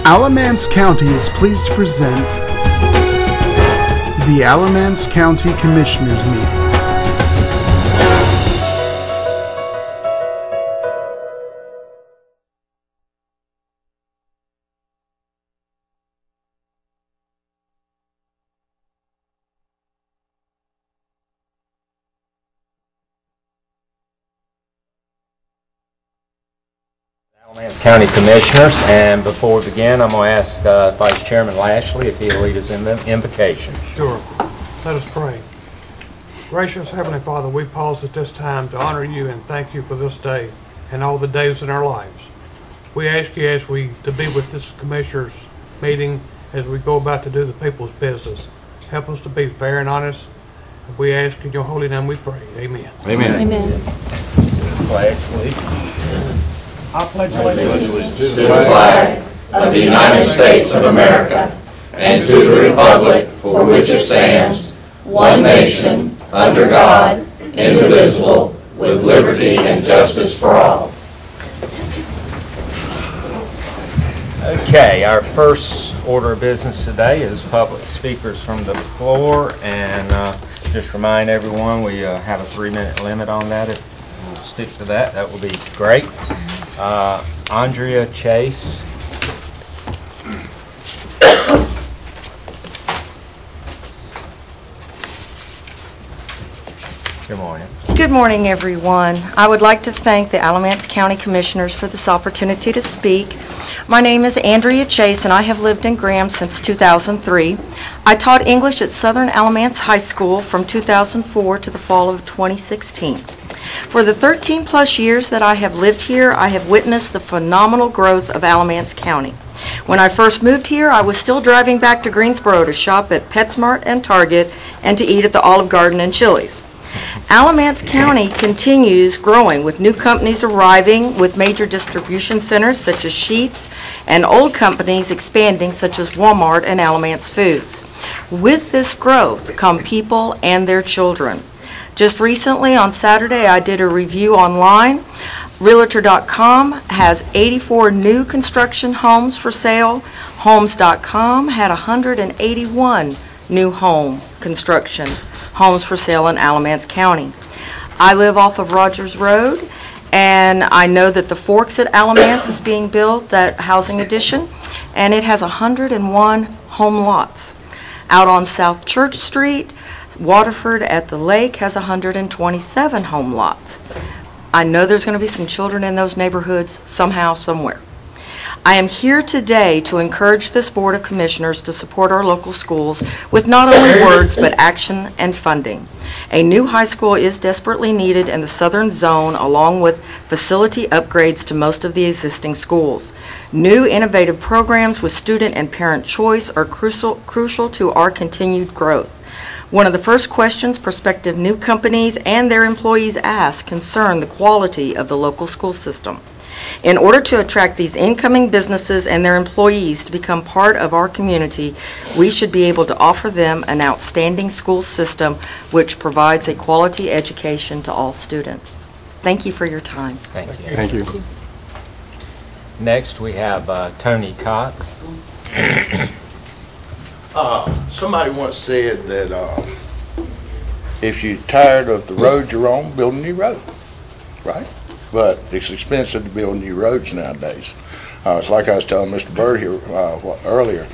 Alamance County is pleased to present the Alamance County Commissioners Meeting. Alamance County Commissioners, and before we begin, I'm going to ask Vice Chairman Lashley if he'll lead us in the invocation. Sure. Let us pray. Gracious Heavenly Father, we pause at this time to honor you and thank you for this day and all the days in our lives. We ask you to be with this Commissioners meeting as we go about to do the people's business. Help us to be fair and honest. We ask in your holy name we pray. Amen. Amen. Amen. Pledge, please. I pledge allegiance to the flag of the United States of America and to the republic for which it stands, one nation, under God, indivisible, with liberty and justice for all. Okay, our first order of business today is public speakers from the floor, and just remind everyone we have a 3-minute limit on that. If we'll stick to that, that will be great. Andrea Chase. Good morning. Good morning, everyone. I would like to thank the Alamance County Commissioners for this opportunity to speak. My name is Andrea Chase, and I have lived in Graham since 2003. I taught English at Southern Alamance High School from 2004 to the fall of 2016. For the 13-plus years that I have lived here, I have witnessed the phenomenal growth of Alamance County. When I first moved here, I was still driving back to Greensboro to shop at PetSmart and Target and to eat at the Olive Garden and Chili's. Alamance County continues growing with new companies arriving with major distribution centers such as Sheetz and old companies expanding such as Walmart and Alamance Foods. With this growth come people and their children. Just recently on Saturday I did a review online. Realtor.com has 84 new construction homes for sale. Homes.com had 181 new home construction homes for sale in Alamance County. I live off of Rogers Road, and I know that the Forks at Alamance is being built, that housing addition, and it has 101 home lots. Out on South Church Street, Waterford at the lake has 127 home lots. I know there's going to be some children in those neighborhoods somehow, somewhere. I am here today to encourage this Board of Commissioners to support our local schools with not only words but action and funding. A new high school is desperately needed in the southern zone, along with facility upgrades to most of the existing schools. New innovative programs with student and parent choice are crucial to our continued growth. One of the first questions prospective new companies and their employees ask concern the quality of the local school system. In order to attract these incoming businesses and their employees to become part of our community, we should be able to offer them an outstanding school system which provides a quality education to all students. Thank you for your time. Thank you. Thank you. Next, we have Tony Cox. Somebody once said that if you're tired of the road you're on, build a new road, right? But it's expensive to build new roads nowadays. It's like I was telling Mr. Bird here earlier.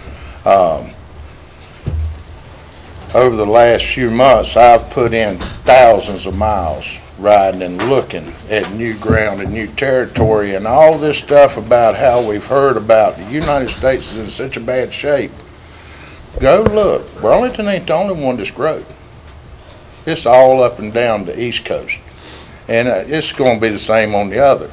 Over the last few months, I've put in thousands of miles riding and looking at new ground and new territory and all this stuff about how we've heard about the United States is in such a bad shape. Go look. Burlington ain't the only one that's growing. It's all up and down the East Coast. And it's going to be the same on the other.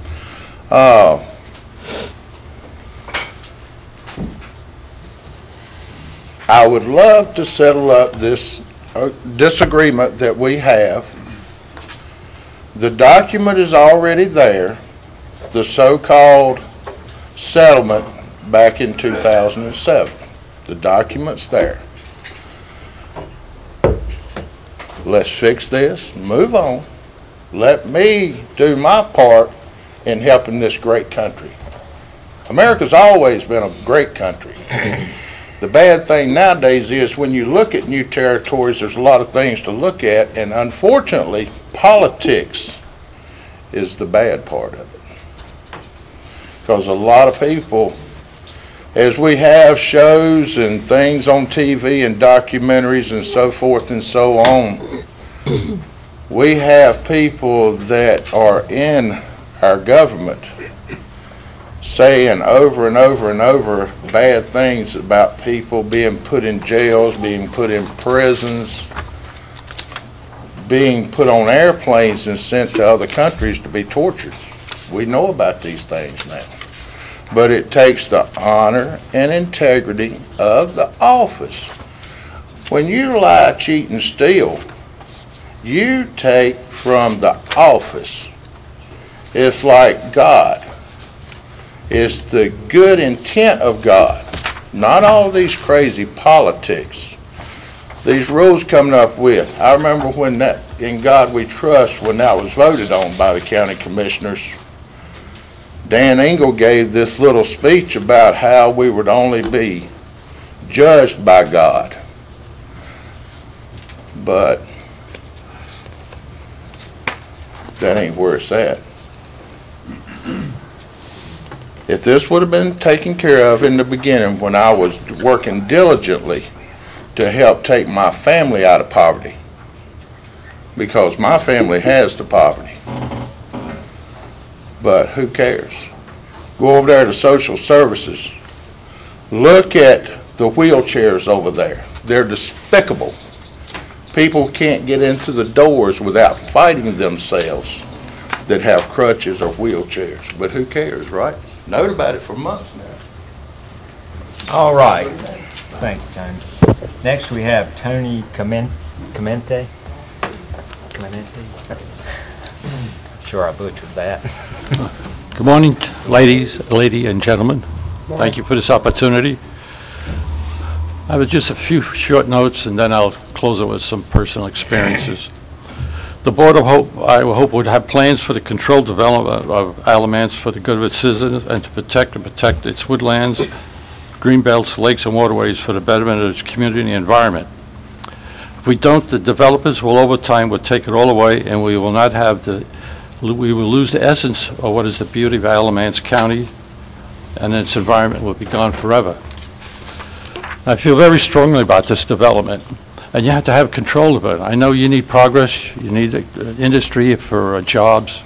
I would love to settle up this disagreement that we have. The document is already there, the so-called settlement back in 2007. The document's there. Let's fix this, move on. Let me do my part in helping this great country. America's always been a great country. The bad thing nowadays is when you look at new territories, there's a lot of things to look at, and unfortunately, politics is the bad part of it. Because a lot of people, as we have shows and things on TV and documentaries and so forth and so on, we have people that are in our government saying over and over and over bad things about people being put in jails, being put in prisons, being put on airplanes and sent to other countries to be tortured. We know about these things now. But it takes the honor and integrity of the office. When you lie, cheat, and steal, you take from the office. It's like God. It's the good intent of God, not all these crazy politics. These rules coming up with. I remember when that In God We Trust, when that was voted on by the county commissioners, Dan Engel gave this little speech about how we would only be judged by God. But that ain't where it's at. If this would have been taken care of in the beginning when I was working diligently to help take my family out of poverty, because my family has the poverty. But who cares? Go over there to social services. Look at the wheelchairs over there. They're despicable. People can't get into the doors without fighting themselves that have crutches or wheelchairs. But who cares, right? Known about it for months now. All right. Thank you, Tony. Next we have Tony Clemente. Sure I butchered that. Good morning, ladies and gentlemen. Thank you for this opportunity. I have just a few short notes, and then I'll close it with some personal experiences. The Board of Hope, I hope, would have plans for the controlled development of Alamance for the good of its citizens and to protect its woodlands, green belts, lakes, and waterways for the betterment of its community and the environment. If we don't, the developers will over time will take it all away, and we will not have we will lose the essence of what is the beauty of Alamance County, and its environment will be gone forever. I feel very strongly about this development, and you have to have control of it. I know you need progress, you need industry for jobs,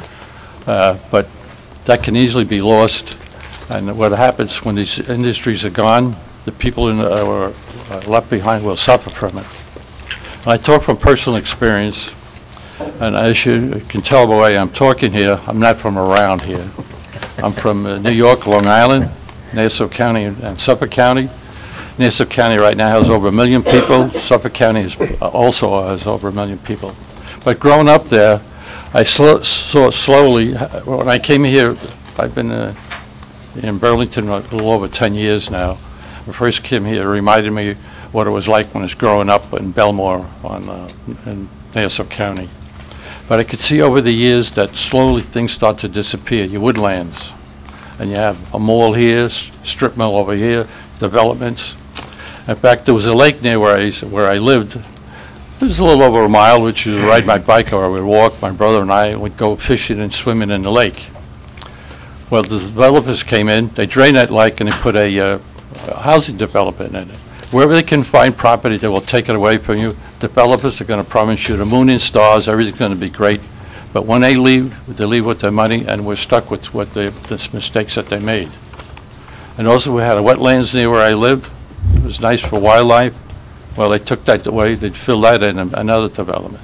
but that can easily be lost. And what happens when these industries are gone, the people who are left behind will suffer from it. And I talk from personal experience, and as you can tell by the way I'm talking here, I'm not from around here. I'm from New York, Long Island, Nassau County, and Suffolk County. Nassau County right now has over 1 million people. Suffolk County also has over 1 million people. But growing up there, I saw slowly, when I came here, I've been in Burlington a little over 10 years now. When I first came here, it reminded me what it was like when I was growing up in Belmore in Nassau County. But I could see over the years that slowly things start to disappear. Your woodlands, and you have a mall here, strip mall over here, developments. In fact, there was a lake near where I lived. It was a little over a mile, which you would ride my bike or I would walk. My brother and I would go fishing and swimming in the lake. Well, the developers came in, they drained that lake and they put a housing development in it. Wherever they can find property, they will take it away from you. Developers are going to promise you the moon and stars, everything's going to be great. But when they leave with their money, and we're stuck with the mistakes that they made. And also we had a wetlands near where I lived. It was nice for wildlife. Well, they took that away, they filled that in another development.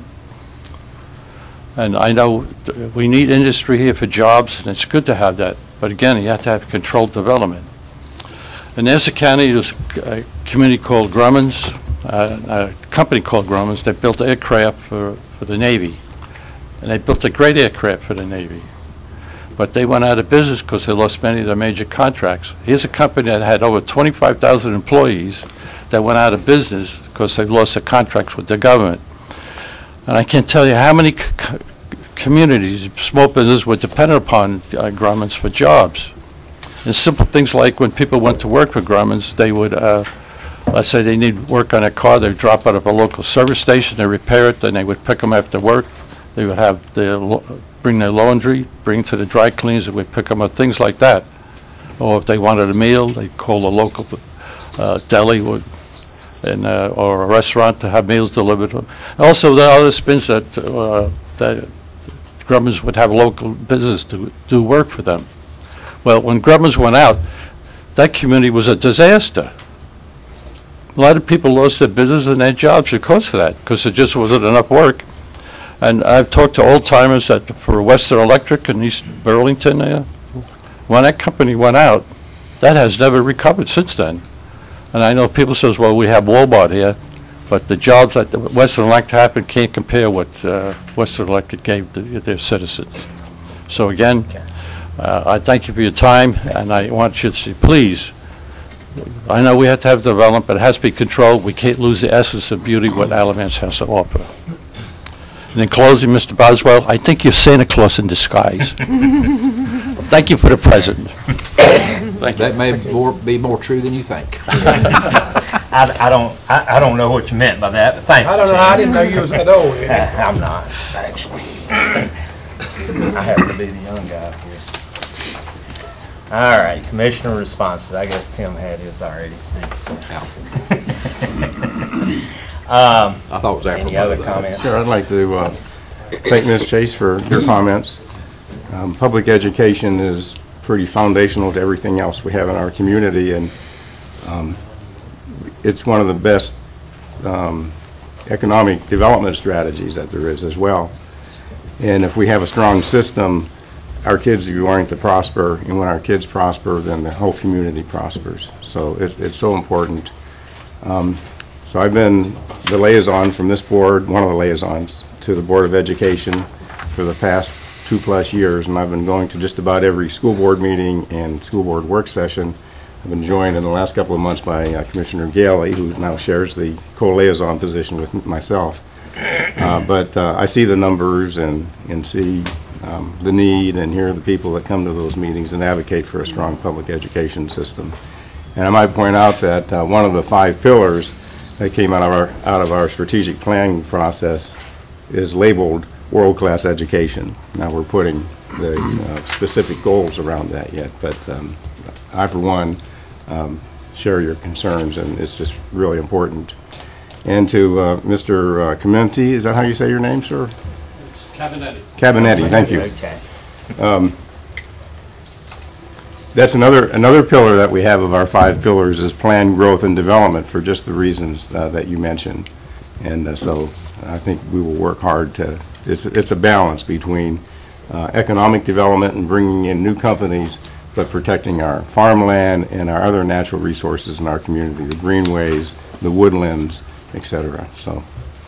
And I know we need industry here for jobs, and it's good to have that. But again, you have to have controlled development. In Nassau County, there's a community called Grumman's, a company called Grumman's that built aircraft for the Navy. And they built a great aircraft for the Navy. But they went out of business because they lost many of their major contracts. Here's a company that had over 25,000 employees that went out of business because they lost their contracts with the government. And I can't tell you how many communities, small businesses, were dependent upon Grumman's for jobs. And simple things like when people went to work with Grumman's, they would, let's say they need work on a car, they'd drop out of a local service station, they repair it, then they would pick them after work. They would have bring their laundry, bring it to the dry cleaners, and we'd pick them up, things like that. Or if they wanted a meal, they'd call a local deli or a restaurant to have meals delivered to them. Also, there are other spins that Grumman's would have local business to do work for them. Well, when Grumman's went out, that community was a disaster. A lot of people lost their business and their jobs because of that, because there just wasn't enough work. And I've talked to old-timers for Western Electric in East Burlington there. When that company went out, that has never recovered since then. And I know people says, well, we have Walmart here, but the jobs that Western Electric happened can't compare what Western Electric gave their citizens. So again, I thank you for your time, and I want you to see, please, I know we have to have development, but it has to be controlled. We can't lose the essence and beauty of what Alamance has to offer. And in closing, Mr. Boswell, I think you're Santa Claus in disguise. Thank you for the present. Thank you. That may be more true than you think. I don't know what you meant by that, but thank you. I don't know, I didn't know you was that old. I'm not, actually. I happen to be the young guy here. All right, commissioner responses. I guess Tim had his already. Thank you, sir. I thought it was after. Any other comments? Sure, I'd like to thank Ms. Chase for your comments. Public education is pretty foundational to everything else we have in our community, and it's one of the best economic development strategies that there is as well. And if we have a strong system, our kids are going to prosper, and when our kids prosper, then the whole community prospers. So it's so important. So I've been the liaison from this board, one of the liaisons, to the Board of Education for the past 2+ years, and I've been going to just about every school board meeting and school board work session. I've been joined in the last couple of months by Commissioner Galey, who now shares the co-liaison position with myself. But I see the numbers and see the need, and hear the people that come to those meetings and advocate for a strong public education system. And I might point out that one of the 5 pillars that came out of our strategic planning process is labeled world-class education. Now we're putting the specific goals around that yet, but I, for one, share your concerns, and it's just really important. And to Mr. Clementi, is that how you say your name, sir? Cabinetti. Cabinetti, thank you. Okay. That's another pillar that we have of our 5 pillars is planned growth and development for just the reasons that you mentioned. And so I think we will work hard to, it's a balance between economic development and bringing in new companies, but protecting our farmland and our other natural resources in our community, the greenways, the woodlands, etc. So,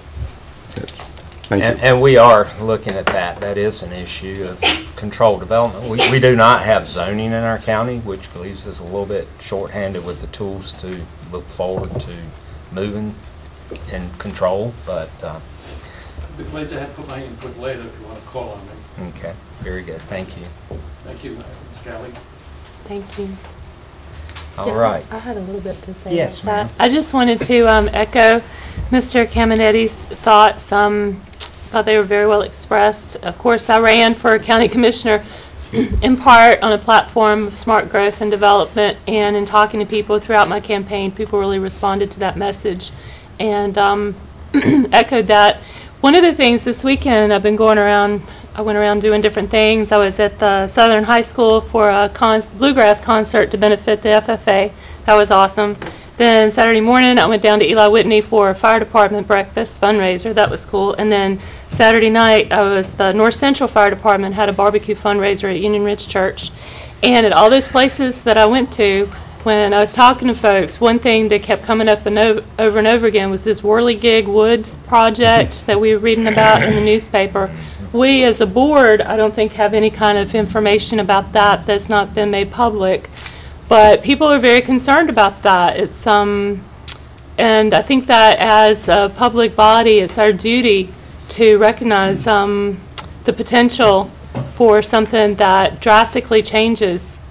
thank you. And we are looking at that. That is an issue of controlled development. We do not have zoning in our county, which leaves us a little bit shorthanded with the tools to look forward to moving and control, but I'd be glad to put my input later if you want to call on me. okay, very good. Thank you. Thank you, Ms. Galley. Thank you. All right. I had a little bit to say Yes, about ma'am. that. I just wanted to echo Mr. Caminetti's thoughts. Thought they were very well expressed. Of course, I ran for county commissioner in part on a platform of smart growth and development, and in talking to people throughout my campaign, people really responded to that message and echoed that. One of the things this weekend, I went around doing different things. I was at the Southern High School for a bluegrass concert to benefit the FFA. That was awesome. Then Saturday morning, I went down to Eli Whitney for a fire department breakfast fundraiser. That was cool. And then Saturday night, the North Central Fire Department had a barbecue fundraiser at Union Ridge Church. And at all those places that I went to, when I was talking to folks, one thing that kept coming up over and over again was this Whirligig Woods project that we were reading about in the newspaper. We, as a board, I don't think have any kind of information about that that's not been made public. But people are very concerned about that. It's and I think that as a public body, it's our duty to recognize the potential for something that drastically changes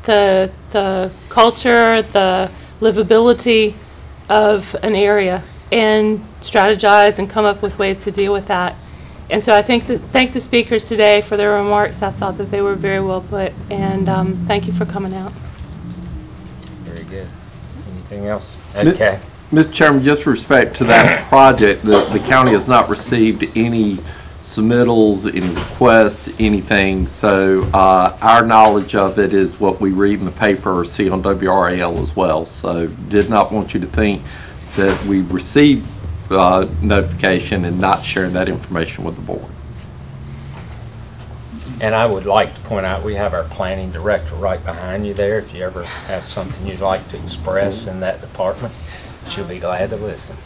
the culture, the livability of an area, and strategize and come up with ways to deal with that. And so I thank the speakers today for their remarks. I thought that they were very well put, and thank you for coming out. Very good. Anything else? Okay. Mr. Chairman, just with respect to that project, the county has not received any submittals, any requests, anything. So our knowledge of it is what we read in the paper or see on WRAL as well. So did not want you to think that we received notification and not sharing that information with the board. And I would like to point out, we have our planning director right behind you there. If you ever have something you'd like to express in that department, she'll be glad to listen.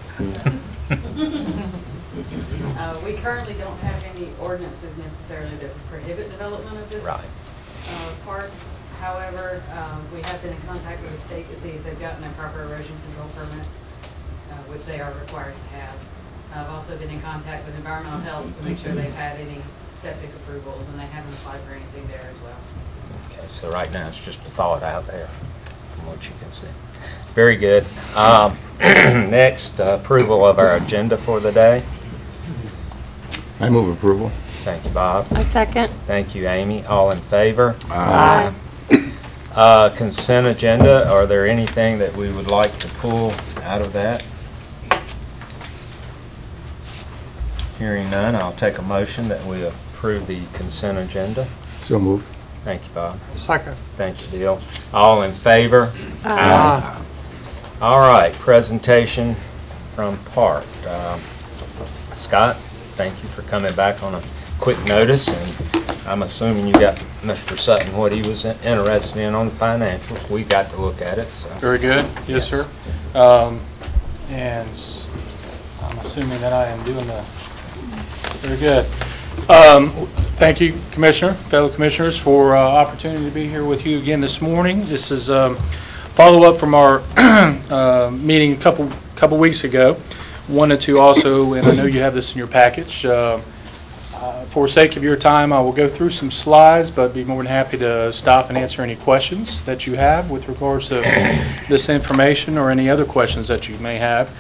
We currently don't have any ordinances necessarily that prohibit development of this park. However, we have been in contact with the state to see if they've gotten their proper erosion control permits, which they are required to have. I've also been in contact with environmental health to make sure they've had any septic approvals, and they haven't applied for anything there as well. Okay, so right now it's just a thought out there from what you can see. Very good. Next, approval of our agenda for the day. I move approval. Thank you, Bob. A second. Thank you, Amy. All in favor? Aye. Consent agenda, are there anything that we would like to pull out of that? Hearing none, I'll take a motion that we approve the consent agenda. So moved. Thank you, Bob. Second. Thank you, Dale. All in favor? Aye. All right, presentation from Park. Scott, thank you for coming back on a quick notice, and I'm assuming you got Mr. Sutton what he was interested in on the financials. We got to look at it. So. Very good. Yes, sir. And I'm assuming that I am doing the very good. Thank you, Commissioner, fellow commissioners, for opportunity to be here with you again this morning. This is follow-up from our meeting a couple weeks ago. Wanted to also, and I know you have this in your package, for sake of your time, I will go through some slides, but be more than happy to stop and answer any questions that you have with regards to this information or any other questions that you may have.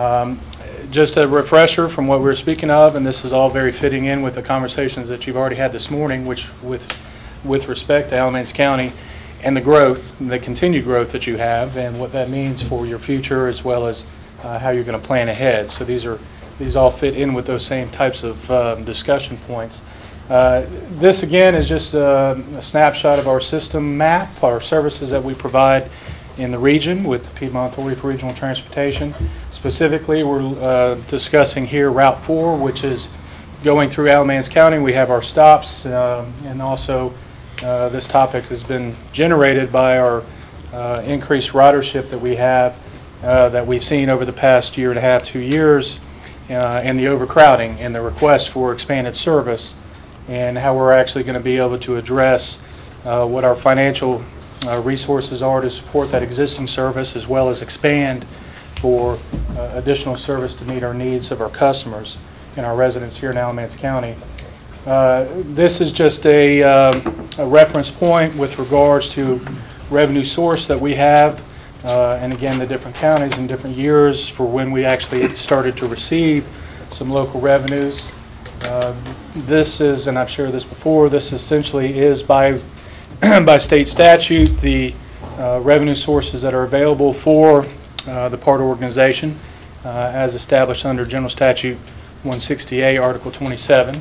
Just a refresher from what we were speaking of, and this is all very fitting in with the conversations that you've already had this morning, which with respect to Alamance County and the growth, the continued growth that you have, and what that means for your future, as well as how you're going to plan ahead. So these all fit in with those same types of discussion points. This again is just a snapshot of our system map, our services that we provide in the region with the Piedmont Authority for Regional Transportation. Specifically, we're discussing here Route 4, which is going through Alamance County. We have our stops, and also this topic has been generated by our increased ridership that we have, that we've seen over the past year and a half, 2 years, and the overcrowding and the request for expanded service, and how we're actually going to be able to address what our financial resources are to support that existing service, as well as expand for additional service to meet our needs of our customers and our residents here in Alamance County. This is just a reference point with regards to revenue source that we have, and again, the different counties and different years for when we actually started to receive some local revenues. This is, and I've shared this before, this essentially is by state statute the revenue sources that are available for the PART organization as established under General Statute 160A, Article 27.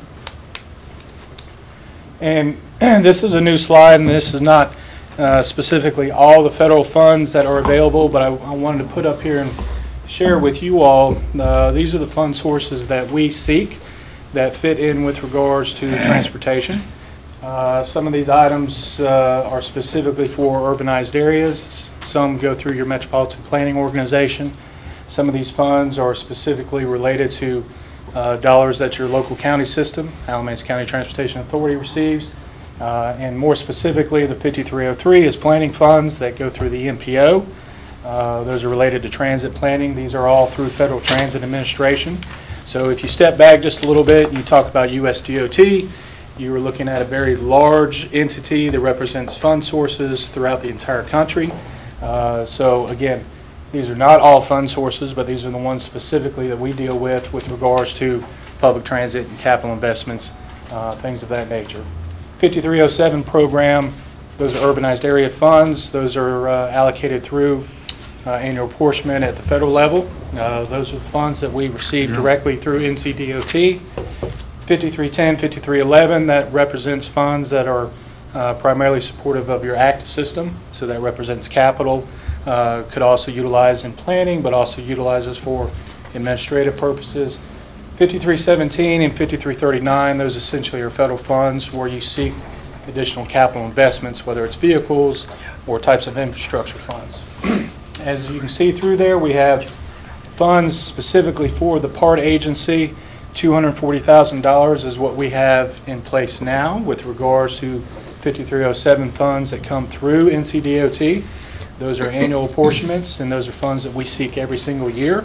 And this is a new slide, and this is not specifically all the federal funds that are available, but I wanted to put up here and share with you all, these are the fund sources that we seek that fit in with regards to transportation. Some of these items are specifically for urbanized areas. Some go through your metropolitan planning organization. Some of these funds are specifically related to dollars that your local county system, Alamance County Transportation Authority, receives. And more specifically, the 5303 is planning funds that go through the MPO. Those are related to transit planning. These are all through Federal Transit Administration. So if you step back just a little bit and you talk about USDOT, you are looking at a very large entity that represents fund sources throughout the entire country. So again, these are not all fund sources, but these are the ones specifically that we deal with regards to public transit and capital investments, things of that nature. 5307 program, those are urbanized area funds. Those are allocated through annual apportionment at the federal level. Those are funds that we receive directly through NCDOT. 5310, 5311, that represents funds that are primarily supportive of your ACTA system. So that represents capital. Could also utilize in planning, but also utilizes for administrative purposes. 5317 and 5339, those essentially are federal funds where you seek additional capital investments, whether it's vehicles or types of infrastructure funds. As you can see through there, we have funds specifically for the PART agency. $240,000 is what we have in place now with regards to 5307 funds that come through NCDOT. Those are annual apportionments, and those are funds that we seek every single year.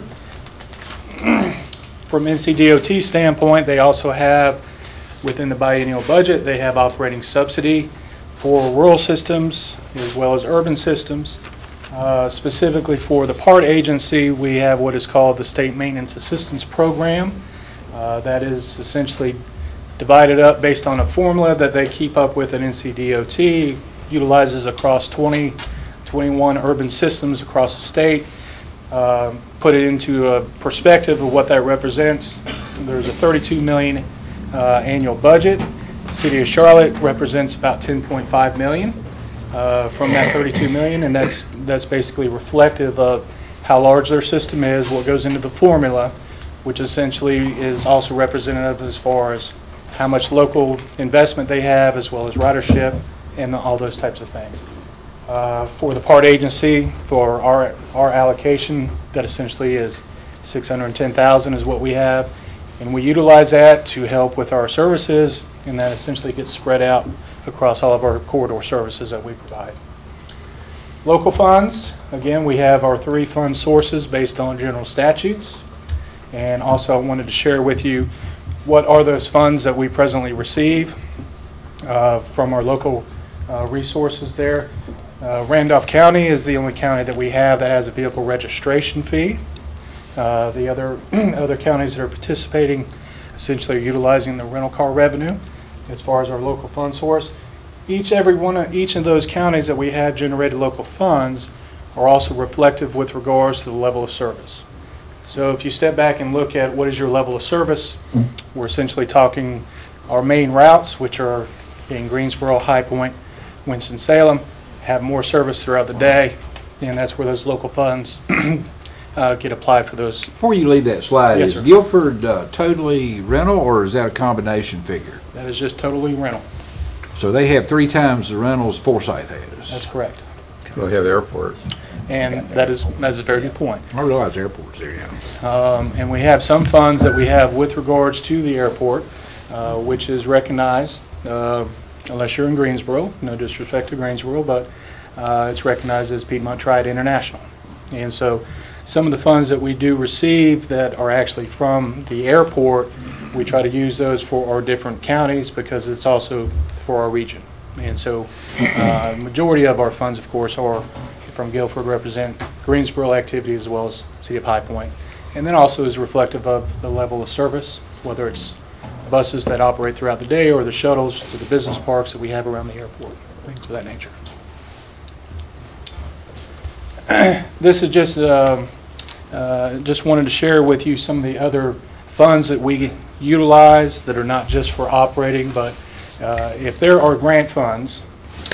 From NCDOT standpoint, they also have, within the biennial budget, they have operating subsidy for rural systems as well as urban systems. Specifically for the PART agency, we have what is called the State Maintenance Assistance Program. That is essentially divided up based on a formula that they keep up with at NCDOT, utilizes across 21 urban systems across the state. Put it into a perspective of what that represents. There's a $32 million annual budget. The City of Charlotte represents about $10.5 million from that $32 million, and that's basically reflective of how large their system is, what goes into the formula, which essentially is also representative as far as how much local investment they have, as well as ridership and all those types of things. For the PART agency, for our allocation, that essentially is $610,000 is what we have, and we utilize that to help with our services, and that essentially gets spread out across all of our corridor services that we provide. Local funds, again, we have our 3 fund sources based on general statutes, and also I wanted to share with you what are those funds that we presently receive from our local resources there. Randolph County is the only county that we have that has a vehicle registration fee. The other counties that are participating essentially are utilizing the rental car revenue as far as our local fund source. Each of those counties that we have generated local funds are also reflective with regards to the level of service. So if you step back and look at what is your level of service, we're essentially talking our main routes, which are in Greensboro, High Point, Winston-Salem, have more service throughout the day, and that's where those local funds get applied for those. Before you leave that slide, Yes, is sir. Guilford totally rental, or is that a combination figure? That is just totally rental. So they have 3 times the rentals Forsyth has. That's correct. Well, they have the airport. And that's a very good point. I realize airports there, yeah. And we have some funds that we have with regards to the airport, which is recognized, unless you're in Greensboro, no disrespect to Greensboro, but it's recognized as Piedmont Triad International. And so some of the funds that we do receive that are actually from the airport, we try to use those for our different counties because it's also for our region. And so the majority of our funds, of course, are from Guilford, represent Greensboro activity as well as City of High Point. And then also is reflective of the level of service, whether it's buses that operate throughout the day or the shuttles to the business parks that we have around the airport, things of that nature. This is just wanted to share with you some of the other funds that we utilize that are not just for operating, but if there are grant funds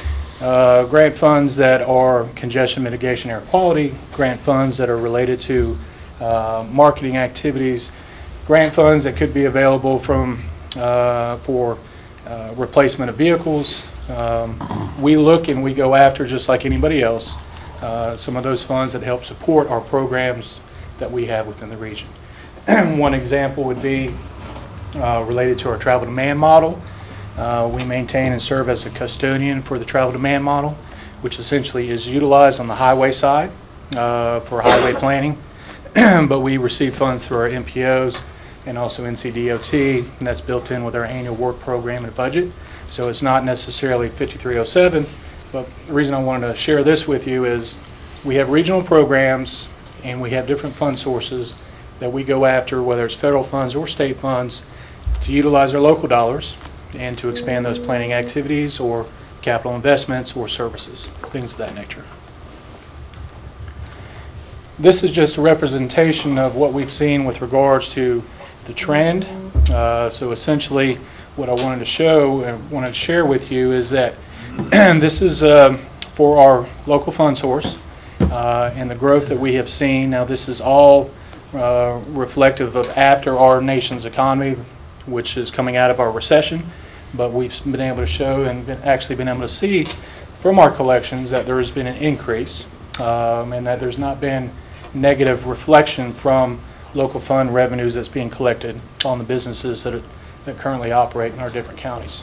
that are congestion mitigation, air quality, grant funds that are related to marketing activities, grant funds that could be available from for replacement of vehicles. We look and we go after, just like anybody else, some of those funds that help support our programs that we have within the region. One example would be related to our travel demand model. We maintain and serve as a custodian for the travel demand model, which essentially is utilized on the highway side for highway planning, but we receive funds through our MPOs and also NCDOT, and that's built in with our annual work program and budget. So it's not necessarily 5307, but the reason I wanted to share this with you is we have regional programs and we have different fund sources that we go after, whether it's federal funds or state funds, to utilize our local dollars and to expand those planning activities or capital investments or services, things of that nature. This is just a representation of what we've seen with regards to the trend. So essentially what I wanted to show and wanted to share with you is that this is for our local fund source and the growth that we have seen. Now this is all reflective of after our nation's economy, which is coming out of our recession, but we've been able to show and actually been able to see from our collections that there has been an increase and that there's not been negative reflection from local fund revenues that's being collected on the businesses that currently operate in our different counties.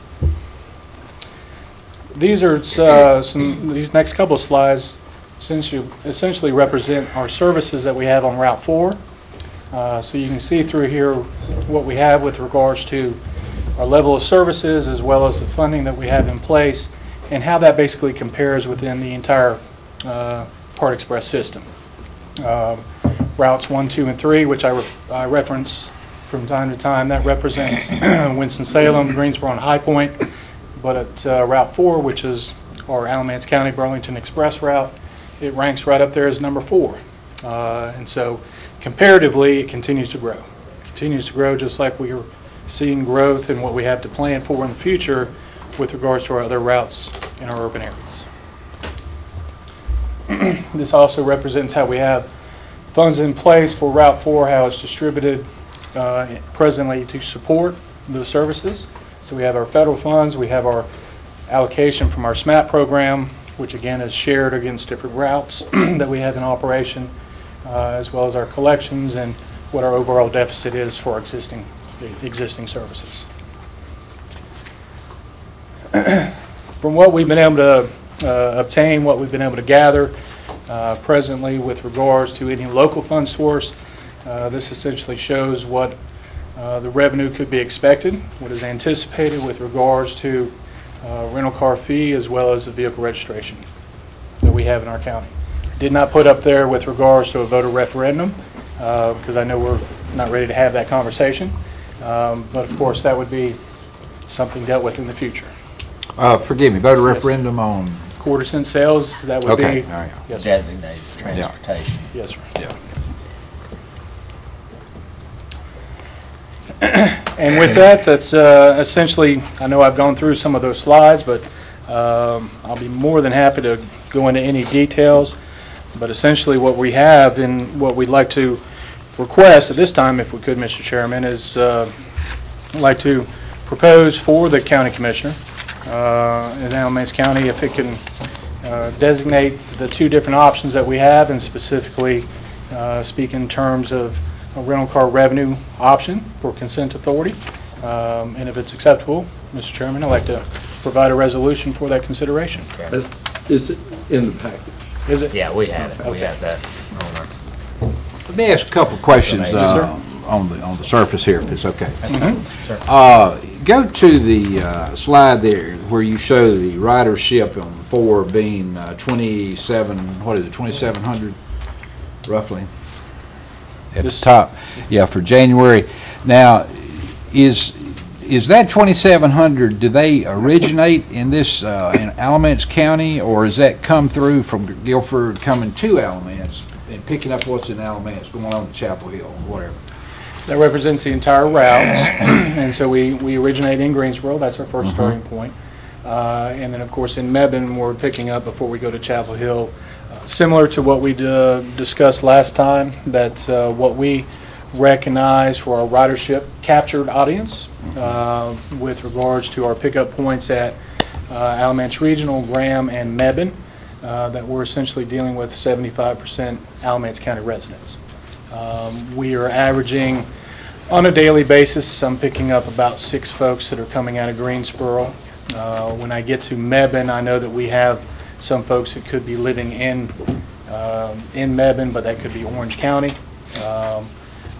These are these next couple of slides essentially represent our services that we have on Route 4. So you can see through here what we have with regards to our level of services as well as the funding that we have in place and how that basically compares within the entire Part Express system. Routes 1, 2, and 3, which I reference from time to time, that represents Winston-Salem, Greensboro, and High Point. But at Route 4, which is our Alamance County Burlington Express route, it ranks right up there as number 4. And so comparatively, it continues to grow. It continues to grow just like we are seeing growth in what we have to plan for in the future with regards to our other routes in our urban areas. This also represents how we have funds in place for Route 4, how it's distributed presently to support those services. So we have our federal funds, we have our allocation from our SMAP program, which again is shared against different routes that we have in operation, as well as our collections and what our overall deficit is for our existing services. From what we've been able to obtain, what we've been able to gather presently with regards to any local fund source, this essentially shows what the revenue could be expected, what is anticipated with regards to rental car fee as well as the vehicle registration that we have in our county. Did not put up there with regards to a voter referendum because I know we're not ready to have that conversation, but of course that would be something dealt with in the future. Forgive me, voter referendum on? Quarter cent sales, that would be yes, designated transportation. Yes, sir. Yeah. And with that, that's essentially, I know I've gone through some of those slides, but I'll be more than happy to go into any details. But essentially what we have and what we'd like to request at this time, if we could, Mr. Chairman, is I'd like to propose for the county commissioner in Alamance County if it can designate the two different options that we have and specifically speak in terms of a rental car revenue option for consent authority. And if it's acceptable, Mr. Chairman, I'd like to provide a resolution for that consideration. Okay. Is it in the package? Is it? Yeah, we have it. Okay. We have that on our. Let me ask a couple of questions Yes, sir. on the surface here, if it's okay. Sure. Go to the slide there where you show the ridership on 4 being 27, what is it, 2,700 roughly at the top. Yeah, for January. Now, is that 2,700, do they originate in this, in Alamance County, or does that come through from Guilford coming to Alamance and picking up what's in Alamance, going on to Chapel Hill, whatever? That represents the entire routes, and so we originate in Greensboro. That's our first starting point. And then, of course, in Mebane, we're picking up before we go to Chapel Hill. Similar to what we discussed last time, that's what we recognize for our ridership captured audience with regards to our pickup points at Alamance Regional, Graham, and Mebane, that we're essentially dealing with 75% Alamance County residents. We are averaging on a daily basis, I'm picking up about 6 folks that are coming out of Greensboro. When I get to Mebane, I know that we have some folks that could be living in Mebane, but that could be Orange County.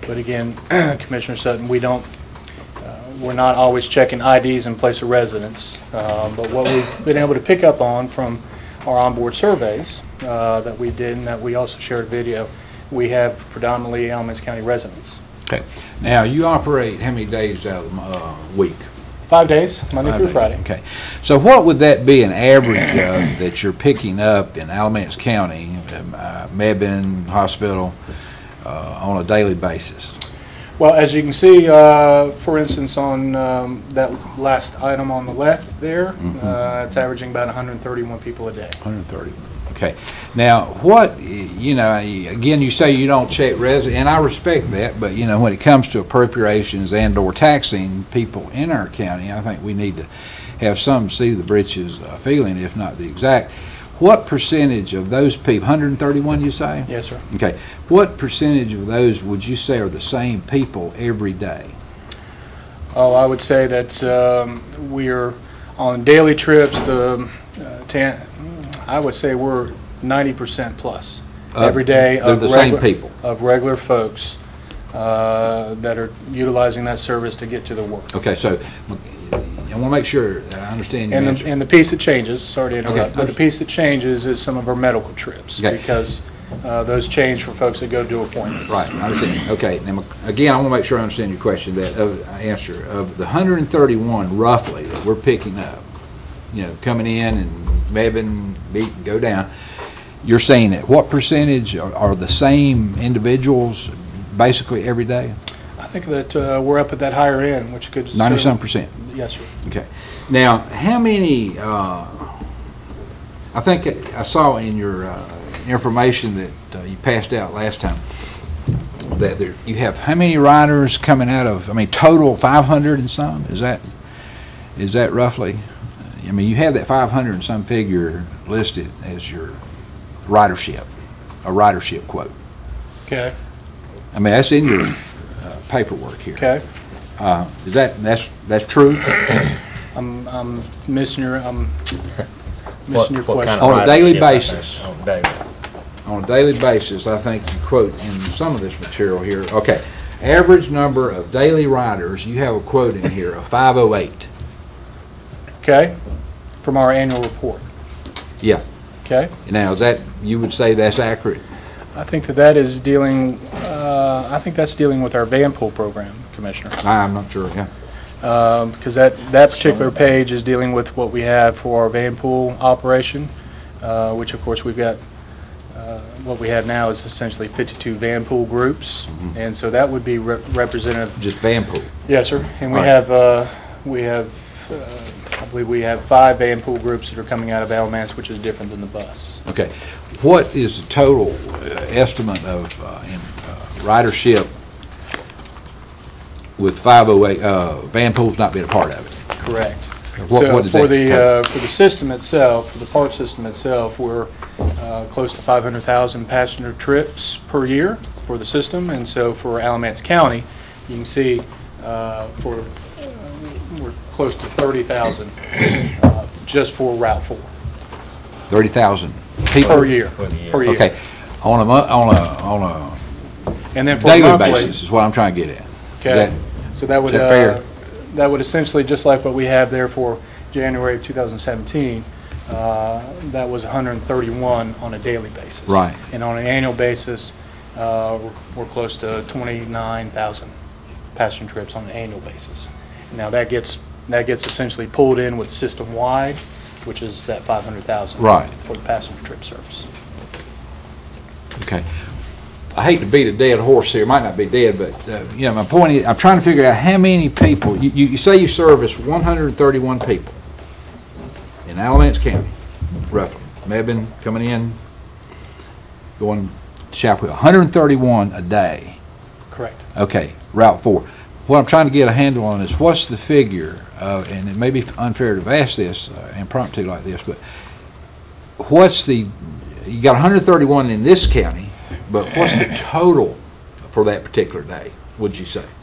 But again, Commissioner Sutton, we're not always checking IDs in place of residence. But what we've been able to pick up on from our onboard surveys that we did, and that we also shared video, we have predominantly Alamance County residents. Okay. Now, you operate how many days out of the week? 5 days, Monday through Friday. Okay. So what would that be an average of that you're picking up in Alamance County, Mebane Hospital, on a daily basis? Well, as you can see, for instance, on that last item on the left there, it's averaging about 131 people a day. 131. Okay. Now, what, again, you say you don't check and I respect that, but, when it comes to appropriations and/or taxing people in our county, I think we need to have some see the britches feeling, if not the exact. What percentage of those people, 131 you say? Yes, sir. Okay. What percentage of those would you say are the same people every day? Oh, I would say that we're on daily trips, I would say we're 90% plus every day of the same people of regular folks that are utilizing that service to get to their work. Okay, so I want to make sure I understand your answer. And the piece that changes, sorry to interrupt, but the piece that changes is some of our medical trips, because those change for folks that go do appointments. Right, I understand. Okay, now again, I want to make sure I understand your question. Answer of the 131 roughly that we're picking up, coming in and Mebane, meet and go down. You're saying that what percentage are the same individuals basically every day? I think that we're up at that higher end, which could 90-some percent. Yes, sir. Okay. Now, how many? I think I saw in your information that you passed out last time that you have how many riders coming out of? I mean, total 500 and some. Is that roughly? I mean, you have that 500 and some figure listed as your ridership, a ridership quote. Okay. I mean, that's in your paperwork here. Okay. Is that's true? I'm missing your question. On a daily basis. On a daily basis, I think you quote in some of this material here. Okay. Average number of daily riders, you have a quote in here of 508. Okay. From our annual report. Yeah. Okay. Now, is that, you would say that's accurate? I think that is dealing, I think that's dealing with our van pool program, Commissioner. I'm not sure, yeah. Because that particular page is dealing with what we have for our van pool operation, which of course we've got, what we have now is essentially 52 van pool groups, and so that would be representative. Just van pool? Yes, sir. And we have, I believe we have 5 van pool groups that are coming out of Alamance, which is different than the bus. Okay. What is the total estimate of ridership with 508 van pools not being a part of it? Correct. What for the system itself, for the park system itself, we're close to 500,000 passenger trips per year for the system, and so for Alamance County, you can see we're close to 30,000 just for Route 4. 30,000 people per year. Per year. Okay. On a and then for daily monthly, basis is what I'm trying to get at. Okay. So that would that would essentially, just like what we have there for January of 2017, that was 131 on a daily basis. Right. And on an annual basis, we're close to 29,000 passenger trips on an annual basis. Now that gets essentially pulled in with system-wide, which is that 500,000 right for the passenger trip service. Okay. I hate to beat a dead horse here. It might not be dead, but my point is, I'm trying to figure out how many people. You say you service 131 people in Alamance County, roughly. Mebane coming in, going to Chapel Hill. 131 a day. Correct. Okay. Route 4. What I'm trying to get a handle on is what's the figure, and it may be unfair to ask this impromptu like this, but what's you got 131 in this county, but what's the total for that particular day, would you say?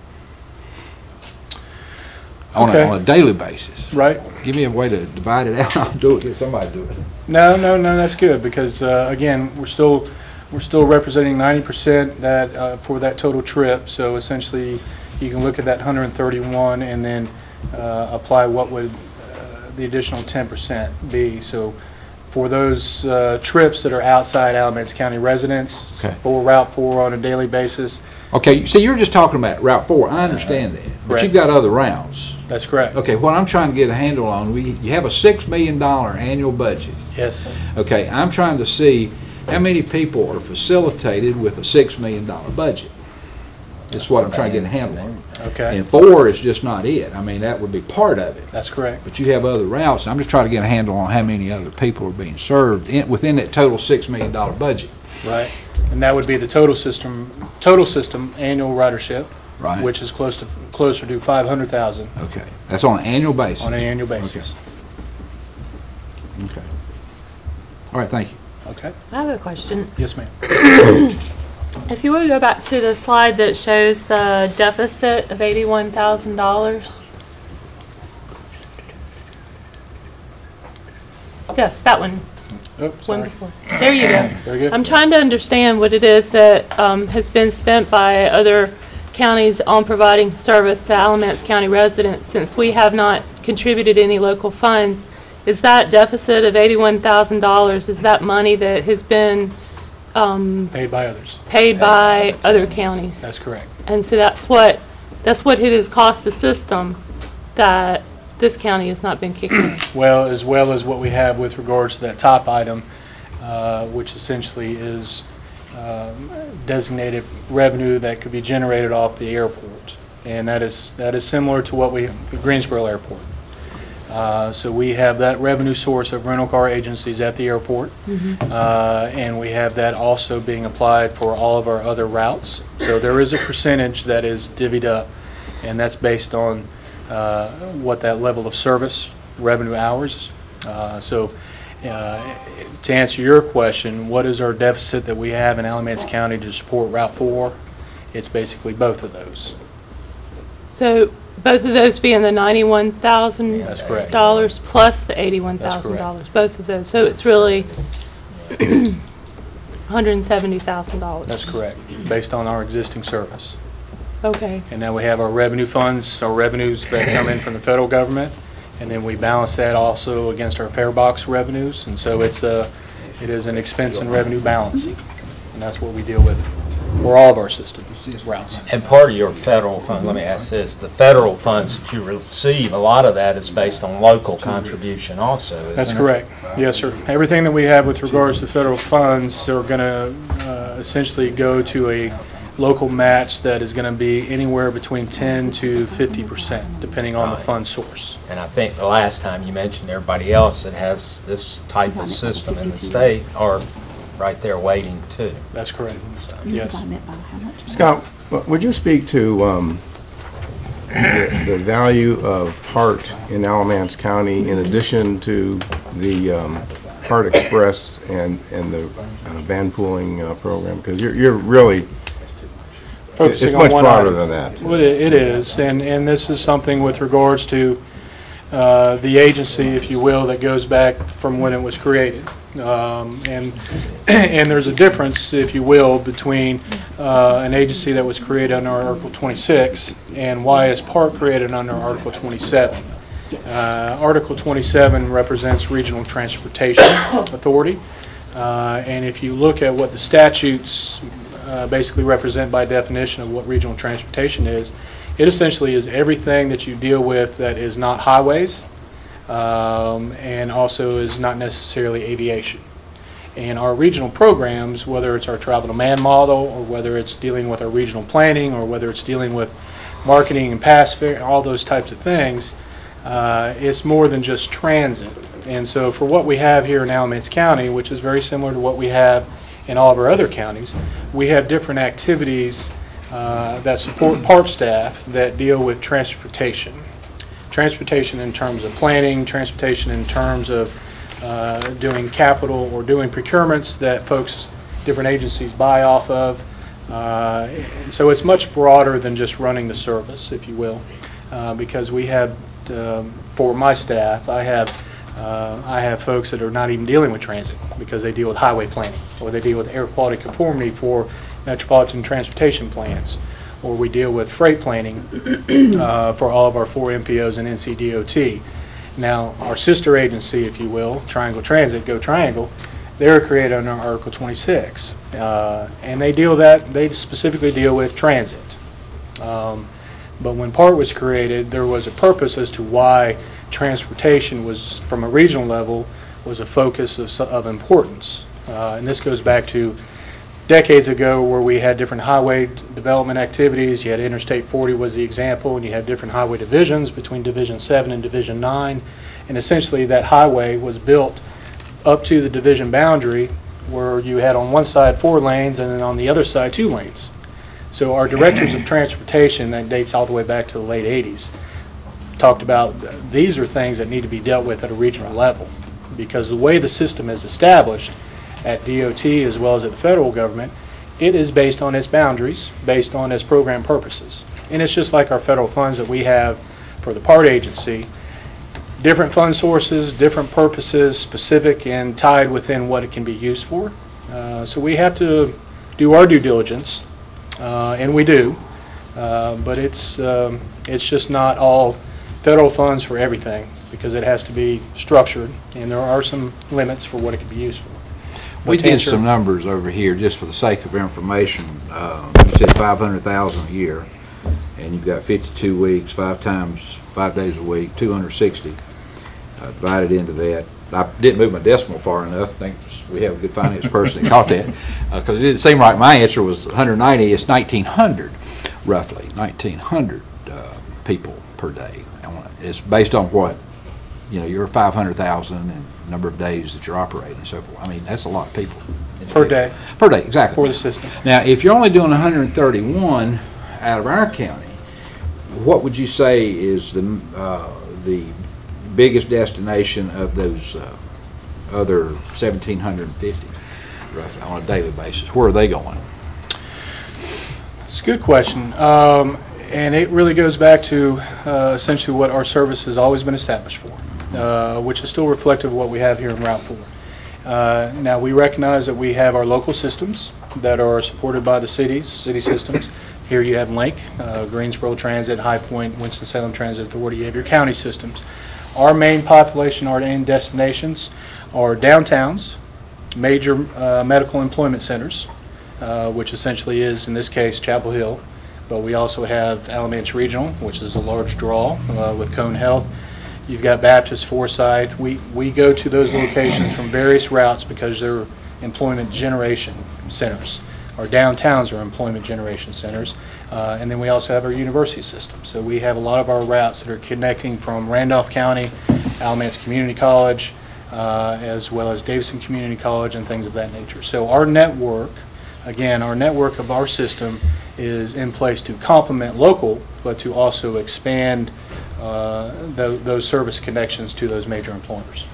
On a daily basis. Right. Give me a way to divide it out. I'll do it. Let somebody do it. No, that's good, because again, we're still we're still representing 90% that for that total trip. So essentially, you can look at that 131 and then apply what would the additional 10% be. So for those trips that are outside Alamance County residents, Okay. for Route 4 on a daily basis. Okay, so you're just talking about Route 4. I understand that, but Correct. you've got other routes. That's correct. Okay, what I'm trying to get a handle on, you have a $6 million annual budget. Yes. Okay, I'm trying to see how many people are facilitated with a $6 million budget. That's what I'm trying to get a handle on. Okay. And 4 is just not it. I mean, that would be part of it. That's correct. But you have other routes. I'm just trying to get a handle on how many other people are being served within that total $6 million budget. Right. And that would be the total system annual ridership, Right. which is closer to 500,000 Okay, that's on an annual basis. on an annual basis. Okay. All right, thank you. Okay. I have a question. Yes, ma'am. If you would go back to the slide that shows the deficit of $81,000. Yes, that one. Oh, sorry. Wonderful. There you go. Very good. I'm trying to understand what it is that has been spent by other counties on providing service to Alamance County residents, since we have not contributed any local funds. Is that deficit of $81,000, is that money that has been Paid by others. paid by other counties? That's correct. And so that's what it has cost the system that this county has not been kicking in. Well as what we have with regards to that top item, which essentially is designated revenue that could be generated off the airport. And that is similar to what the Greensboro Airport. So we have that revenue source of rental car agencies at the airport, and we have that also being applied for all of our other routes. So there is a percentage that is divvied up, and that's based on what that level of service, revenue hours. To answer your question, what is our deficit that we have in Alamance County to support Route 4? It's basically both of those. So both of those being the $91,000 That's correct. plus the That's $81,000, correct. both of those. So it's really $170,000. That's correct, based on our existing service. Okay. And then we have our revenue funds, our revenues that come in from the federal government, and then we balance that also against our fare box revenues, and so it is an expense and revenue balancing, and that's what we deal with for all of our system routes. And part of your federal fund, let me ask this, the federal funds that you receive, a lot of that is based on local contribution also, isn't it? That's correct. Yes, sir. Everything that we have with regards to federal funds are going to essentially go to a local match that is going to be anywhere between 10 to 50%, depending on the fund source. And I think the last time you mentioned everybody else that has this type of system in the state are right there waiting too. That's correct. Yes. Scott, would you speak to the value of HART in Alamance County in addition to the HART Express and the van pooling program? Because you're really Focusing it's on much one broader item. than that. Well, it is, and this is something with regards to the agency, if you will, that goes back from when it was created. And there's a difference, if you will, between an agency that was created under Article 26 and why is PART created under Article 27. Article 27 represents Regional Transportation Authority, and if you look at what the statutes basically represent by definition of what regional transportation is, it essentially is everything that you deal with that is not highways, and also is not necessarily aviation. And our regional programs, whether it's our travel demand model, or whether it's dealing with our regional planning, or whether it's dealing with marketing and pass fare, all those types of things, it's more than just transit. And so for what we have here in Alamance County, which is very similar to what we have in all of our other counties, we have different activities that support PART staff that deal with transportation. Transportation in terms of planning, transportation in terms of doing capital or doing procurements that different agencies buy off of. So it's much broader than just running the service, if you will, because we have, for my staff, I have I have folks that are not even dealing with transit because they deal with highway planning, or they deal with air quality conformity for metropolitan transportation plans, or we deal with freight planning for all of our 4 MPOs and NCDOT. Now, our sister agency, if you will, Triangle Transit, Go Triangle, they're created under Article 26, and they specifically deal with transit. But when PART was created, there was a purpose as to why transportation was, from a regional level, was a focus of importance. And this goes back to decades ago where we had different highway development activities. You had Interstate 40 was the example, and you had different highway divisions between Division 7 and Division 9. And essentially that highway was built up to the division boundary where you had on one side 4 lanes and then on the other side 2 lanes. So our directors of transportation, that dates all the way back to the late 80s, talked about these are things that need to be dealt with at a regional level, because the way the system is established at DOT as well as at the federal government, it is based on its boundaries, based on its program purposes. And it's just like our federal funds that we have for the PART agency, different fund sources, different purposes, specific and tied within what it can be used for. So we have to do our due diligence, and we do, but it's just not all federal funds for everything, because it has to be structured, and there are some limits for what it can be used for. We did some numbers over here just for the sake of information. You said 500,000 a year, and you've got 52 weeks, 5 days a week, 260 divided into that. I didn't move my decimal far enough. I think we have a good finance person that caught that, because it didn't seem like my answer was 190. It's 1,900, roughly 1,900 people per day. It's based on what, you're 500,000 and number of days that you're operating and so forth. I mean, that's a lot of people. Per day. Per day, exactly. For the system. Now, if you're only doing 131 out of our county, what would you say is the biggest destination of those other 1,750, roughly, on a daily basis? Where are they going? It's a good question. And it really goes back to essentially what our service has always been established for, which is still reflective of what we have here in Route 4. Now, we recognize that we have our local systems that are supported by the city systems. Here you have Link, Greensboro Transit, High Point, Winston-Salem Transit Authority. You have your county systems. Our main population, our end destinations, are downtowns, major medical employment centers, which essentially is, in this case, Chapel Hill. But we also have Alamance Regional, which is a large draw with Cone Health. You've got Baptist, Forsyth. We go to those locations from various routes because they're employment generation centers. Our downtowns are employment generation centers. And then we also have our university system. So we have a lot of our routes that are connecting from Randolph County, Alamance Community College, as well as Davidson Community College and things of that nature. So our network, again, our network of our system is in place to complement local, but to also expand those service connections to those major employers.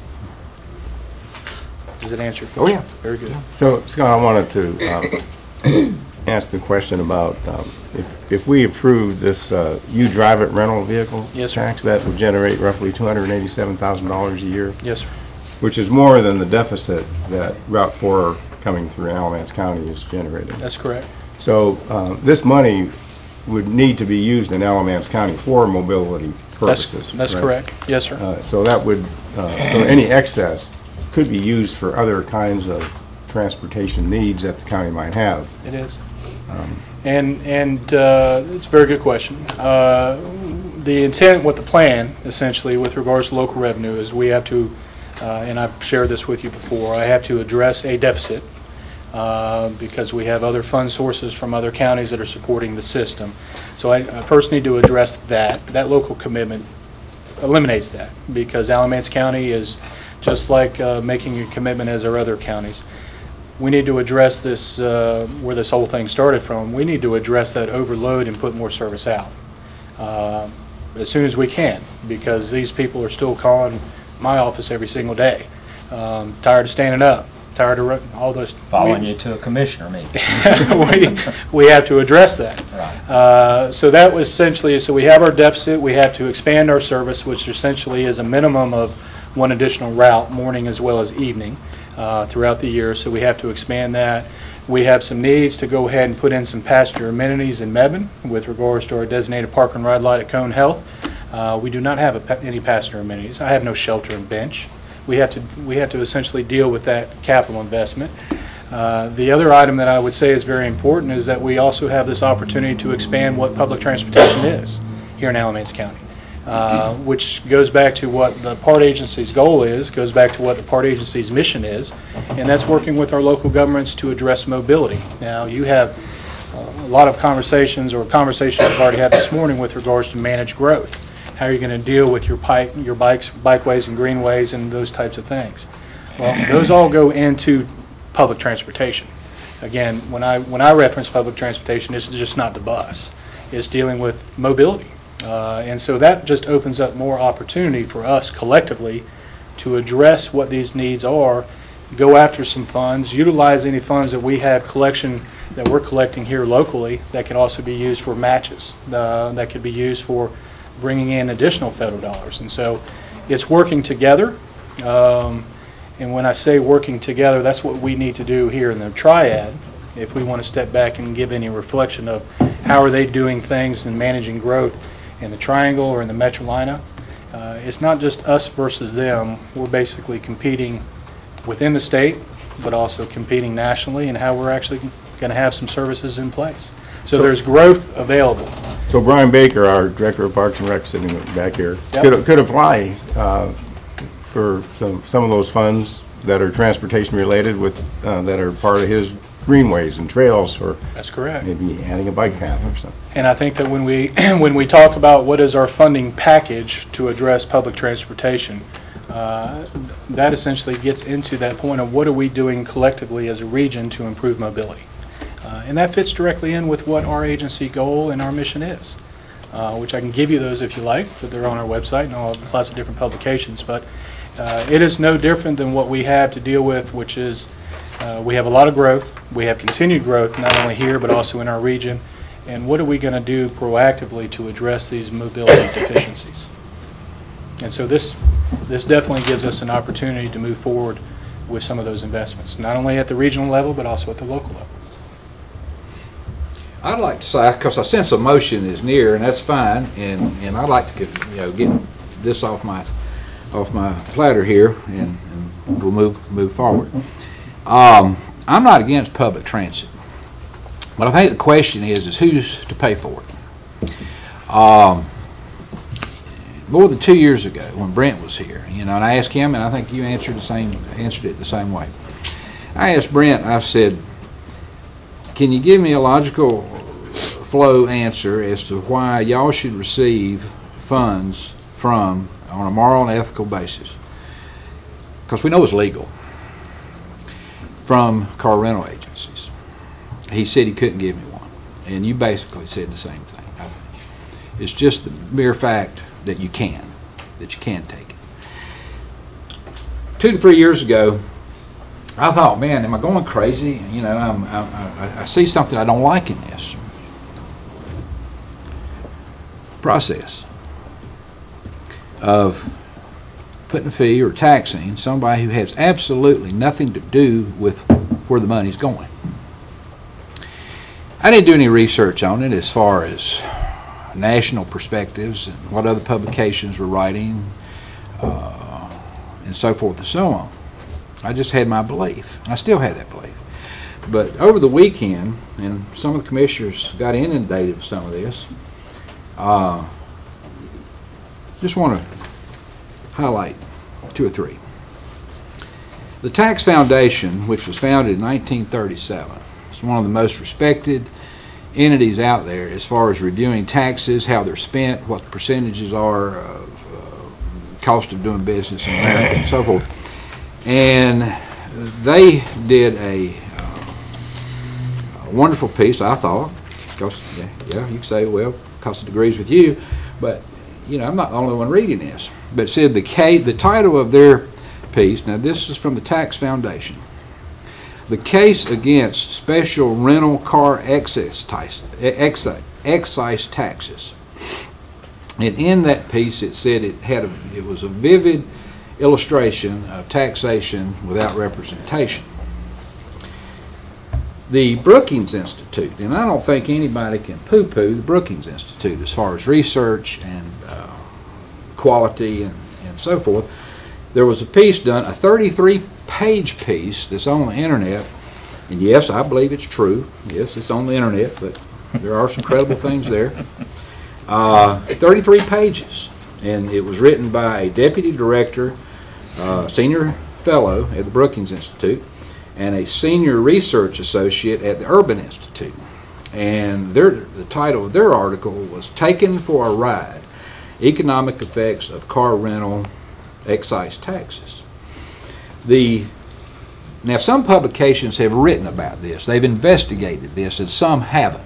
Does it answer your question? Oh, yeah. Very good. So, Scott, I wanted to ask the question about if we approve this You Drive It rental vehicle tax, that would generate roughly $287,000 a year. Yes, sir. Which is more than the deficit that Route 4 coming through Alamance County is generating. That's correct. So this money would need to be used in Alamance County for mobility purposes. That's right? correct. Yes, sir. So that would, so any excess could be used for other kinds of transportation needs that the county might have. It is. And it's a very good question. The intent with the plan, essentially, with regards to local revenue, is we have to, and I've shared this with you before, I have to address a deficit because we have other fund sources from other counties that are supporting the system. So I first need to address that. That local commitment eliminates that, because Alamance County is just like making a commitment as our other counties. We need to address this, where this whole thing started from. We need to address that overload and put more service out as soon as we can, because these people are still calling my office every single day. Tired of standing up, tired of all those. Following you to a commissioner meeting. we have to address that. Right. So that was essentially, so we have our deficit, we have to expand our service, which essentially is a minimum of one additional route, morning as well as evening, throughout the year, so we have to expand that. We have some needs to go ahead and put in some passenger amenities in Mebane with regards to our designated park and ride lot at Cone Health. We do not have any passenger amenities. I have no shelter and bench. We have to essentially deal with that capital investment. The other item that I would say is very important is that we also have this opportunity to expand what public transportation is here in Alamance County, which goes back to what the PART agency's goal is, goes back to what the PART agency's mission is, and that's working with our local governments to address mobility. Now, you have a lot of conversations, or conversations we've already had this morning with regards to managed growth. How are you going to deal with your bikes, bikeways and greenways and those types of things? Well, those all go into public transportation. Again, when I reference public transportation, it's just not the bus. It's dealing with mobility. And so that just opens up more opportunity for us collectively to address what these needs are, go after some funds, utilize any funds that we have that we're collecting here locally that can also be used for matches, that could be used for bringing in additional federal dollars. And so it's working together. And when I say working together, that's what we need to do here in the triad if we want to step back and give any reflection of how are they doing things and managing growth in the Triangle or in the Metrolina. It's not just us versus them. We're basically competing within the state, but also competing nationally, and how we're actually going to have some services in place. So there's growth available. So Brian Baker, our Director of Parks and Rec, sitting back here, could apply for some of those funds that are transportation related with that are part of his greenways and trails for. That's correct. Maybe adding a bike path or something. And I think that when we talk about what is our funding package to address public transportation, that essentially gets into that point of what are we doing collectively as a region to improve mobility. And that fits directly in with what our agency goal and our mission is, which I can give you those if you like, but they're on our website and all lots of different publications. But it is no different than what we have to deal with, which is we have a lot of growth. We have continued growth, not only here, but also in our region. And what are we going to do proactively to address these mobility deficiencies? And so this definitely gives us an opportunity to move forward with some of those investments, not only at the regional level, but also at the local level. I'd like to say, because I sense a motion is near, and that's fine, and I'd like to get this off my platter here, and we'll move forward. I'm not against public transit, but I think the question is who's to pay for it. More than 2 years ago, when Brent was here, and I asked him, and I think you answered it the same way. I asked Brent, I said, can you give me a logical flow answer as to why y'all should receive funds on a moral and ethical basis? Because we know it's legal, from car rental agencies. He said he couldn't give me one, and you basically said the same thing. It's just the mere fact that you can take it. 2 to 3 years ago, I thought, man, am I going crazy? I see something I don't like in this process of putting a fee or taxing somebody who has absolutely nothing to do with where the money's going. I didn't do any research on it as far as national perspectives and what other publications were writing and so forth and so on. I just had my belief. I still have that belief. But over the weekend, and some of the commissioners got inundated with some of this, just want to highlight 2 or 3. The Tax Foundation, which was founded in 1937, is one of the most respected entities out there as far as reviewing taxes, how they're spent, what the percentages are of cost of doing business in America and so forth. And they did a wonderful piece, I thought. Because, yeah, you could say, well, because it agrees with you, but I'm not the only one reading this. But it said the title of their piece. Now, this is from the Tax Foundation. The case against special rental car excise taxes. And in that piece, it said it was a vivid illustration of taxation without representation. The Brookings Institute, and I don't think anybody can poo-poo the Brookings Institute as far as research and quality and so forth. There was a piece done, a 33-page piece that's on the internet, and yes, I believe it's true. Yes, it's on the internet, but there are some credible things there. 33 pages, and it was written by a deputy director, senior fellow at the Brookings Institute, and a senior research associate at the Urban Institute. And the title of their article was "Taken for a Ride: Economic Effects of Car Rental Excise Taxes." Now, some publications have written about this. They've investigated this, and some haven't.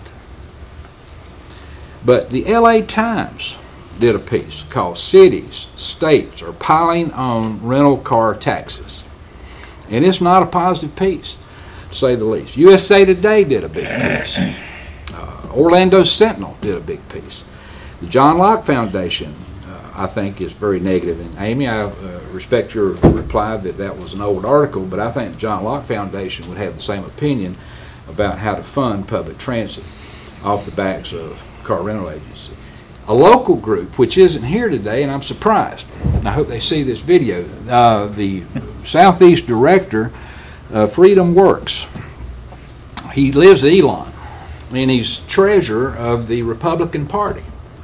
But the LA Times did a piece called "Cities, States Are Piling on Rental Car Taxes." And it's not a positive piece, to say the least. USA Today did a big piece. Orlando Sentinel did a big piece. The John Locke Foundation, I think, is very negative. And Amy, I respect your reply that that was an old article, but I think the John Locke Foundation would have the same opinion about how to fund public transit off the backs of car rental agency. A local group, which isn't here today, and I'm surprised, and I hope they see this video, the Southeast Director of Freedom Works, he lives at Elon, and he's treasurer of the Republican Party.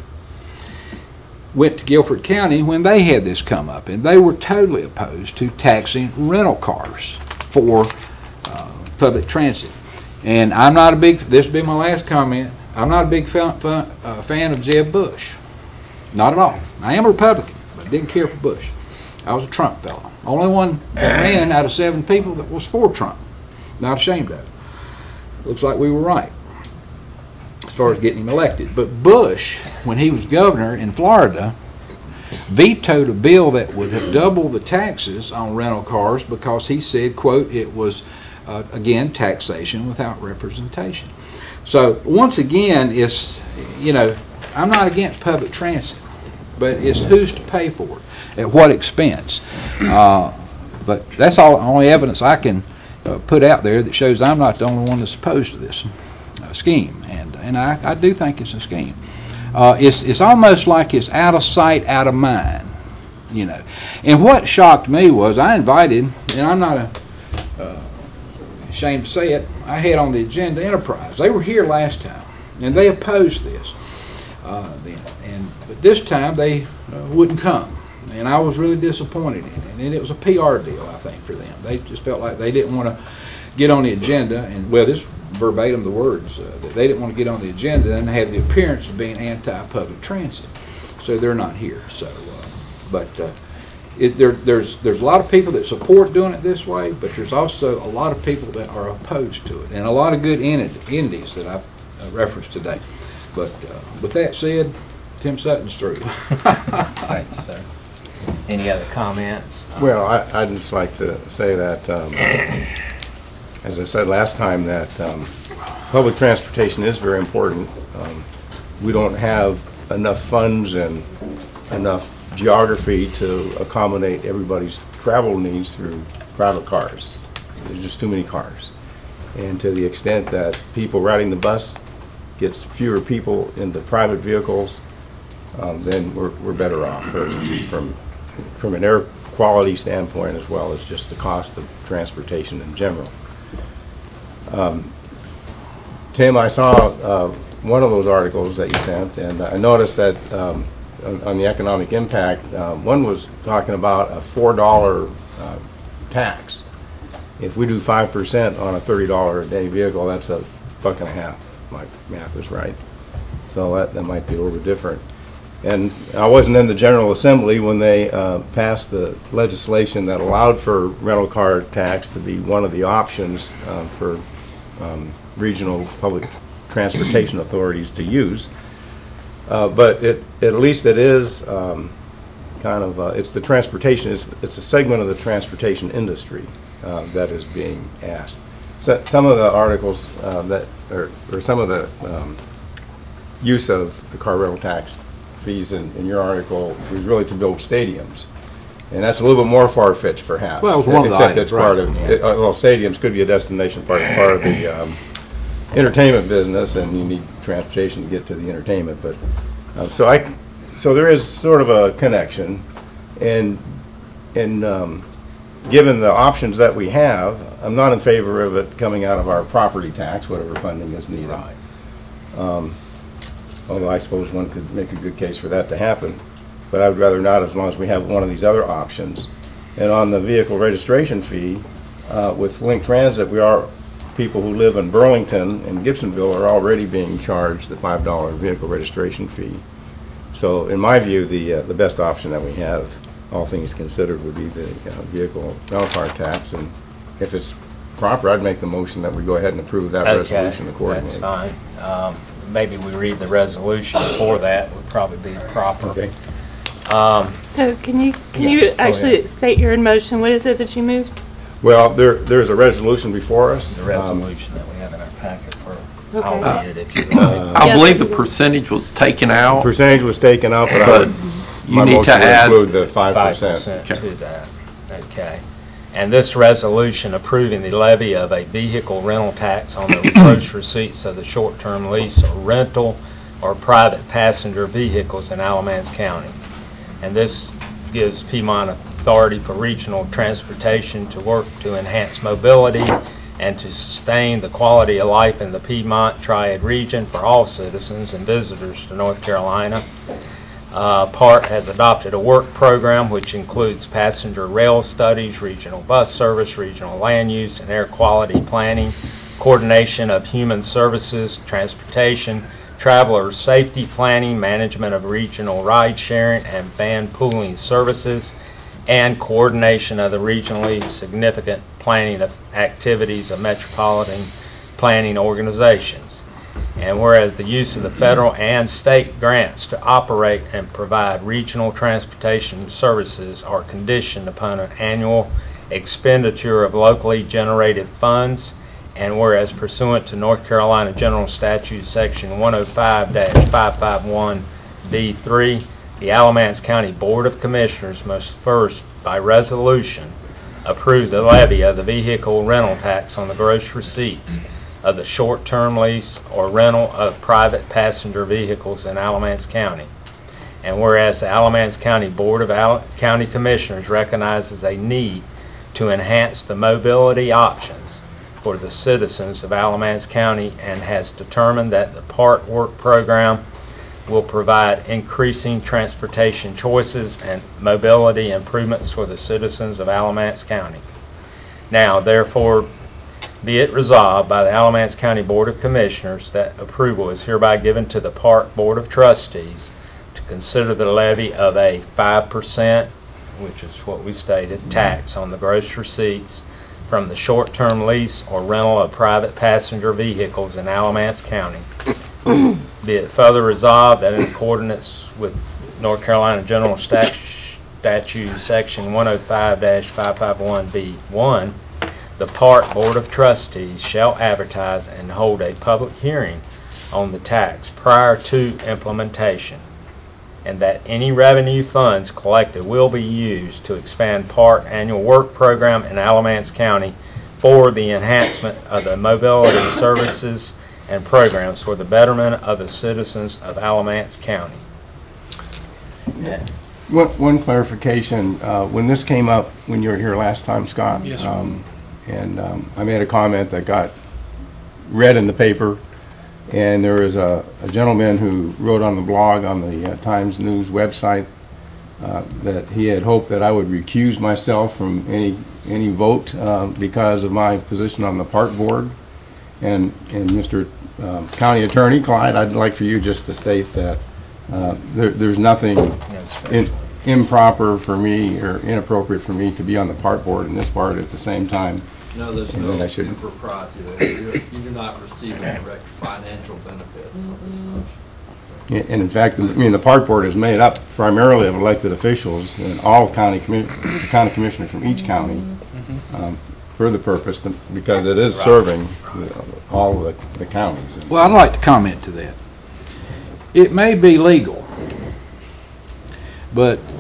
Went to Guilford County when they had this come up, and they were totally opposed to taxing rental cars for public transit. And I'm not a big, this will be my last comment, I'm not a big fan of Jeb Bush. Not at all. I am a Republican, but I didn't care for Bush. I was a Trump fellow. Only one man out of 7 people that was for Trump. Not ashamed of it. Looks like we were right as far as getting him elected. But Bush, when he was governor in Florida, vetoed a bill that would have doubled the taxes on rental cars because he said, quote, it was, again, taxation without representation. So once again, it's, you know, I'm not against public transit, but it's who's to pay for it, at what expense. But that's all only evidence I can put out there that shows I'm not the only one that's opposed to this scheme, and I do think it's a scheme. It's almost like it's out of sight, out of mind, you know. And what shocked me was I invited, and I'm not ashamed to say it, I had on the agenda Enterprise. They were here last time, and they opposed this. But this time they wouldn't come, and I was really disappointed in it. And it was a PR deal, I think, for them. They just felt like they didn't want to get on the agenda, and well, this verbatim the words that they didn't want to get on the agenda and have the appearance of being anti-public transit. So they're not here. So, there's a lot of people that support doing it this way, but there's also a lot of people that are opposed to it, and a lot of good entities that I've referenced today. But with that said, Tim Sutton's through. Thank you, sir. Any other comments? Well, I'd just like to say that, as I said last time, that public transportation is very important. We don't have enough funds and enough geography to accommodate everybody's travel needs through private cars. There's just too many cars. And to the extent that people riding the bus gets fewer people into private vehicles, then we're better off from an air quality standpoint, as well as just the cost of transportation in general. Tim, I saw one of those articles that you sent, and I noticed that on the economic impact, one was talking about a $4 tax. If we do 5% on a $30 a day vehicle, that's $1.50. My math is right. So that might be a little bit different. And I wasn't in the General Assembly when they passed the legislation that allowed for rental car tax to be one of the options for regional public transportation authorities to use. But at least it is kind of, it's the transportation, it's a segment of the transportation industry that is being asked. So some of the articles or some of the use of the car rental tax fees in your article was really to build stadiums. And that's a little bit more far-fetched, perhaps. Well, it was one of the except items, it's part right. of, well, stadiums could be a destination part of the entertainment business, and you need transportation to get to the entertainment. But so there is sort of a connection, and given the options that we have, I'm not in favor of it coming out of our property tax, whatever funding is needed. Although I suppose one could make a good case for that to happen. But I would rather not, as long as we have one of these other options. And on the vehicle registration fee, with Link Transit, people who live in Burlington and Gibsonville are already being charged the $5 vehicle registration fee. So in my view, the best option that we have, all things considered, would be the vehicle rental car tax. And if it's proper, I'd make the motion that we go ahead and approve that resolution accordingly. That's fine. Maybe we read the resolution before that would probably be proper. Okay. So can you actually state your motion? What is it that you moved? Well, there's a resolution before us. The resolution that we have in our packet for, Okay. I'll read it if you like. I believe the percentage was taken out. Percentage was taken out, But you need to add. include the 5%. 5% to that. Okay. And this resolution approving the levy of a vehicle rental tax on the gross receipts of the short-term lease or rental or private passenger vehicles in Alamance County. And this gives Piedmont Authority for Regional Transportation to work to enhance mobility and to sustain the quality of life in the Piedmont Triad region for all citizens and visitors to North Carolina. PART has adopted a work program which includes passenger rail studies, regional bus service, regional land use and air quality planning, coordination of human services, transportation, traveler safety planning, management of regional ride sharing and van pooling services, and coordination of the regionally significant planning of activities of metropolitan planning organizations. And whereas the use of the federal and state grants to operate and provide regional transportation services are conditioned upon an annual expenditure of locally generated funds, and whereas pursuant to North Carolina General Statute Section 105-551B3, the Alamance County Board of Commissioners must first, by resolution, approve the levy of the vehicle rental tax on the gross receipts of the short-term lease or rental of private passenger vehicles in Alamance County. And whereas the Alamance County Board of County Commissioners recognizes a need to enhance the mobility options for the citizens of Alamance County and has determined that the PART work program will provide increasing transportation choices and mobility improvements for the citizens of Alamance County. Now, therefore, be it resolved by the Alamance County Board of Commissioners that approval is hereby given to the PART Board of Trustees to consider the levy of a 5%, which is what we stated, tax on the gross receipts from the short-term lease or rental of private passenger vehicles in Alamance County. Be it further resolved that in accordance with North Carolina General Statute Section 105-551B1, the PART Board of Trustees shall advertise and hold a public hearing on the tax prior to implementation, and that any revenue funds collected will be used to expand PART annual work program in Alamance County for the enhancement of the mobility services and programs for the betterment of the citizens of Alamance County. One clarification, when this came up, when you were here last time, Scott, Yes, sir. I made a comment that got read in the paper, and there was a gentleman who wrote on the blog on the Times News website that he had hoped that I would recuse myself from any vote because of my position on the PART board. And Mr. County Attorney Clyde, I'd like for you just to state that there's nothing improper for me or inappropriate for me to be on the PART board and this board at the same time. No, there's no impropriety there. You do not receive a direct financial benefit from this function. And in fact, I mean, the PART board is made up primarily of elected officials and all county commissioners from each county for the purpose, because it is serving all of the counties. Well, I'd like to comment to that. It may be legal, but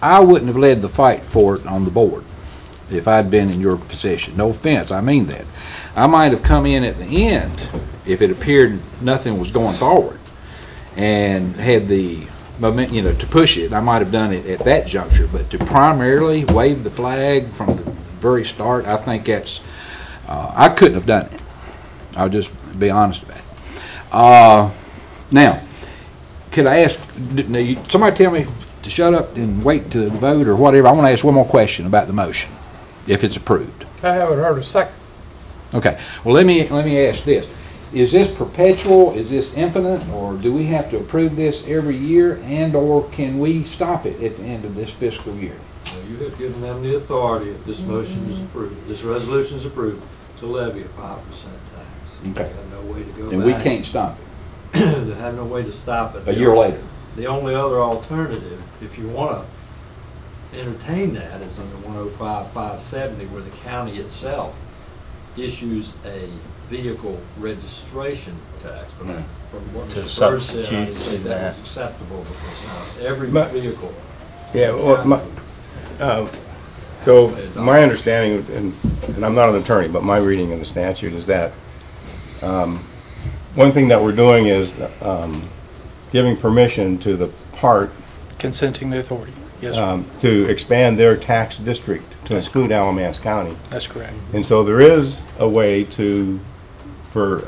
I wouldn't have led the fight for it on the board if I'd been in your position. No offense, I mean that. I might have come in at the end if it appeared nothing was going forward and had the moment, you know, to push it. I might have done it at that juncture, but to primarily wave the flag from the very start, I think that's, I couldn't have done it. I'll just be honest about it. Now, could I ask, somebody tell me to shut up and wait to the vote or whatever? I want to ask one more question about the motion, if it's approved. I haven't heard a second. Okay. Well, let me ask this. Is this perpetual? Is this infinite? Or do we have to approve this every year, and or can we stop it at the end of this fiscal year? Well, you have given them the authority, if this motion is approved, this resolution is approved, to levy a 5% tax. Okay. They have no way to go back. And we can't stop it They have no way to stop it. a year later. The only other alternative, if you want to entertain that, is under 105-570, where the county itself issues a vehicle registration tax. But from what To Mr. Bird said, substitute I say that that. was acceptable because every But- vehicle. Yeah, well, so my understanding, and I'm not an attorney, but my reading of the statute is that one thing that we're doing is giving permission to the part Consenting the authority. Yes, sir. to expand their tax district to include Alamance County. That's correct. And so there is a way for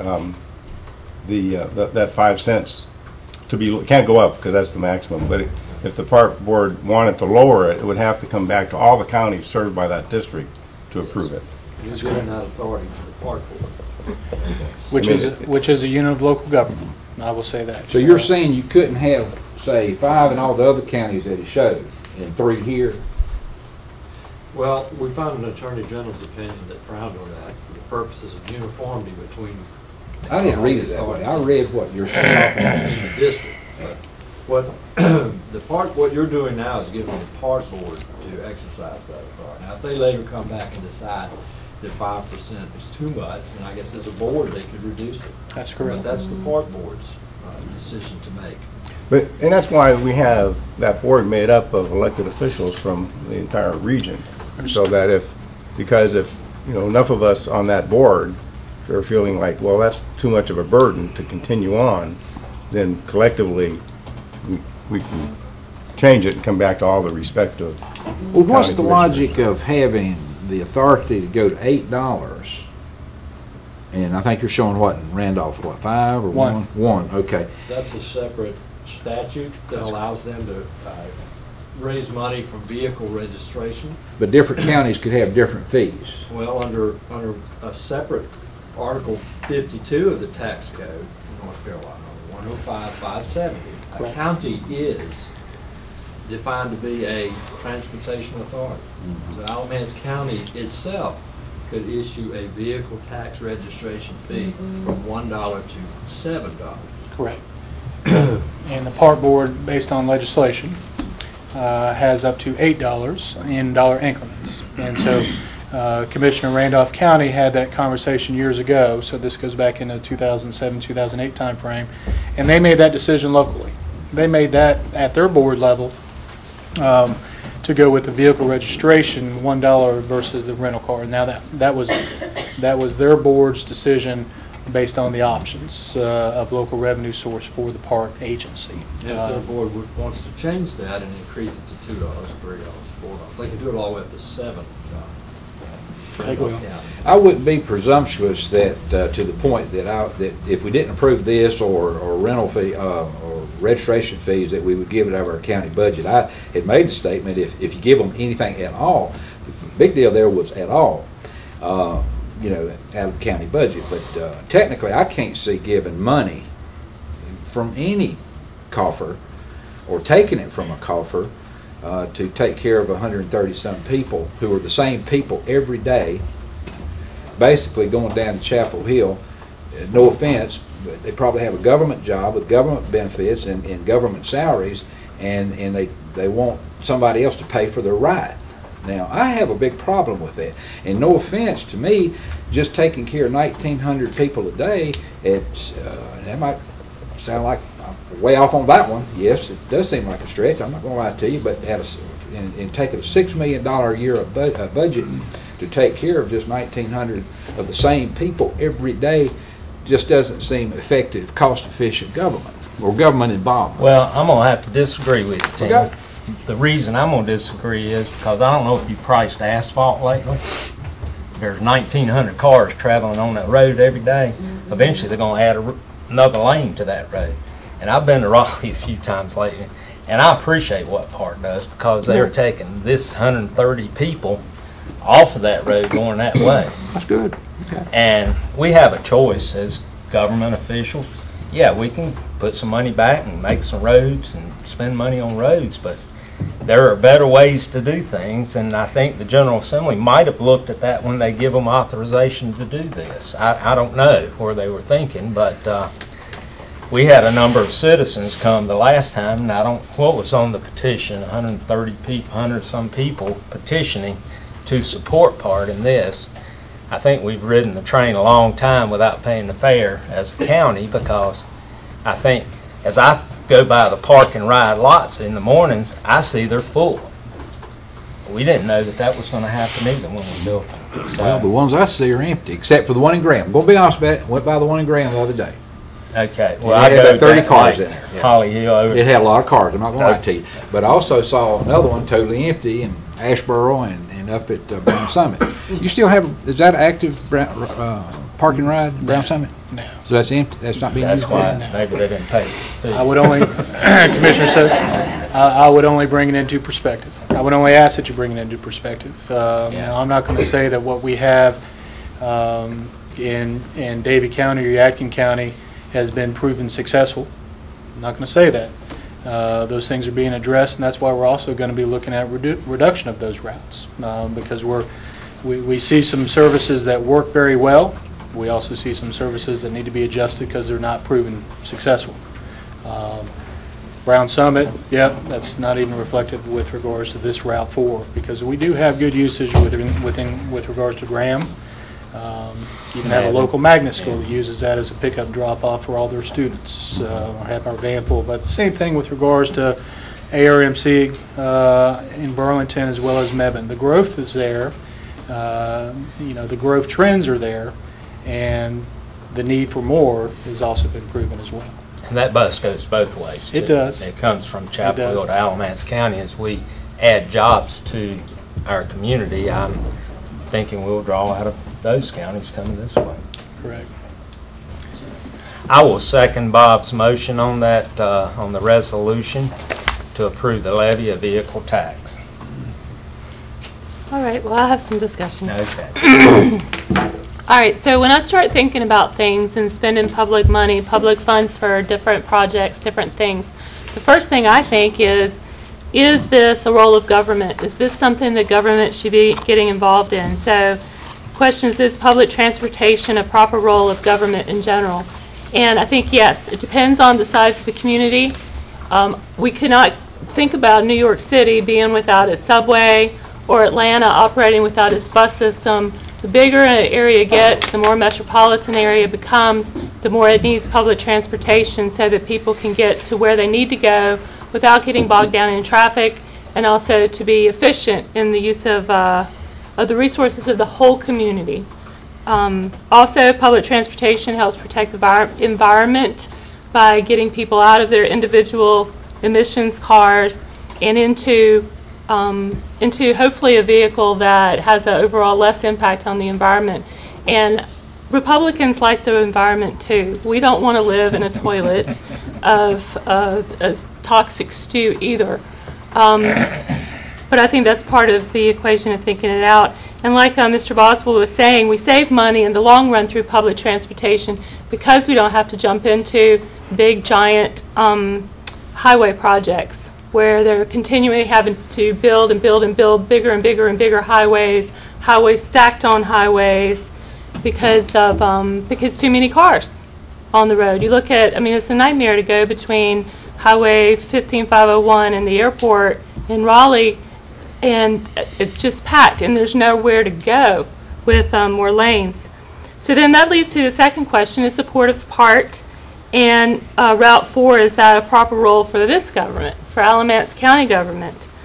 that 5 cents to be, it can't go up because that's the maximum, but if the park board wanted to lower it, it would have to come back to all the counties served by that district to approve it. You're giving that authority to the park board. Which is a unit of local government. I will say that. So you're saying you couldn't have, say, 5 in all the other counties that it showed, and 3 here? Well, we found an attorney general's opinion that frowned on that for the purposes of uniformity between. I didn't read it that way. I read what you're saying. In the district. But what you're doing now is giving the park board to exercise that authority. Now, if they later come back and decide that 5% is too much, then I guess as a board they could reduce it. That's correct. But that's the park board's decision to make. And that's why we have that board made up of elected officials from the entire region. So that because if, you know, enough of us on that board are feeling like, well, that's too much of a burden to continue on, then collectively we can change it and come back to all the respective. Well, what's the county logic of having the authority to go to $8? And I think you're showing what in Randolph, what, 5 or 1? 1, okay. That's a separate statute that allows them to raise money from vehicle registration. But different counties could have different fees. Well, under a separate Article 52 of the tax code in North Carolina, 105-570, a county is defined to be a transportation authority. So Alamance County itself could issue a vehicle tax registration fee from $1 to $7. Correct. And the park board, based on legislation, has up to $8 in dollar increments. And so Commissioner Randolph County had that conversation years ago, so this goes back into 2007, 2008 timeframe, and they made that decision locally. They made that at their board level to go with the vehicle registration, $1 versus the rental car. Now that was their board's decision based on the options of local revenue source for the park agency. And if their board wants to change that and increase it to $2, $3, $4, they can do it all the way up to $7. I wouldn't be presumptuous that to the point that if we didn't approve this or rental fee or registration fees, that we would give it out of our county budget. I had made the statement if you give them anything at all, the big deal there was at all, you know, out of the county budget. But technically, I can't see giving money from any coffer or taking it from a coffer to take care of 130-some people who are the same people every day, basically going down to Chapel Hill. No offense, but they probably have a government job with government benefits and government salaries, and they want somebody else to pay for their ride. Now, I have a big problem with that. And no offense to me, just taking care of 1,900 people a day, that might sound like I'm way off on that one. Yes, it does seem like a stretch. I'm not going to lie to you, but and taking a $6 million a year of budget to take care of just 1,900 of the same people every day just doesn't seem effective, cost-efficient government or government involvement. Well, I'm going to have to disagree with you, Tim. Okay. The reason I'm going to disagree is because I don't know if you priced asphalt lately. There's 1,900 cars traveling on that road every day. Eventually, they're going to add another lane to that road. And I've been to Raleigh a few times lately, and I appreciate what Park does because they're taking this 130 people off of that road going that way. That's good. Okay. And we have a choice as government officials. Yeah, we can put some money back and make some roads and spend money on roads, but there are better ways to do things, and I think the General Assembly might have looked at that when they give them authorization to do this. I don't know where they were thinking, but we had a number of citizens come the last time, and what was on the petition, 130 people, 100-some people petitioning to support part in this. I think we've ridden the train a long time without paying the fare as a county, because I think as I go by the park and ride lots in the mornings, I see they're full. We didn't know that that was going to happen either when we built them. So, Well, the ones I see are empty, except for the one in Graham. I'm going to be honest about it. Went by the one in Graham the other day. okay, It well, I had go about 30 that cars way, in there. Yeah. Holly Hill over. It had a lot of cars, I'm not going to lie to you. But I also saw another one totally empty in Asheboro and up at Brown Summit. You still have, is that active park and ride in Brown Summit? No. So that's empty, that's not being That's used? why maybe they didn't pay the fee. I would only, Commissioner said, I would only bring it into perspective. I would only ask that you bring it into perspective. Now, I'm not going to say that what we have in Davie County or Yadkin County has been proven successful. I'm not going to say that. Those things are being addressed, and that's why we're also going to be looking at reduction of those routes, because we see some services that work very well. We also see some services that need to be adjusted because they're not proven successful. Brown Summit, yeah, that's not even reflective with regards to this Route 4, because we do have good usage with regards to Graham. Even have a local magnet school that uses that as a pickup drop-off for all their students. Have our van pool, but the same thing with regards to ARMC in Burlington as well as Mebane. The growth is there. The growth trends are there, and the need for more has also been proven as well. And that bus goes both ways, too. It does. It comes from Chapel Hill to Alamance County. As we add jobs to our community, I'm thinking we'll draw out of those counties coming this way. Correct. I will second Bob's motion on that, on the resolution to approve the levy of vehicle tax. All right, well, I'll have some discussion. Okay. All right, so when I start thinking about things and spending public money, public funds for different projects, different things, the first thing I think is this a role of government? Is this something that government should be getting involved in? So the question is public transportation a proper role of government in general? And I think, yes, it depends on the size of the community. We cannot think about New York City being without its subway or Atlanta operating without its bus system. The bigger an area gets, the more metropolitan area it becomes, the more it needs public transportation so that people can get to where they need to go without getting bogged down in traffic, and also to be efficient in the use of the resources of the whole community. Also, public transportation helps protect the environment by getting people out of their individual emissions cars and into hopefully a vehicle that has an overall less impact on the environment. And Republicans like the environment too. We don't want to live in a toilet of a toxic stew either. But I think that's part of the equation of thinking it out. And like Mr. Boswell was saying, we save money in the long run through public transportation because we don't have to jump into big, giant highway projects where they're continually having to build and build and build bigger and bigger and bigger highways stacked on highways because too many cars on the road. You look at, I mean, it's a nightmare to go between Highway 15501 and the airport in Raleigh, and it's just packed, and there's nowhere to go with more lanes. So then that leads to the second question, is supportive part, and Route 4, is that a proper role for this government, for Alamance County government?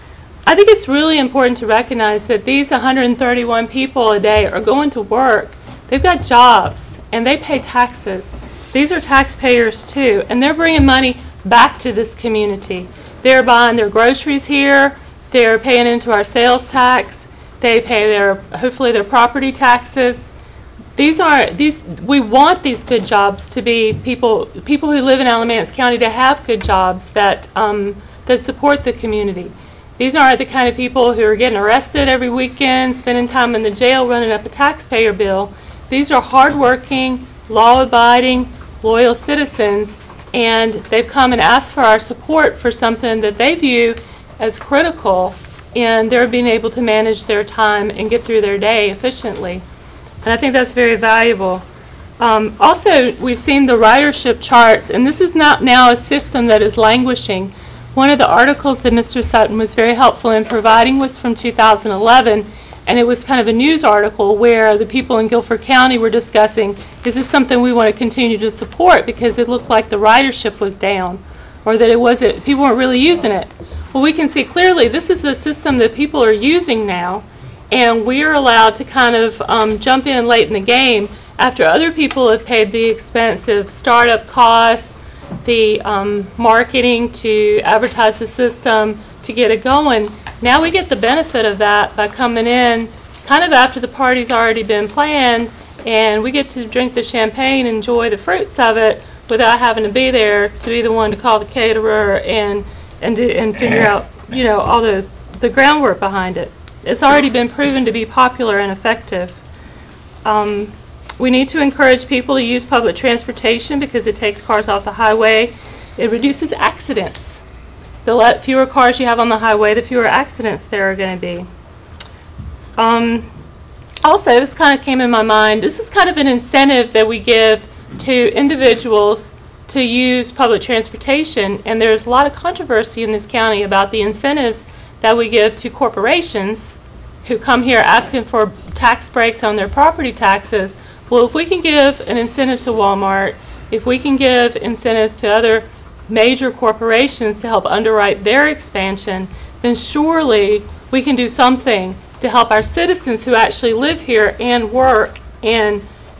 I think it's really important to recognize that these 131 people a day are going to work. They've got jobs, and they pay taxes. These are taxpayers too, and they're bringing money back to this community. They're buying their groceries here. They're paying into our sales tax. They pay hopefully their property taxes. We want these good jobs to be people who live in Alamance County to have good jobs that support the community. These aren't the kind of people who are getting arrested every weekend, spending time in the jail running up a taxpayer bill. These are hardworking, law-abiding, loyal citizens, and they've come and asked for our support for something that they view as critical in their being able to manage their time and get through their day efficiently. And I think that's very valuable. Also, we've seen the ridership charts, and this is not now a system that is languishing. One of the articles that Mr. Sutton was very helpful in providing was from 2011, and it was kind of a news article where the people in Guilford County were discussing, is this something we want to continue to support because it looked like the ridership was down, or that people weren't really using it. Well, we can see clearly this is a system that people are using now, and we are allowed to kind of jump in late in the game after other people have paid the expensive startup costs, the marketing to advertise the system to get it going. Now we get the benefit of that by coming in kind of after the party's already been planned, and we get to drink the champagne, enjoy the fruits of it without having to be there to be the one to call the caterer and figure out, you know, all the groundwork behind it. It's already been proven to be popular and effective. We need to encourage people to use public transportation because it takes cars off the highway. It reduces accidents. The fewer cars you have on the highway, the fewer accidents there are going to be. Also, this kind of came in my mind, this is kind of an incentive that we give to individuals to use public transportation, and there's a lot of controversy in this county about the incentives that we give to corporations who come here asking for tax breaks on their property taxes. Well, if we can give an incentive to Walmart, if we can give incentives to other major corporations to help underwrite their expansion, then surely we can do something to help our citizens who actually live here and work and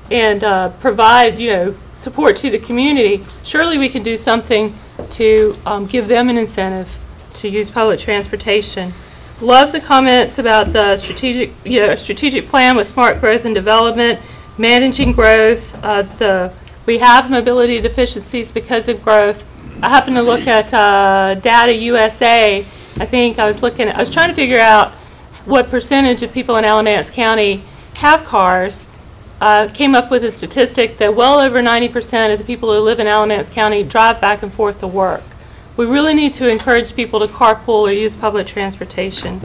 provide, you know, support to the community. Surely we can do something to give them an incentive to use public transportation. Love the comments about the strategic plan with smart growth and development, managing growth. We have mobility deficiencies because of growth. I happened to look at Data USA. I think I was trying to figure out what percentage of people in Alamance County have cars. Came up with a statistic that well over 90% of the people who live in Alamance County drive back and forth to work. We really need to encourage people to carpool or use public transportation.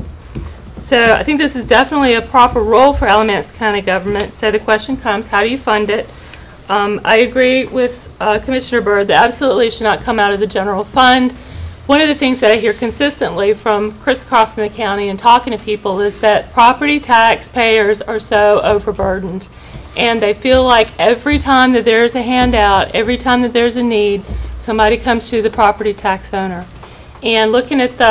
So I think this is definitely a proper role for Alamance County government. So the question comes, how do you fund it? I agree with Commissioner Byrd that absolutely should not come out of the general fund. One of the things that I hear consistently from crisscrossing the county and talking to people is that property taxpayers are so overburdened. And they feel like every time that there's a handout, every time that there's a need, somebody comes to the property tax owner. And looking at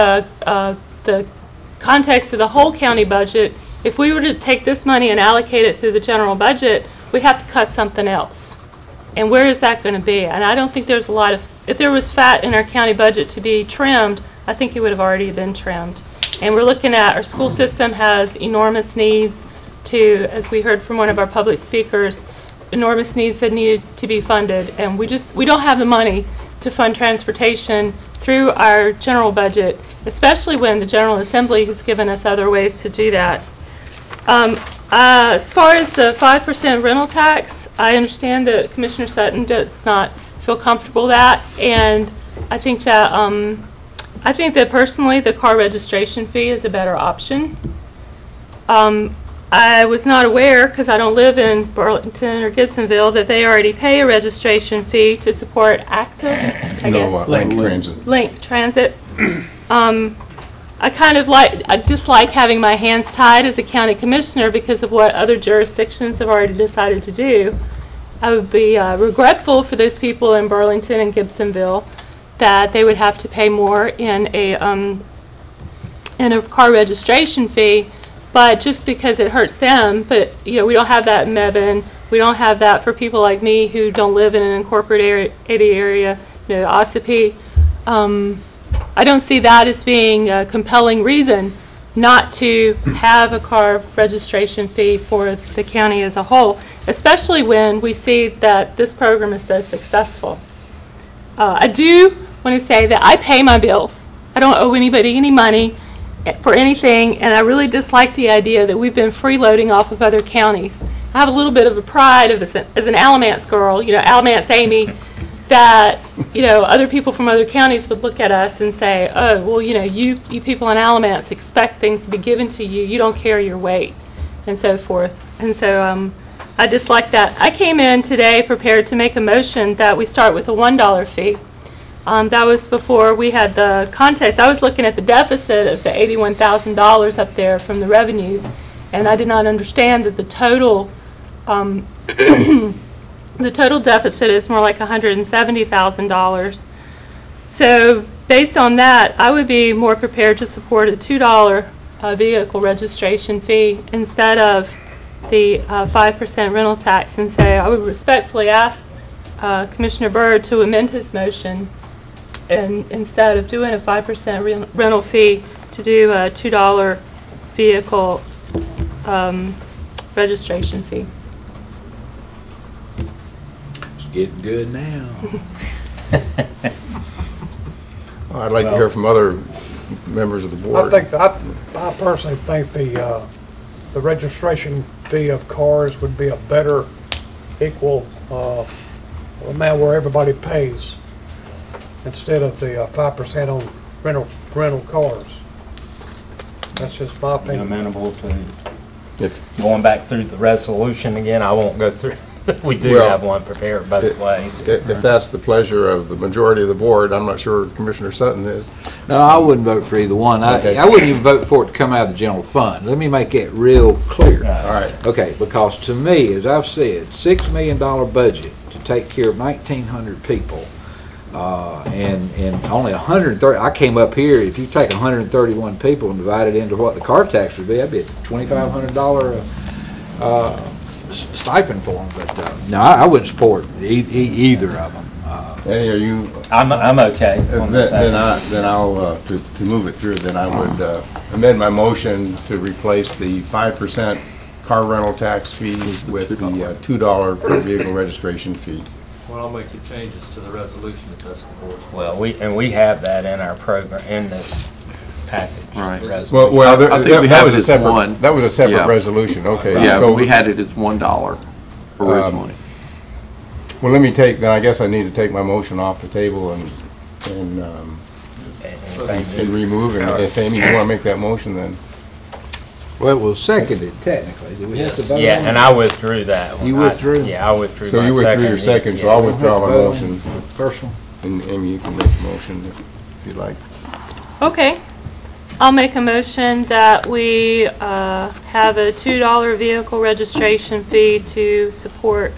the context of the whole county budget, if we were to take this money and allocate it through the general budget, we'd have to cut something else. And where is that going to be? And I don't think there's a lot of, if there was fat in our county budget to be trimmed, I think it would have already been trimmed. And we're looking at our school system has enormous needs to, as we heard from one of our public speakers, enormous needs that needed to be funded. And we don't have the money to fund transportation through our general budget, especially when the General Assembly has given us other ways to do that. As far as the 5% rental tax, I understand that Commissioner Sutton does not feel comfortable with that, and I think that personally the car registration fee is a better option. I was not aware, because I don't live in Burlington or Gibsonville, that they already pay a registration fee to support active, Link Transit. I dislike having my hands tied as a county commissioner because of what other jurisdictions have already decided to do. I would be regretful for those people in Burlington and Gibsonville that they would have to pay more in a and a car registration fee, but just because it hurts them. But we don't have that in Mebane. We don't have that for people like me who don't live in an incorporated area, Ossipee. I don't see that as being a compelling reason not to have a car registration fee for the county as a whole, especially when we see that this program is so successful. I do want to say that I pay my bills. I don't owe anybody any money for anything, and I really dislike the idea that we've been freeloading off of other counties. I have a little bit of a pride as an Alamance girl, Alamance Amy, that other people from other counties would look at us and say, oh, well, you people in Alamance expect things to be given to you. You don't carry your weight, and so forth. And so I dislike that. I came in today prepared to make a motion that we start with a $1 fee. That was before we had the context. I was looking at the deficit of the $81,000 up there from the revenues, and I did not understand that the total the total deficit is more like $170,000. So based on that, I would be more prepared to support a $2 vehicle registration fee instead of the 5% rental tax, and say I would respectfully ask Commissioner Byrd to amend his motion, and instead of doing a 5% rental fee, to do a $2 vehicle registration fee. Getting good now. I'd like to hear from other members of the board. I personally think the registration fee of cars would be a better equal amount where everybody pays, instead of the 5% on rental cars. That's just my opinion. Amenable to going back through the resolution again. I won't go through. We do have one prepared both ways. If that's the pleasure of the majority of the board, I'm not sure Commissioner Sutton is. No, I wouldn't vote for either one. Okay. I wouldn't even vote for it to come out of the general fund. Let me make that real clear. All right. Okay, because to me, as I've said, $6 million budget to take care of 1,900 people, and only 130. I came up here. If you take 131 people and divide it into what the car tax would be, that'd be a $2,500 stipend for them. But no, I wouldn't support either of them. Eddie, are you? I'm okay. Then I'll to move it through. Then I would amend my motion to replace the 5% car rental tax fee with the $2 per vehicle registration fee. Well, I'll make the changes to the resolution if that's the board's. Well, we have that in our program in this package. Right. Well, I think we have it as one. That was a separate resolution. Okay. Yeah, so we had it as $1 originally. Well, let me take. Then I guess I need to take my motion off the table and remove. And if Amy, you want to make that motion, then. Well, we'll second it technically. Do we have to vote on and I withdrew that one. You withdrew? I withdrew. So you withdrew your second, so I'll withdraw my motion. Personal. And Amy, you can make the motion if you'd like. Okay. I'll make a motion that we have a $2 vehicle registration fee to support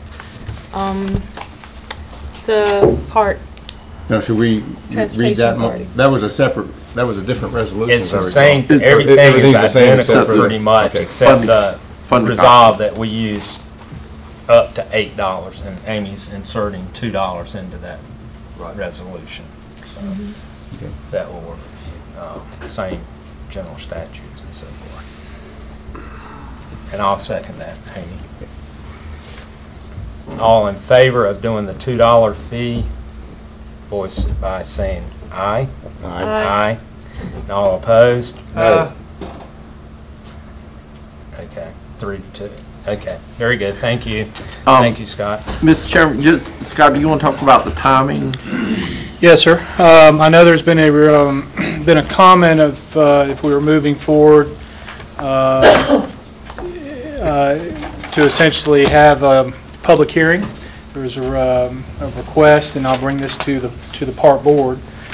the part. Now, should we read that? That was a separate. That was a different resolution. It's the same. Everything is identical pretty much, except the resolve that we use up to $8, and Amy's inserting $2 into that resolution. So that will work. Same general statutes and so forth. And I'll second that, Amy. All in favor of doing the $2 fee, voice it by saying aye. Aye. Aye. And all opposed? No. Okay, 3-2. Okay, very good. Thank you. Thank you, Scott. Mr. Chairman, Scott, do you want to talk about the timing? Yes, sir. I know there's been a comment of if we were moving forward to essentially have a public hearing. There's a request, and I'll bring this to the park board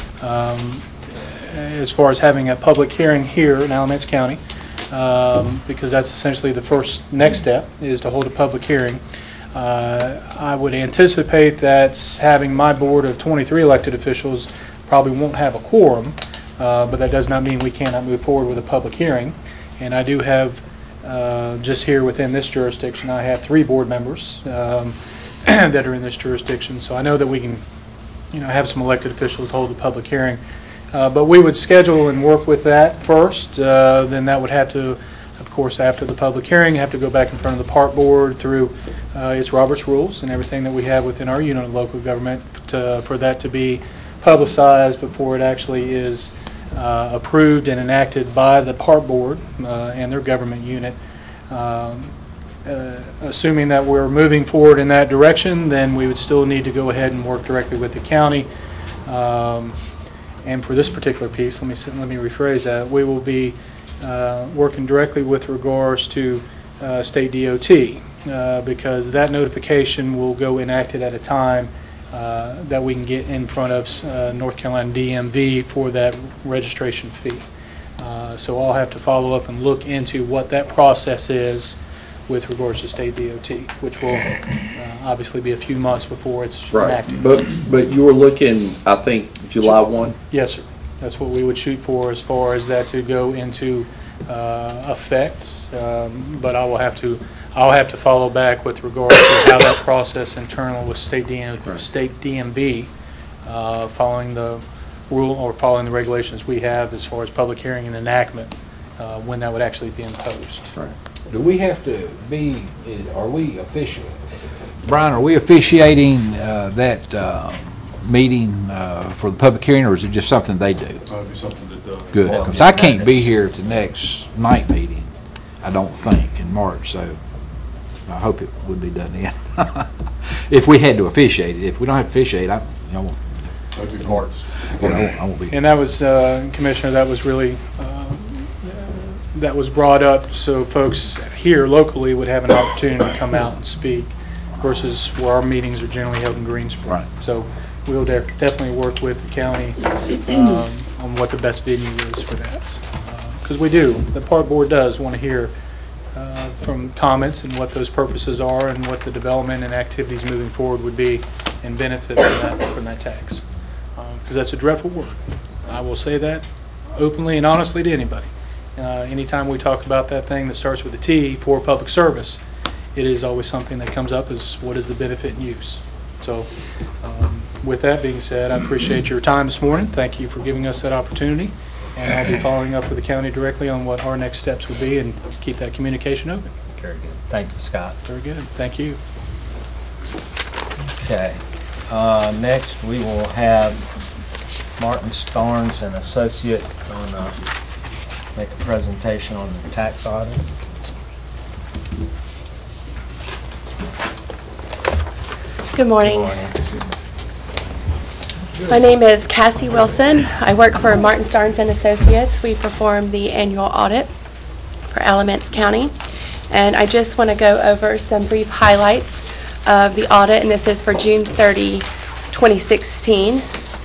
as far as having a public hearing here in Alamance County, because that's essentially the first next step is to hold a public hearing. I would anticipate that having my board of 23 elected officials probably won't have a quorum, but that does not mean we cannot move forward with a public hearing. And I do have, just here within this jurisdiction, I have 3 board members that are in this jurisdiction, so I know that we can, have some elected officials hold a public hearing. But we would schedule and work with that first. Then that would have to, of course, after the public hearing, have to go back in front of the park board through its Robert's rules and everything that we have within our unit of local government for that to be publicized before it actually is approved and enacted by the park board and their government unit. Assuming that we're moving forward in that direction, then we would still need to go ahead and work directly with the county. And for this particular piece, let me rephrase that. We will be working directly with regards to state DOT because that notification will go enacted at a time that we can get in front of North Carolina DMV for that registration fee. So I'll have to follow up and look into what that process is with regards to state DOT, which will obviously be a few months before it's enacted. But you were looking, I think, July 1? Yes, sir. That's what we would shoot for as far as that to go into effect. But I'll have to follow back with regards to how that process internal with state DMV, following the rule or following the regulations we have as far as public hearing and enactment, when that would actually be imposed. Right. Do we have to be, are we officially, Brian, are we officiating that meeting for the public hearing, or is it just something they do? It'll be something that does. Good, because I can't be here at the next night meeting, I don't think, in March, so I hope it would be done then. If we had to officiate it. If we don't have to officiate, I won't. I won't be. And that was, Commissioner, that was really, that was brought up so folks here locally would have an opportunity to come out and speak versus where our meetings are generally held in Greensboro. Right. So we'll definitely work with the county on what the best venue is for that. Because we do, the park board does want to hear from comments and what those purposes are and what the development and activities moving forward would be and benefit from that tax. Because that's a dreadful word. I will say that openly and honestly to anybody. Anytime we talk about that thing that starts with a T for public service, it is always something that comes up as what is the benefit and use. So with that being said, I appreciate your time this morning. Thank you for giving us that opportunity. And I'll be following up with the county directly on what our next steps would be and keep that communication open. Very good. Thank you, Scott. Very good. Thank you. Okay. Next, we will have Martin Starnes, an associate, on make a presentation on the tax audit. Good morning. My name is Cassie Wilson. I work for Martin Starnes and Associates. We perform the annual audit for Alamance County. And I just want to go over some brief highlights of the audit, and this is for June 30, 2016.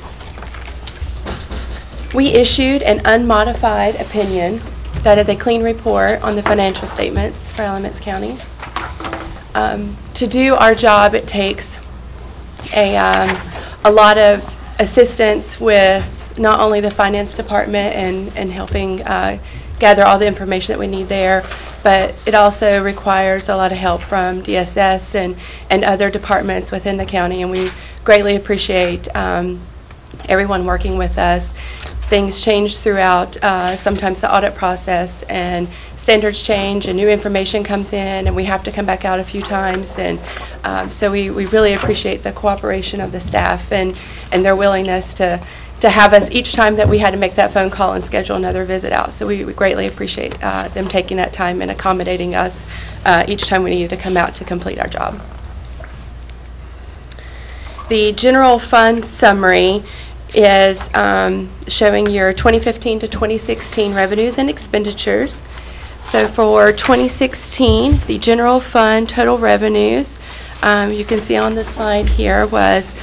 We issued an unmodified opinion that is a clean report on the financial statements for Alamance County. To do our job, it takes a lot of assistance with not only the finance department and helping gather all the information that we need there, but it also requires a lot of help from DSS and other departments within the county, and we greatly appreciate everyone working with us. Things change throughout sometimes the audit process, and standards change and new information comes in, and we have to come back out a few times, and so we really appreciate the cooperation of the staff and their willingness to have us each time that we had to make that phone call and schedule another visit out. So we greatly appreciate them taking that time and accommodating us each time we needed to come out to complete our job. The general fund summary is showing your 2015 to 2016 revenues and expenditures. So for 2016, the general fund total revenues, you can see on the slide here, was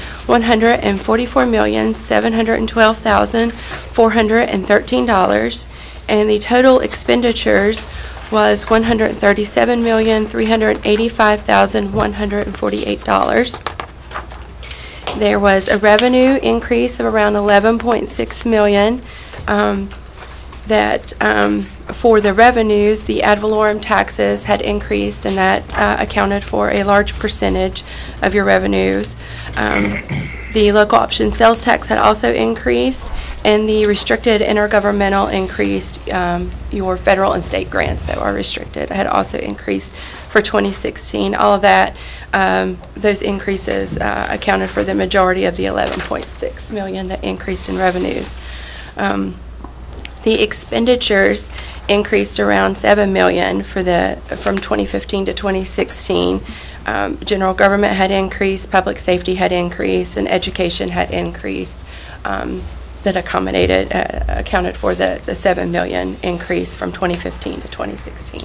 $144,712,413, and the total expenditures was $137,385,148. There was a revenue increase of around 11.6 million. That for the revenues, the ad valorem taxes had increased, and that accounted for a large percentage of your revenues. The local option sales tax had also increased, and the restricted intergovernmental increased. Your federal and state grants that are restricted had also increased for 2016. All of that, those increases accounted for the majority of the 11.6 million that increased in revenues. The expenditures increased around 7 million from 2015 to 2016. General government had increased, public safety had increased, and education had increased. That accounted for the 7 million increase from 2015 to 2016.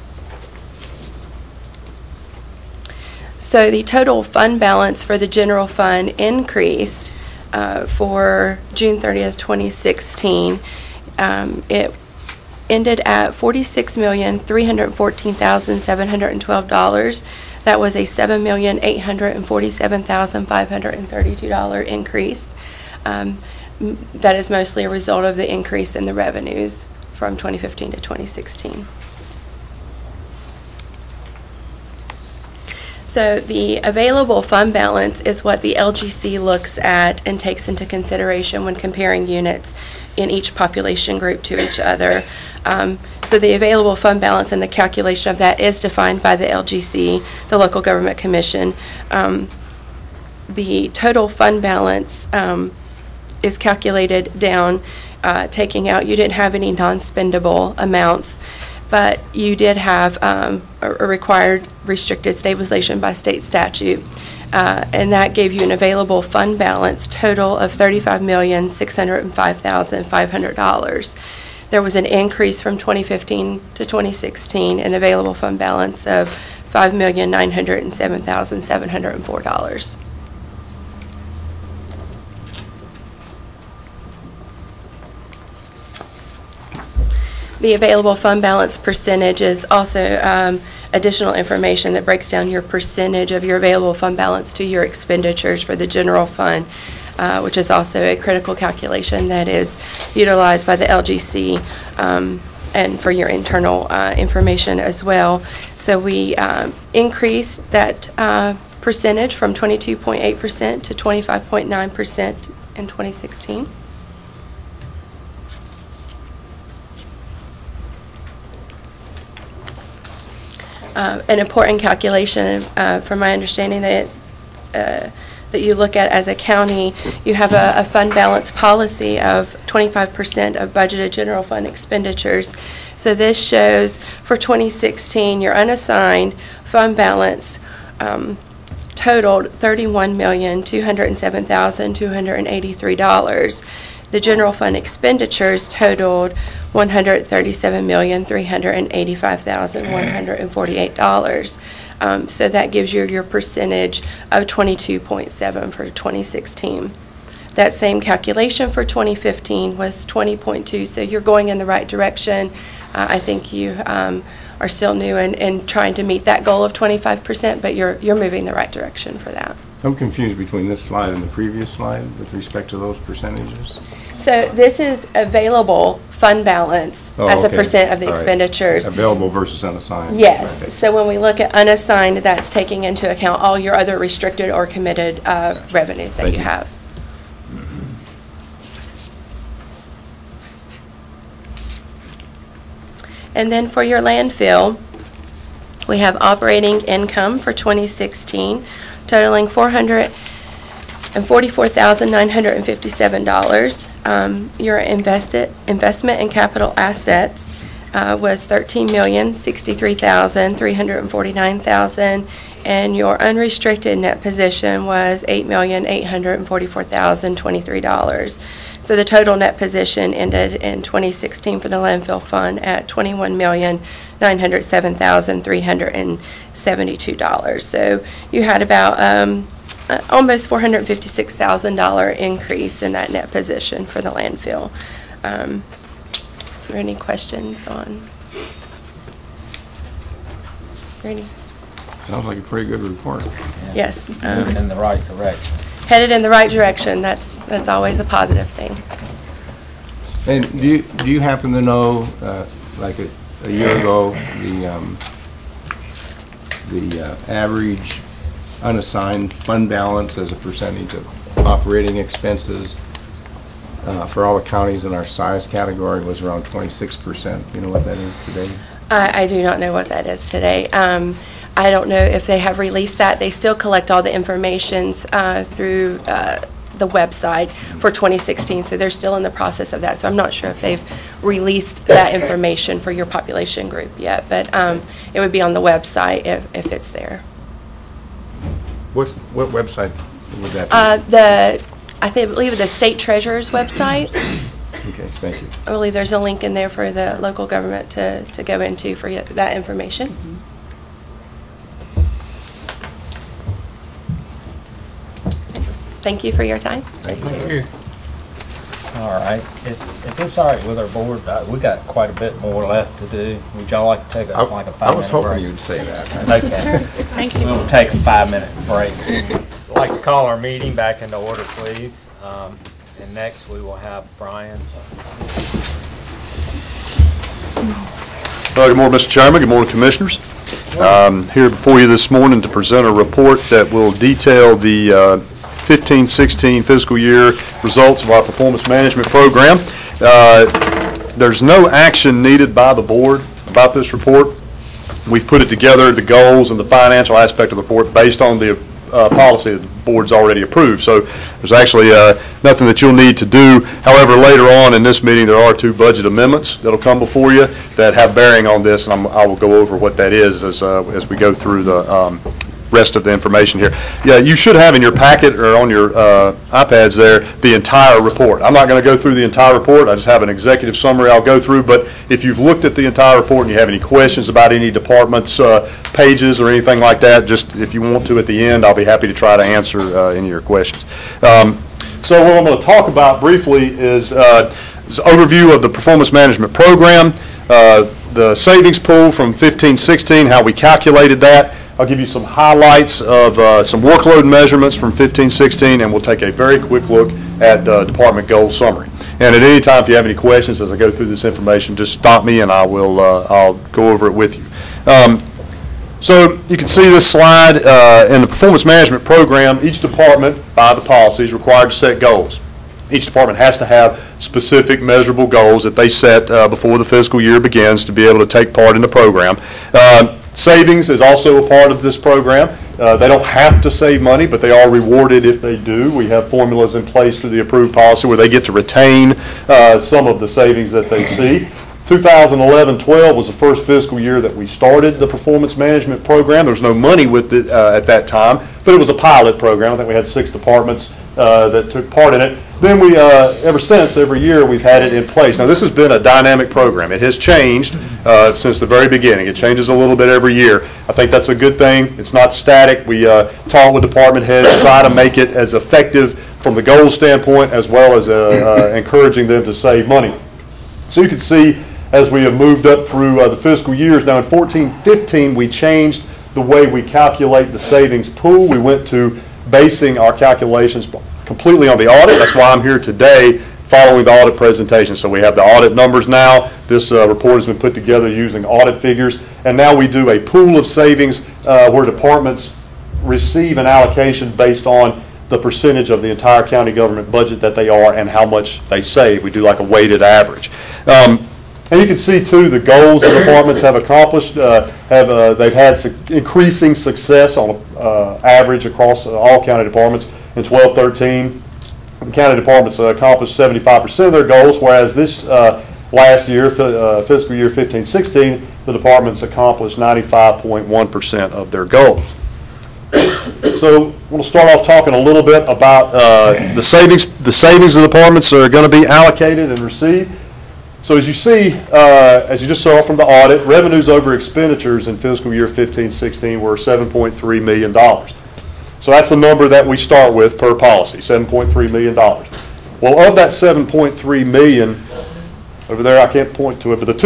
So the total fund balance for the general fund increased for June 30th, 2016. It ended at $46,314,712. That was a $7,847,532 increase. That is mostly a result of the increase in the revenues from 2015 to 2016. So the available fund balance is what the LGC looks at and takes into consideration when comparing units in each population group to each other. So the available fund balance and the calculation of that is defined by the LGC, the Local Government Commission. The total fund balance is calculated down, taking out, you didn't have any non-spendable amounts, but you did have a required restricted stabilization by state statute. And that gave you an available fund balance total of $35,605,500. There was an increase from 2015 to 2016, an available fund balance of $5,907,704. The available fund balance percentage is also additional information that breaks down your percentage of your available fund balance to your expenditures for the general fund, which is also a critical calculation that is utilized by the LGC and for your internal information as well. So we increased that percentage from 22.8% to 25.9% in 2016. An important calculation, from my understanding, that you look at as a county, you have a fund balance policy of 25% of budgeted general fund expenditures. So this shows for 2016, your unassigned fund balance totaled $31,207,283. The general fund expenditures totaled $137,385,148. So that gives you your percentage of 22.7 for 2016. That same calculation for 2015 was 20.2, so you're going in the right direction. I think you are still new and trying to meet that goal of 25%, but you're moving the right direction for that. I'm confused between this slide and the previous slide with respect to those percentages. So this is available fund balance as a percent of the expenditures. Available versus unassigned. Yes. So when we look at unassigned, that's taking into account all your other restricted or committed revenues that you have. And then for your landfill, we have operating income for 2016 totaling $444,957. Your investment in capital assets was $13,063,349,000, and your unrestricted net position was $8,844,023. So the total net position ended in 2016 for the landfill fund at $21,907,372. So you had about almost $456,000 increase in that net position for the landfill. Are there any questions on? Sounds like a pretty good report. Yes. In the right direction. headed in the right direction. That's always a positive thing. And do you happen to know, like a year ago, the average unassigned fund balance as a percentage of operating expenses for all the counties in our size category was around 26%. You know what that is today? I do not know what that is today. I don't know if they have released that. They still collect all the information through the website for 2016, so they're still in the process of that. So I'm not sure if they've released that information for your population group yet, but it would be on the website if it's there. What website would that be? I believe the state treasurer's website. Okay, thank you. I believe there's a link in there for the local government to go into for that information. Thank you for your time. Thank you. All right. If it's all right with our board, we got quite a bit more left to do. Would y'all like to take like a 5-minute break? I was hoping you'd say that. Okay. Thank you. We'll take a 5-minute break. I'd like to call our meeting back into order, please. And next we will have Brian. Good morning, Mr. Chairman. Good morning, Commissioners. Here before you this morning to present a report that will detail the 15-16 fiscal year results of our performance management program. There's no action needed by the board about this report. We've put it together, the goals and the financial aspect of the report based on the policy that the board's already approved. So there's actually nothing that you'll need to do. However, later on in this meeting, there are 2 budget amendments that'll come before you that have bearing on this, and I will go over what that is as we go through the rest of the information here. Yeah, you should have in your packet or on your iPads there the entire report. I'm not going to go through the entire report. I just have an executive summary I'll go through, but if you've looked at the entire report and you have any questions about any department's pages or anything like that, just if you want to at the end, I'll be happy to try to answer any of your questions. So what I'm going to talk about briefly is an overview of the performance management program, the savings pool from 15-16, how we calculated that. I'll give you some highlights of some workload measurements from 15-16, and we'll take a very quick look at department goal summary. And at any time, if you have any questions as I go through this information, just stop me and I'll go over it with you. So you can see this slide in the performance management program. Each department, by the policy, is required to set goals. Each department has to have specific measurable goals that they set before the fiscal year begins to be able to take part in the program. Savings is also a part of this program. They don't have to save money, but they are rewarded if they do. We have formulas in place through the approved policy where they get to retain some of the savings that they see. 2011-12 was the first fiscal year that we started the performance management program. There was no money with it at that time, but it was a pilot program. I think we had 6 departments that took part in it. Then we, ever since, every year we've had it in place. Now this has been a dynamic program. It has changed since the very beginning. It changes a little bit every year. I think that's a good thing. It's not static. We talk with department heads, try to make it as effective from the goals standpoint as well as encouraging them to save money. So you can see as we have moved up through the fiscal years. Now in 14-15 we changed the way we calculate the savings pool. We went to basing our calculations completely on the audit. That's why I'm here today following the audit presentation. So we have the audit numbers now. This report has been put together using audit figures. And now we do a pool of savings where departments receive an allocation based on the percentage of the entire county government budget that they are and how much they save. We do like a weighted average. And you can see too the goals the departments have accomplished. They've had increasing success on average across all county departments. In 12-13, the county departments accomplished 75% of their goals, whereas this last year, fiscal year 15-16, the departments accomplished 95.1% of their goals. So I want to start off talking a little bit about the savings. The savings the departments are going to be allocated and received. So as you see, as you just saw from the audit, revenues over expenditures in fiscal year 15-16 were $7.3 million. So that's the number that we start with per policy, $7.3 million. Well, of that $7.3 million, over there I can't point to it, but the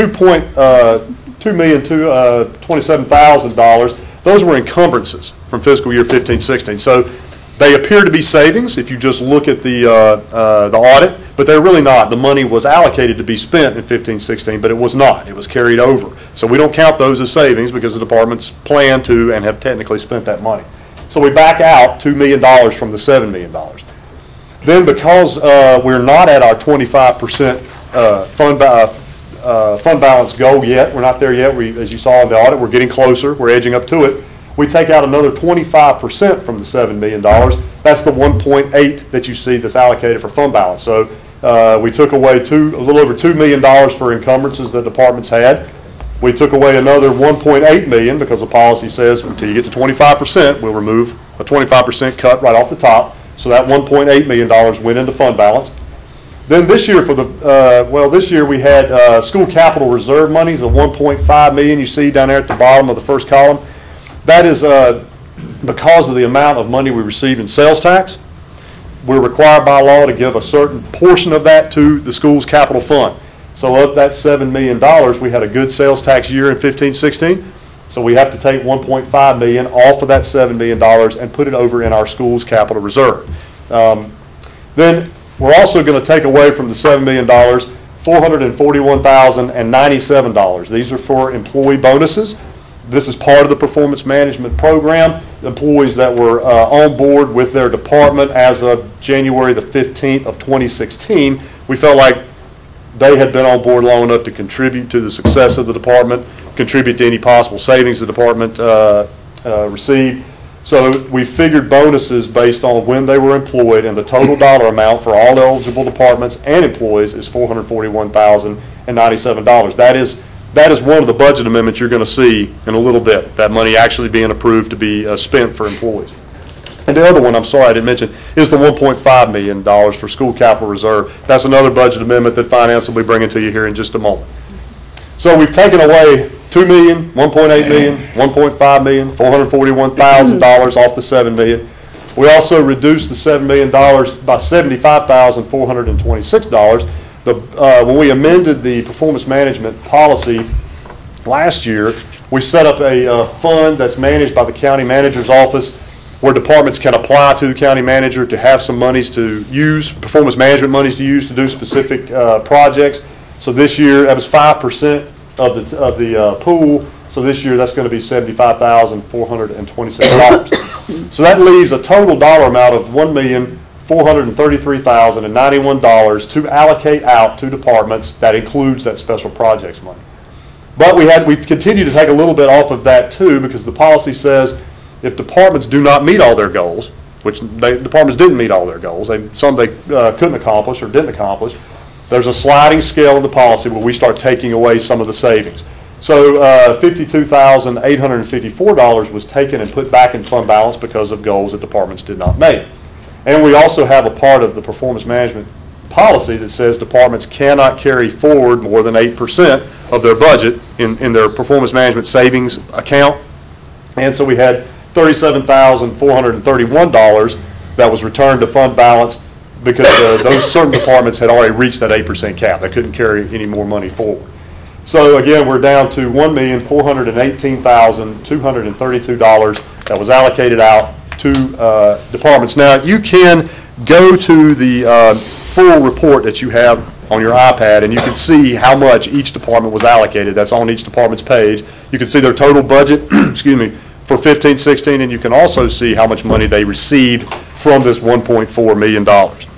$2,227,000, those were encumbrances from fiscal year 15-16. So They appear to be savings if you just look at the audit, but they're really not. The money was allocated to be spent in 15-16, but it was not. It was carried over. So we don't count those as savings because the departments plan to and have technically spent that money. So we back out $2 million from the $7 million. Then because we're not at our 25% fund balance goal yet, we're not there yet. As you saw in the audit, we're getting closer. We're edging up to it. We take out another 25% from the $7 million. That's the 1.8 that you see that's allocated for fund balance. So we took away a little over $2 million for encumbrances that departments had. We took away another 1.8 million because the policy says until you get to 25%, we'll remove a 25% cut right off the top. So that $1.8 million went into fund balance. Then this year this year we had school capital reserve monies of 1.5 million you see down there at the bottom of the first column. That is because of the amount of money we receive in sales tax. We're required by law to give a certain portion of that to the school's capital fund. So of that $7 million, we had a good sales tax year in 15-16. So we have to take $1.5 million off of that $7 million and put it over in our school's capital reserve. Then we're also going to take away from the $7 million $441,097. These are for employee bonuses. This is part of the performance management program. Employees that were on board with their department as of January the 15th of 2016, we felt like they had been on board long enough to contribute to the success of the department, contribute to any possible savings the department received. So we figured bonuses based on when they were employed, and the total dollar amount for all eligible departments and employees is $441,097. That is one of the budget amendments you're going to see in a little bit, that money actually being approved to be spent for employees. And the other one, I'm sorry I didn't mention, is the $1.5 million for school capital reserve. That's another budget amendment that Finance will be bringing to you here in just a moment. So we've taken away $2 million, $1.8 million, $1.5 million, $441,000 off the $7 million. We also reduced the $7 million by $75,426. When we amended the performance management policy last year, we set up a fund that's managed by the county manager's office where departments can apply to the county manager to have some monies to use, performance management monies to use to do specific projects. So this year, that was 5% of the pool. So this year, that's going to be $75,426. So that leaves a total dollar amount of $1,433,091 to allocate out to departments. That includes that special projects money. But we continue to take a little bit off of that too, because the policy says if departments do not meet all their goals, which departments didn't meet all their goals, some they couldn't accomplish or didn't accomplish, there's a sliding scale in the policy where we start taking away some of the savings. So $52,854 was taken and put back in fund balance because of goals that departments did not make. And we also have a part of the performance management policy that says departments cannot carry forward more than 8% of their budget in their performance management savings account. And so we had $37,431 that was returned to fund balance because those certain departments had already reached that 8% cap. They couldn't carry any more money forward. So again, we're down to $1,418,232 that was allocated out to departments. Now, you can go to the full report that you have on your iPad, and you can see how much each department was allocated. That's on each department's page. You can see their total budget, excuse me, for 15-16, and you can also see how much money they received from this $1.4 million.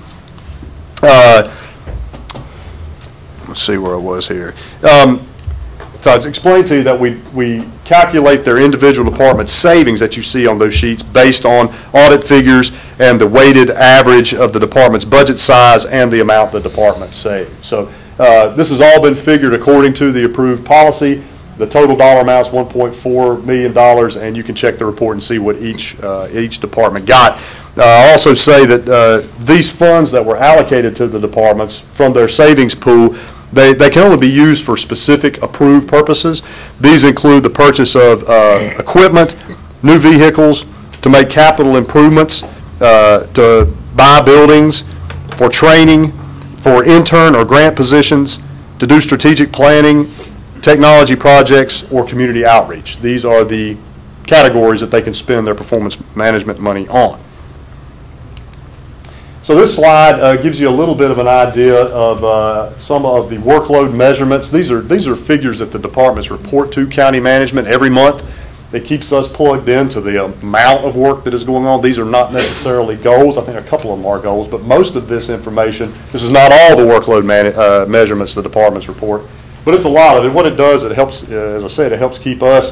Let's see where I was here. So I explained to you that we calculate their individual department savings that you see on those sheets based on audit figures and the weighted average of the department's budget size and the amount the department saved. So this has all been figured according to the approved policy. The total dollar amount is $1.4 million, and you can check the report and see what each department got. I'll also say that these funds that were allocated to the departments from their savings pool, they can only be used for specific approved purposes. These include the purchase of equipment, new vehicles, to make capital improvements, to buy buildings, for training, for intern or grant positions, to do strategic planning, technology projects, or community outreach. These are the categories that they can spend their performance management money on. So this slide gives you a little bit of an idea of some of the workload measurements. These are figures that the departments report to county management every month. It keeps us plugged into the amount of work that is going on. These are not necessarily goals. I think a couple of them are goals, but most of this information, this is not all the workload measurements the departments report, but it's a lot of it. What it does, it helps, as I said, it helps keep us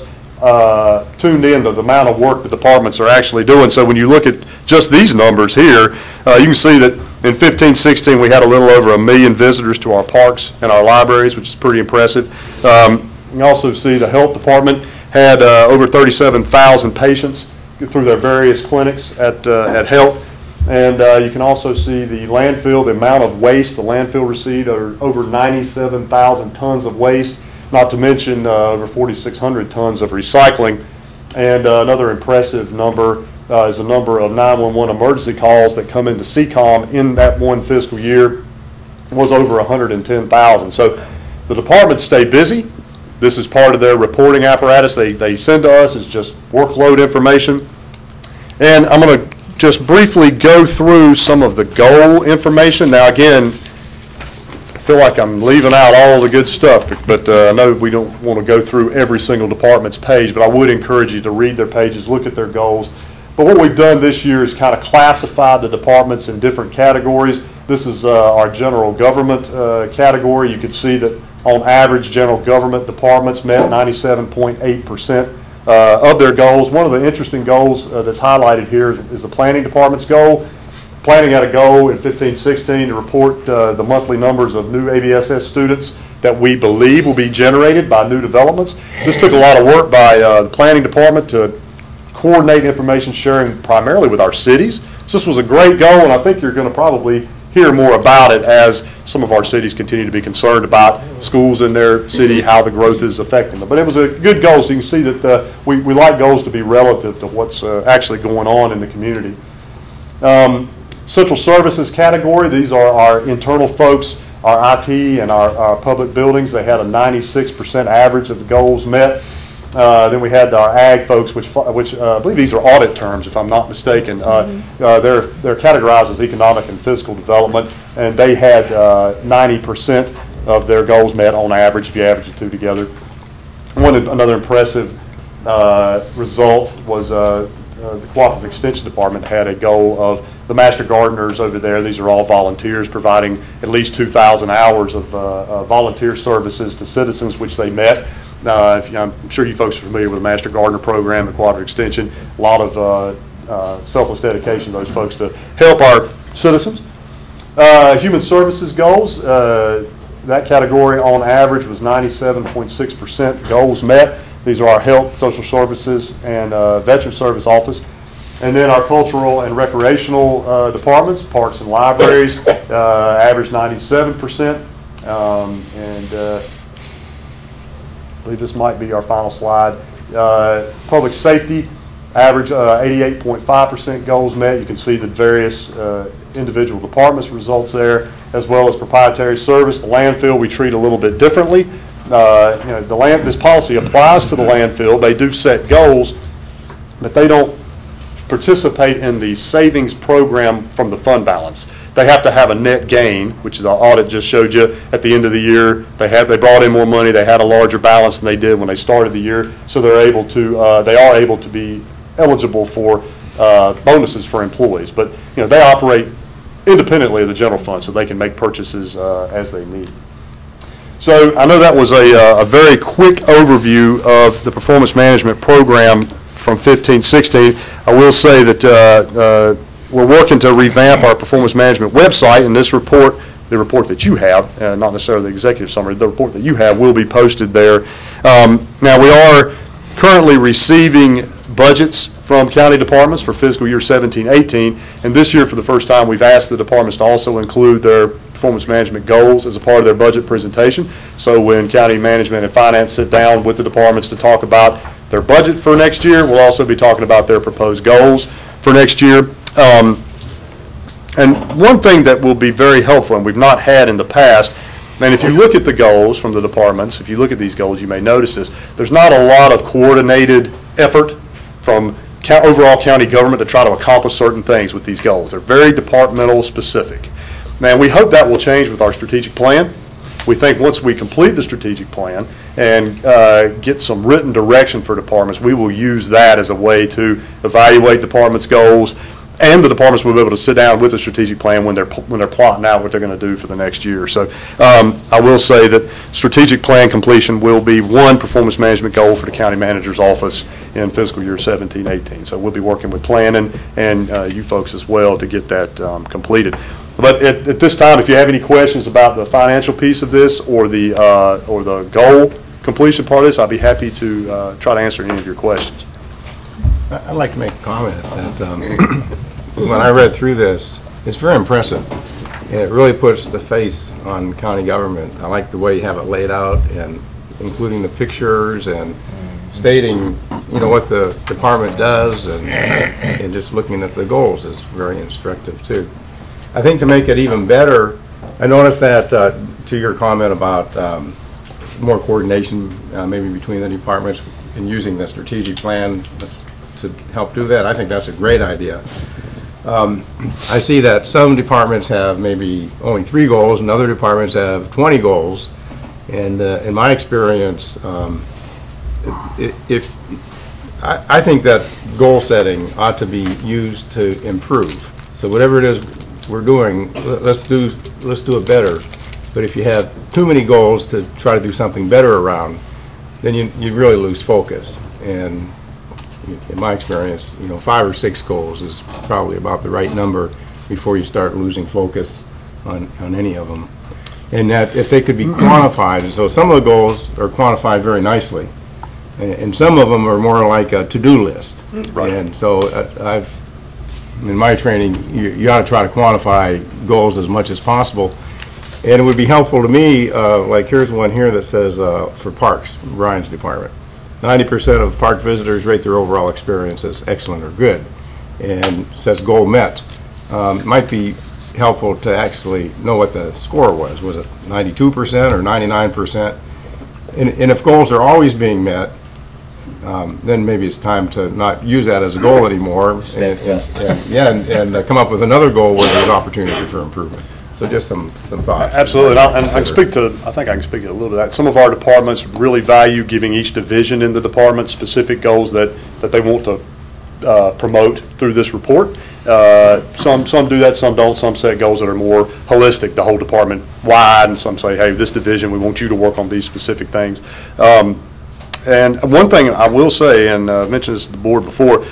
tuned in to the amount of work the departments are actually doing. So when you look at just these numbers here, you can see that in 15-16 we had a little over 1 million visitors to our parks and our libraries, which is pretty impressive. You can also see the health department had over 37,000 patients through their various clinics at health. And you can also see the landfill, the amount of waste the landfill received, over 97,000 tons of waste, not to mention over 4,600 tons of recycling. And another impressive number is the number of 911 emergency calls that come into CCOM in that one fiscal year. It was over 110,000. So the departments stay busy. This is part of their reporting apparatus. They send to us as just workload information. And I'm going to just briefly go through some of the goal information. Now again, I feel like I'm leaving out all the good stuff, but I know we don't want to go through every single department's page, but I would encourage you to read their pages, look at their goals. But what we've done this year is kind of classify the departments in different categories. This is our general government category. You can see that on average, general government departments met 97.8% of their goals. One of the interesting goals that's highlighted here is the planning department's goal. Planning had a goal in 15-16 to report the monthly numbers of new ABSS students that we believe will be generated by new developments. This took a lot of work by the planning department to coordinate information sharing primarily with our cities. So this was a great goal, and I think you're going to probably hear more about it as some of our cities continue to be concerned about schools in their city, how the growth is affecting them. But it was a good goal, so you can see that we like goals to be relative to what's actually going on in the community. Central services category, these are our internal folks, our IT and our public buildings. They had a 96% average of the goals met. Then we had our ag folks, which I believe these are audit terms, if I'm not mistaken. They're categorized as economic and physical development, and they had 90% of their goals met on average, if you average the two together. Another impressive result was the Cooperative Extension Department had a goal of the master gardeners over there. These are all volunteers providing at least 2,000 hours of volunteer services to citizens, which they met. I'm sure you folks are familiar with the Master Gardener program at Cooperative Extension. A lot of selfless dedication of those folks to help our citizens. Human services goals, that category on average was 97.6% goals met. These are our health, social services, and veteran service office. And then our cultural and recreational departments, parks and libraries, average 97%. I believe this might be our final slide. Public safety, average 88.5% goals met. You can see the various individual departments results there, as well as proprietary service. The landfill we treat a little bit differently. This policy applies to the landfill. They do set goals, but they don't participate in the savings program from the fund balance. They have to have a net gain, which the audit just showed you at the end of the year. They brought in more money. They had a larger balance than they did when they started the year, so they are able to be eligible for bonuses for employees. But they operate independently of the general fund, so they can make purchases as they need. So I know that was a very quick overview of the performance management program from 15-16. I will say that we're working to revamp our performance management website, and this report, the report that you have, not necessarily the executive summary, the report that you have will be posted there. Now we are currently receiving budgets from county departments for fiscal year 17-18, and this year for the first time we've asked the departments to also include their performance management goals as a part of their budget presentation. So when county management and finance sit down with the departments to talk about their budget for next year, we'll also be talking about their proposed goals for next year. And one thing that will be very helpful, and we've not had in the past, and if you look at the goals from the departments, if you look at these goals, you may notice this, there's not a lot of coordinated effort from overall county government to try to accomplish certain things with these goals. They're very departmental specific. Now, we hope that will change with our strategic plan. We think once we complete the strategic plan and get some written direction for departments, we will use that as a way to evaluate departments' goals, and the departments will be able to sit down with a strategic plan when they're plotting out what they're going to do for the next year. So I will say that strategic plan completion will be one performance management goal for the county manager's office in fiscal year 17-18. So we'll be working with planning and you folks as well to get that completed. But at this time, if you have any questions about the financial piece of this or the goal completion part of this, I'd be happy to try to answer any of your questions. I'd like to make a comment that when I read through this, it's very impressive. And it really puts the face on county government. I like the way you have it laid out, and including the pictures and stating, you know, what the department does, and just looking at the goals is very instructive too. I think to make it even better, I noticed that to your comment about more coordination maybe between the departments and using the strategic plan to help do that. I think that's a great idea. I see that some departments have maybe only 3 goals and other departments have 20 goals. And in my experience, I think that goal setting ought to be used to improve. So whatever it is we're doing, let's do it better. But if you have too many goals to try to do something better around, then you really lose focus. And in my experience, you know, 5 or 6 goals is probably about the right number before you start losing focus on any of them. And that if they could be quantified, and so some of the goals are quantified very nicely, and some of them are more like a to-do list. Right. And so in my training, you ought to try to quantify goals as much as possible. And it would be helpful to me, like here's one here that says for parks, Brian's department. 90% of park visitors rate their overall experience as excellent or good, and says goal met. Might be helpful to actually know what the score was. Was it 92% or 99%? And if goals are always being met, then maybe it's time to not use that as a goal anymore, and come up with another goal where there's opportunity for improvement. So just some thoughts. Absolutely, and I think I can speak to a little bit of that. Some of our departments really value giving each division in the department specific goals that they want to promote through this report. Some do that, some don't. Some set goals that are more holistic, the whole department wide, and some say, hey, this division, we want you to work on these specific things. And one thing I will say, and I mentioned this to the board before,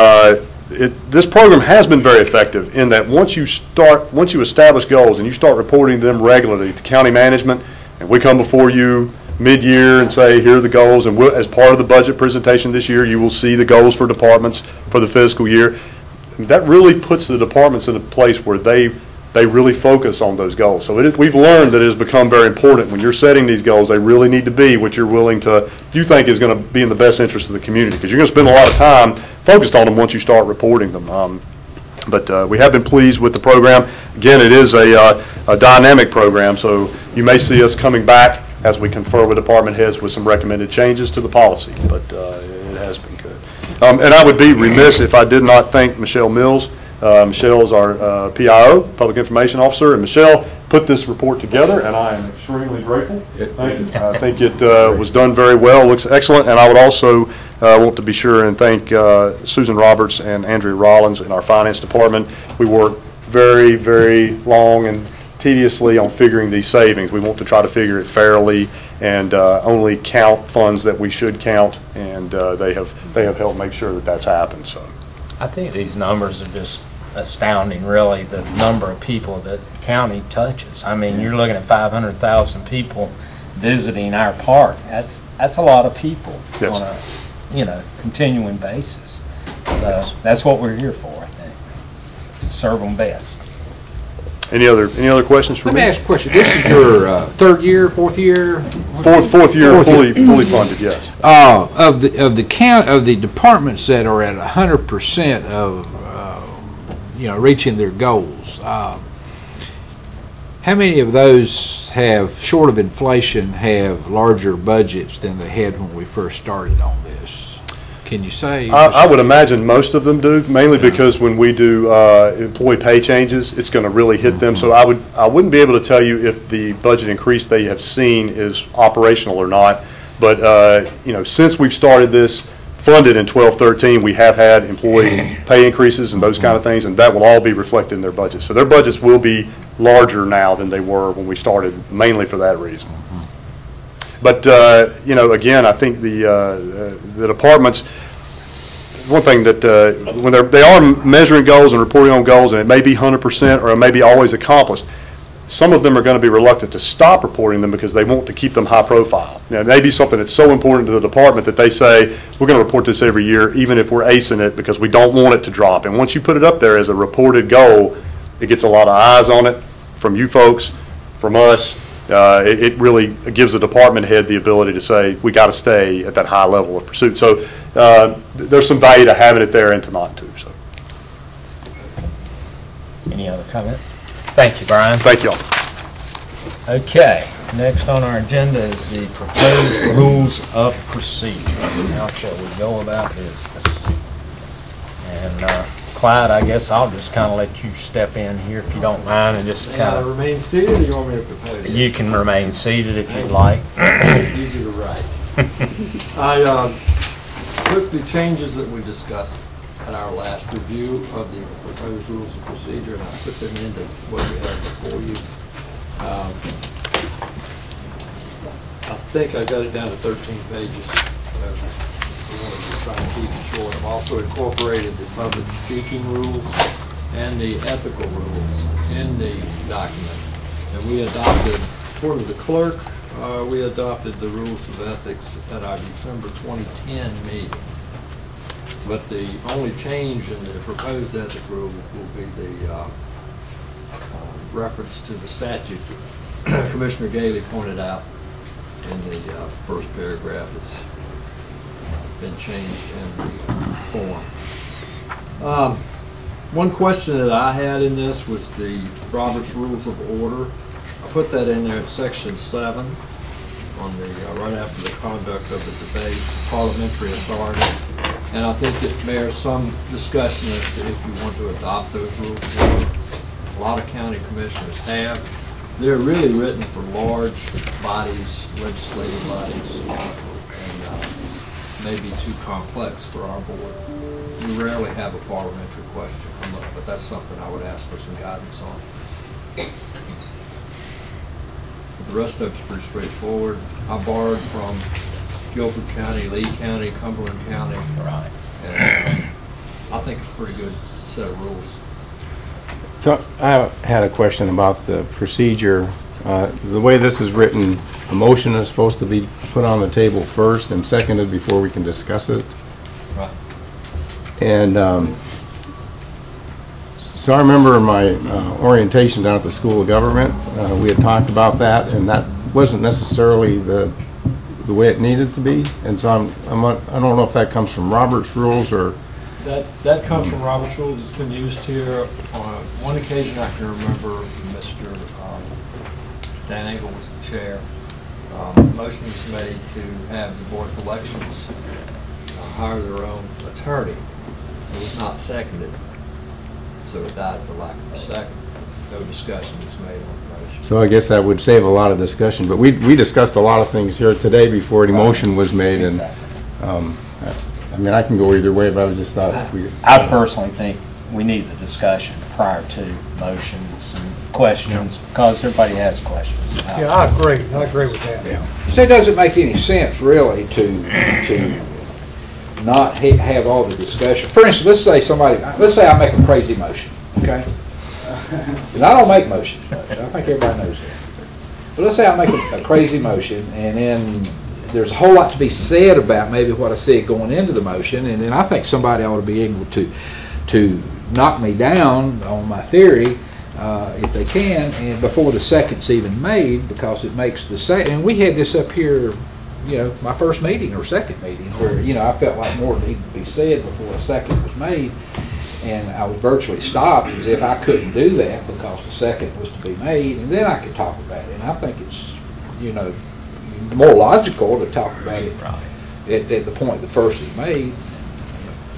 this program has been very effective in that once you establish goals and you start reporting them regularly to county management, and we come before you mid-year and say, here are the goals, and as part of the budget presentation this year, you will see the goals for departments for the fiscal year. That really puts the departments in a place where they really focus on those goals. So we've learned that it has become very important when you're setting these goals. They really need to be what you think is going to be in the best interest of the community, because you're going to spend a lot of time focused on them once you start reporting them. But we have been pleased with the program. Again, it is a dynamic program, so you may see us coming back as we confer with department heads with some recommended changes to the policy, but it has been good. And I would be remiss if I did not thank Michelle Mills. Michelle is our PIO, Public Information Officer, and Michelle put this report together, and I am extremely grateful. Thank you. I think it was done very well, looks excellent, and I would also want to be sure and thank Susan Roberts and Andrea Rollins in our finance department. We worked very, very long and tediously on figuring these savings. We want to try to figure it fairly and only count funds that we should count, and they have helped make sure that that's happened. So I think these numbers are just astounding, really, the number of people that the county touches. I mean, you're looking at 500,000 people visiting our park. That's a lot of people. Yes. On a continuing basis. So that's what we're here for, I think. Serve them best. Any other questions for me? Let me ask a question. This is your third year, fourth year? Fourth year, fully funded, yes. Of the departments that are at 100% of reaching their goals, how many of those have, short of inflation, have larger budgets than they had when we first started on this? can you say? I would imagine most of them do, mainly because when we do employee pay changes, it's going to really hit them. So I wouldn't be able to tell you if the budget increase they have seen is operational or not. But you know, since we've started this funded in 12-13, we have had employee pay increases and those kind of things, and that will all be reflected in their budget. So their budgets will be larger now than they were when we started, mainly for that reason. But you know, again, I think the departments. One thing that when they are measuring goals and reporting on goals, and it may be 100% or it may be always accomplished, some of them are going to be reluctant to stop reporting them because they want to keep them high profile. Now, it may be something that's so important to the department that they say, we're going to report this every year, even if we're acing it, because we don't want it to drop. And once you put it up there as a reported goal, it gets a lot of eyes on it from you folks, from us. It really gives the department head the ability to say, we got to stay at that high level of pursuit. So there's some value to having it there and to not too. So. Any other comments? Thank you, Brian. Thank you all. Okay, next on our agenda is the proposed rules of procedure. How shall we go about business? And Clyde, I guess I'll just kind of let you step in here if you don't mind and just kind of... remain seated, or you want me to propose? You can remain seated if you'd like. Easy to write. I took the changes that we discussed at our last review of the proposed rules of procedure, and I put them into what we have before you. I think I got it down to 13 pages. We wanted to try and keep it short. I've also incorporated the public speaking rules and the ethical rules in the document. And we adopted, according to the clerk, we adopted the rules of ethics at our December 2010 meeting. But the only change in the proposed ethics rule will be the reference to the statute that Commissioner Galey pointed out in the first paragraph. It's been changed in the form. One question that I had in this was the Robert's Rules of Order. I put that in there at section 7 on the right after the conduct of the debate, parliamentary authority. And I think it bears some discussion as to if you want to adopt those rules. A lot of county commissioners have. They're really written for large bodies, legislative bodies, and maybe too complex for our board. We rarely have a parliamentary question come up, but that's something I would ask for some guidance on. The rest of it's pretty straightforward. I borrowed from Guilford County, Lee County, Cumberland County. Right. And I think it's a pretty good set of rules. So I had a question about the procedure. The way this is written, a motion is supposed to be put on the table first and seconded before we can discuss it. Right. And so I remember my orientation down at the School of Government. We had talked about that, and that wasn't necessarily the way it needed to be. And so I don't know if that comes from Robert's Rules or... That comes from Robert's Rules. It's been used here. On one occasion I can remember Mr. Dan Engel was the chair. The motion was made to have the Board of Elections hire their own attorney. It was not seconded, so it died for lack of a second. No discussion was made on the motion. So I guess that would save a lot of discussion. But we discussed a lot of things here today before the motion was made. Exactly. And I mean, I can go either way, but I just thought if we... I personally think we need the discussion prior to motions and questions, because everybody has questions. Yeah, I agree with that. Yeah. So it doesn't make any sense, really, to not have all the discussion. For instance, let's say I make a crazy motion, okay? And I don't make motions much. I think everybody knows that. But let's say I make a crazy motion, and then there's a whole lot to be said about maybe what I said going into the motion, and then I think somebody ought to be able to knock me down on my theory if they can, and before the second's even made, because it makes the second. And we had this up here, you know, my first meeting or second meeting, where, you know, I felt like more needed to be said before a second was made, and I was virtually stopped as if I couldn't do that because the second was to be made, and then I could talk about it. And I think it's, you know, more logical to talk about it at the point the first is made.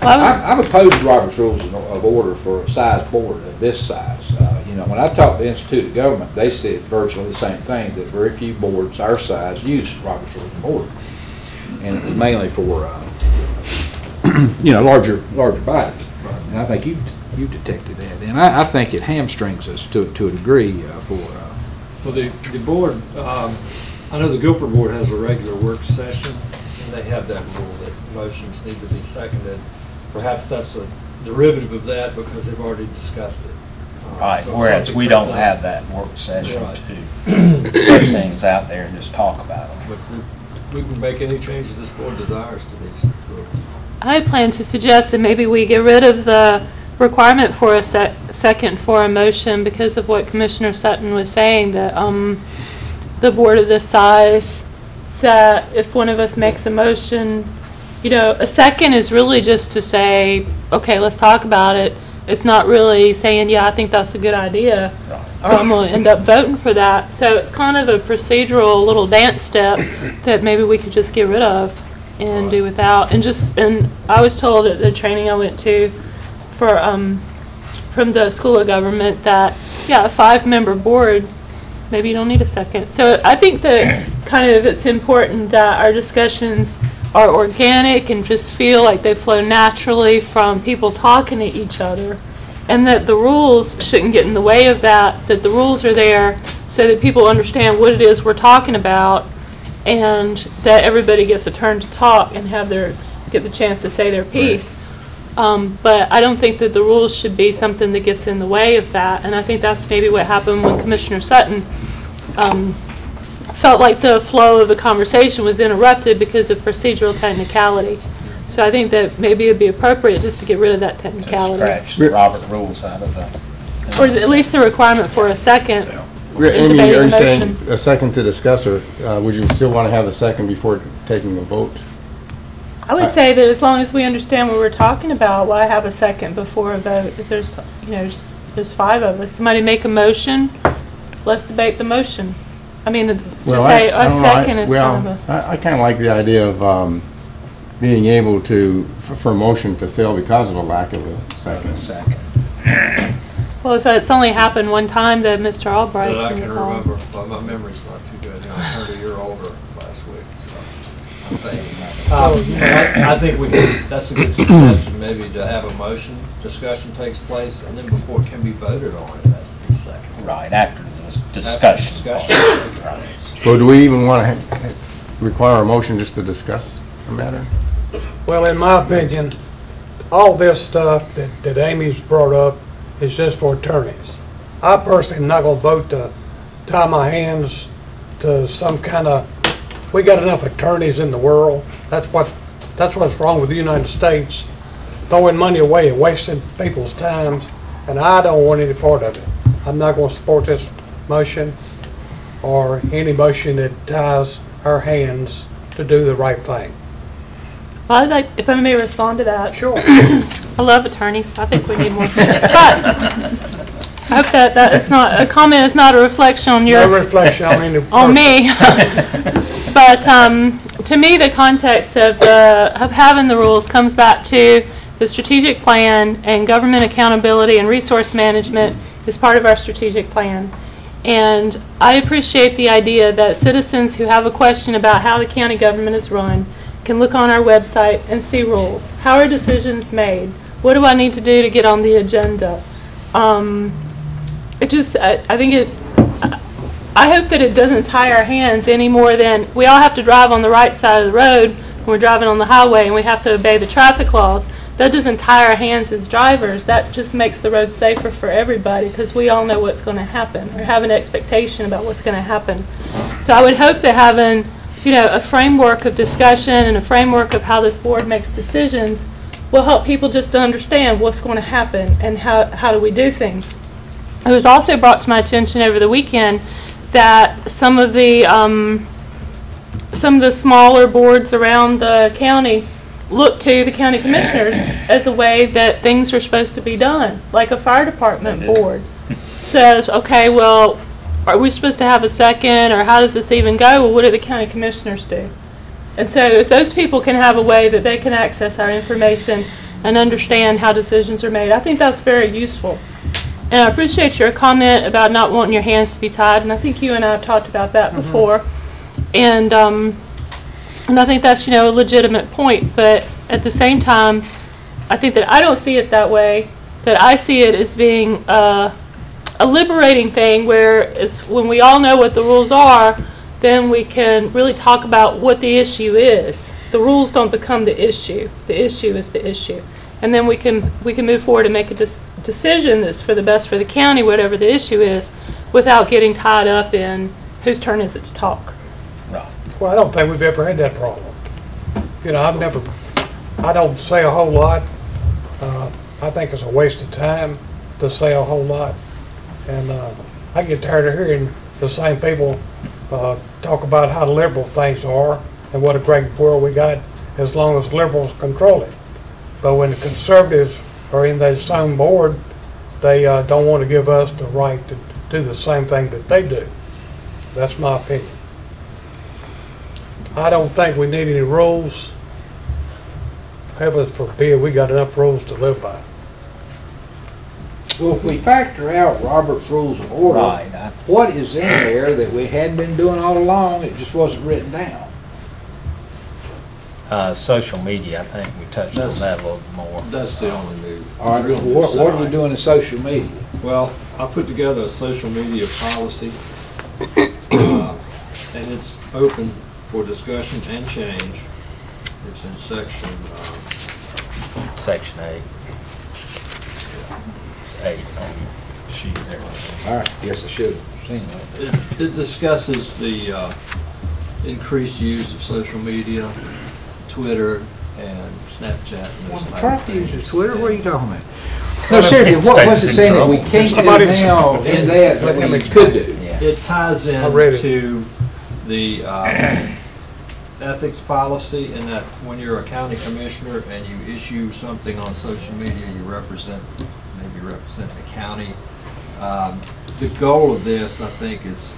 I'm opposed to Robert's Rules of Order for a size board of this size. You know, when I talked to the Institute of Government, they said virtually the same thing, that very few boards our size use Robert's Rules of Order. And it was mainly for, you know, larger bodies. And I think you've detected that. And I think it hamstrings us to a degree Well, the board, I know the Guilford Board has a regular work session, and they have that rule that motions need to be seconded. Perhaps that's a derivative of that because they've already discussed it. Right, So whereas something we comes don't up. have that work session Right. to put things out there and just talk about them. But we can make any changes this board desires to these rules. I plan to suggest that maybe we get rid of the requirement for a second for a motion because of what Commissioner Sutton was saying, that the board of this size, that if one of us makes a motion, you know, a second is really just to say, okay, let's talk about it. It's not really saying, yeah, I think that's a good idea, or I'm going to end up voting for that. So it's kind of a procedural little dance step that maybe we could just get rid of and do without. And I was told at the training I went to for from the School of Government that, yeah, a 5-member board, maybe you don't need a second. So I think that kind of it's important that our discussions are organic and just feel like they flow naturally from people talking to each other, and that the rules shouldn't get in the way of that, that the rules are there so that people understand what it is we're talking about, and that everybody gets a turn to talk and get the chance to say their piece. But I don't think that the rules should be something that gets in the way of that, and I think that's maybe what happened when Commissioner Sutton felt like the flow of the conversation was interrupted because of procedural technicality. So I think that maybe it would be appropriate just to get rid of that technicality. Scratch the Robert rules out of the... Or at least the requirement for a second. Amy, are you saying a second to discuss, or would you still want to have a second before taking a vote? I would say that as long as we understand what we're talking about, why have a second before a vote? If there's, you know, there's 5 of us. Somebody make a motion, let's debate the motion. I mean, to say a second is kind of a... I kind of like the idea of being able to, for a motion to fail because of a lack of a second. Well, if it's only happened one time, then Mr. Albright That I can can recall. remember, but my memory's not too good. You know, I turned a year older last week, so I'm thinking. I think that's a good suggestion, maybe to have a motion, discussion takes place, and then before it can be voted on, it has to be second. Right, after the discussion. Right. So do we even want to require a motion just to discuss the matter? Well, in my opinion, all this stuff that Amy's brought up is just for attorneys. I personally am not going to vote to tie my hands to some kind of, we got enough attorneys in the world. That's what's wrong with the United States, throwing money away and wasting people's time, and I don't want any part of it. I'm not going to support this motion or any motion that ties our hands to do the right thing. Well, I'd like, if I may respond to that. Sure. I love attorneys. I think we need more. But I hope that is not, a comment is not a reflection on your... No reflection on any on me. But to me, the context of having the rules comes back to the strategic plan, and government accountability and resource management is part of our strategic plan. And I appreciate the idea that citizens who have a question about how the county government is run can look on our website and see rules. How are decisions made? What do I need to do to get on the agenda? I hope that it doesn't tie our hands any more than we all have to drive on the right side of the road when we're driving on the highway, and we have to obey the traffic laws. That doesn't tie our hands as drivers. That just makes the road safer for everybody, because we all know what's going to happen, or have an expectation about what's going to happen. So I would hope that having, you know, a framework of discussion and a framework of how this board makes decisions will help people just to understand what's going to happen and how do we do things. It was also brought to my attention over the weekend that some of the smaller boards around the county look to the county commissioners as a way that things are supposed to be done, like a fire department board says, okay, well, are we supposed to have a second, or how does this even go? Well, what do the county commissioners do? And so if those people can have a way that they can access our information and understand how decisions are made. I think that's very useful. And I appreciate your comment about not wanting your hands to be tied, and I think you and I have talked about that before. And I think that's, a legitimate point, but at the same time, I think that I don't see it that way, that I see it as being a liberating thing where it's when we all know what the rules are, then we can really talk about what the issue is. The rules don't become the issue. The issue is the issue. And then we can move forward and make a decision that's for the best for the county, whatever the issue is, without getting tied up in whose turn is it to talk. Right. Well, I don't think we've ever had that problem. I don't say a whole lot. I think it's a waste of time to say a whole lot. And I get tired of hearing the same people talk about how liberal things are and what a great world we got as long as liberals control it. But when the conservatives are in the same board, they don't want to give us the right to do the same thing that they do. That's my opinion. I don't think we need any rules. Heaven forbid, we got enough rules to live by. Well, if we factor out Robert's Rules of Order, what is in there that we hadn't been doing all along, it just wasn't written down? Social media, I think we touched on that a little more. That's the only move. All right, what are we doing in social media? Well, I put together a social media policy, and it's open for discussion and change. It's in section 8. It's 8 on the sheet there. All right, yes, I should have seen that. It discusses the increased use of social media, Twitter and Snapchat. And those Trump uses Twitter? What are you talking about? No, seriously, what was it saying that we can't do now in that we could do? It ties into the ethics policy, in that when you're a county commissioner and you issue something on social media, you maybe represent the county. The goal of this, I think, is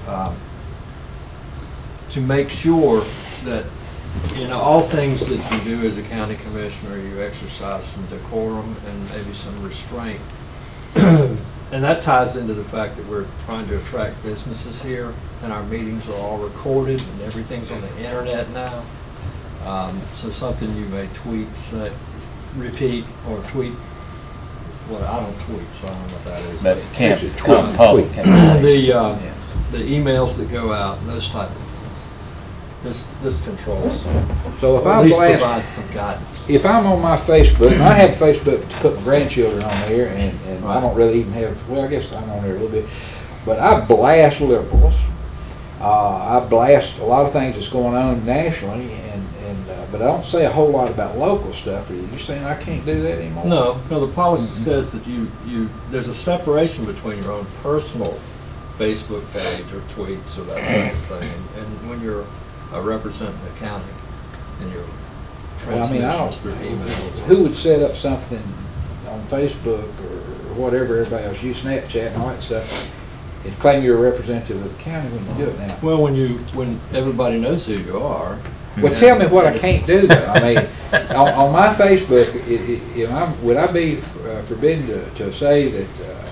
to make sure that all things that you do as a county commissioner, you exercise some decorum and maybe some restraint. And that ties into the fact that we're trying to attract businesses here, and our meetings are all recorded, and everything's on the internet now. So something you may tweet, say, repeat, or tweet. Well, I don't tweet, so I don't know what that is. But it can't become public. The emails that go out, and those type of things. This controls. So if at least provides some guidance. If I'm on my Facebook, and I have Facebook to put my grandchildren on there, and I don't really even have, well, I guess I'm on there a little bit, but I blast liberals. I blast a lot of things that's going on nationally, but I don't say a whole lot about local stuff. Are you saying I can't do that anymore? No, the policy says that there's a separation between your own personal Facebook page or tweets or that kind of thing, and when you're representing the county in your transmissions through emails. Who would set up something on Facebook or whatever, everybody else, use Snapchat and all that stuff, and claim you're a representative of the county when you do it now? Well, when everybody knows who you are. Well, tell me what I can't do, though. I mean, on my Facebook, would I be forbidden to say that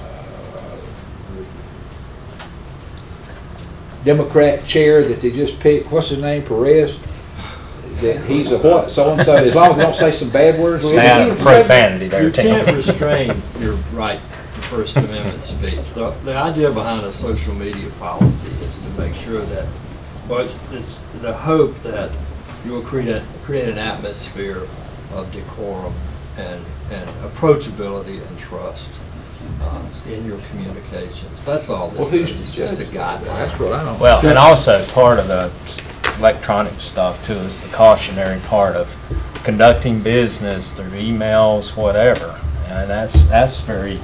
Democrat chair that they just picked, what's his name, Perez, that he's a what, so-and-so, as long as they don't say some bad words? Profanity there. You can't restrain your right to First Amendment speech. The idea behind a social media policy is to make sure that, well, it's the hope that you will create an atmosphere of decorum and approachability and trust in your communications. That's all this is. It's just a guideline. That's what I don't. Well, and also part of the electronic stuff too is the cautionary part of conducting business through emails, whatever, and that's very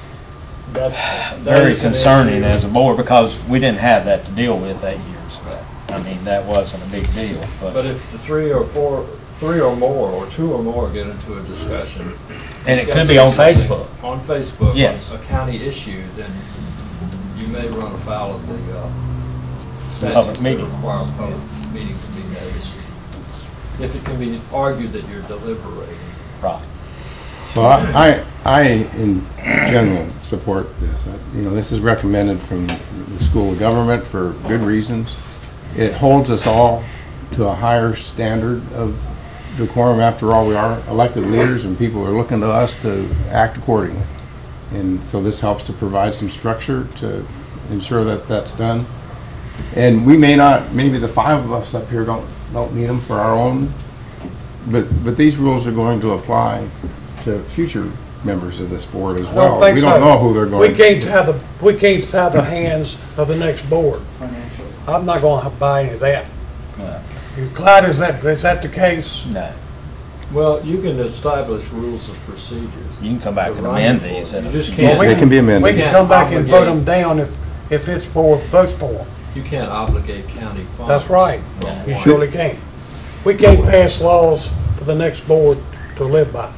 concerning as a board, because we didn't have that to deal with 8 years ago. I mean, that wasn't a big deal. But if the three or more, or two or more get into a discussion, and it could be on Facebook. On Facebook, yes. On a county issue, then you may run afoul of the public statutes meeting. that require a public meeting to be noticed. If it can be argued that you're deliberating. Right. Well, I in general support this. This is recommended from the School of Government for good reasons. It holds us all to a higher standard of decorum. After all, we are elected leaders and people are looking to us to act accordingly. And so this helps to provide some structure to ensure that that's done. And we may not, maybe the 5 of us up here don't need them for our own, but these rules are going to apply to future members of this board as well. We don't know who they're going to. We can't tie the hands of the next board. I'm not going to buy any of that. No. Clyde, is that the case? No. Well, you can establish rules of procedure. You can come back and amend these. You just can't. They can be amended. We can come back and vote them down if it's for votes for them. You can't obligate county funds. That's right. You surely can. We can't pass laws for the next board to live by.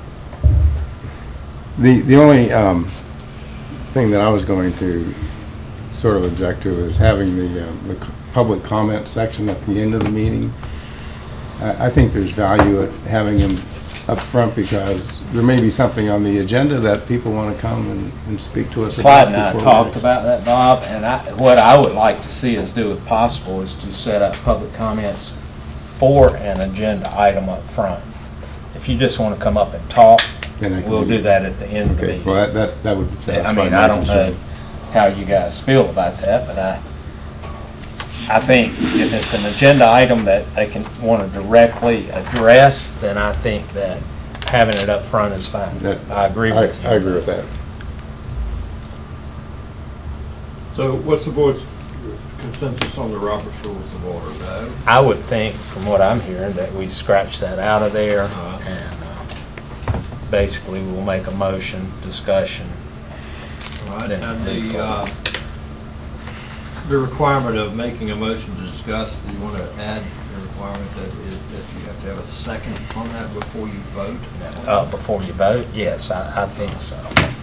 The only thing that I was going to sort of object to is having the public comment section at the end of the meeting. I think there's value at having them up front because there may be something on the agenda that people want to come and speak to us about. Clyde and I talked about that, Bob, and what I would like to see us do if possible is to set up public comments for an agenda item up front. If you just want to come up and talk, we'll do that at the end of the meeting. Well, that would satisfy I mean, my I don't concern. know how you guys feel about that, but I think if it's an agenda item that they can want to directly address, then I think that having it up front is fine. I agree with you. I agree with that. So what's the board's consensus on the Robert's Rules of Order? No? I would think, from what I'm hearing, that we scratch that out of there and basically we'll make a motion, discussion. All right, and the requirement of making a motion to discuss, do you want to add the requirement that you have to have a second on that before you vote? Before you vote? Yes, I think so.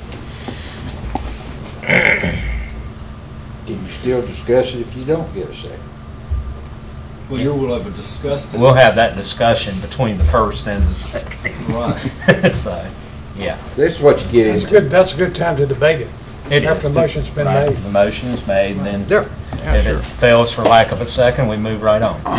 Can you still discuss it if you don't get a second? Well, you will have discussed it. We'll have that discussion between the first and the second. Right. So, yeah. This is what you get into. That's a good time to debate it. After the motion's been made. The motion is made, and then Yeah, if it fails for lack of a second, we move right on.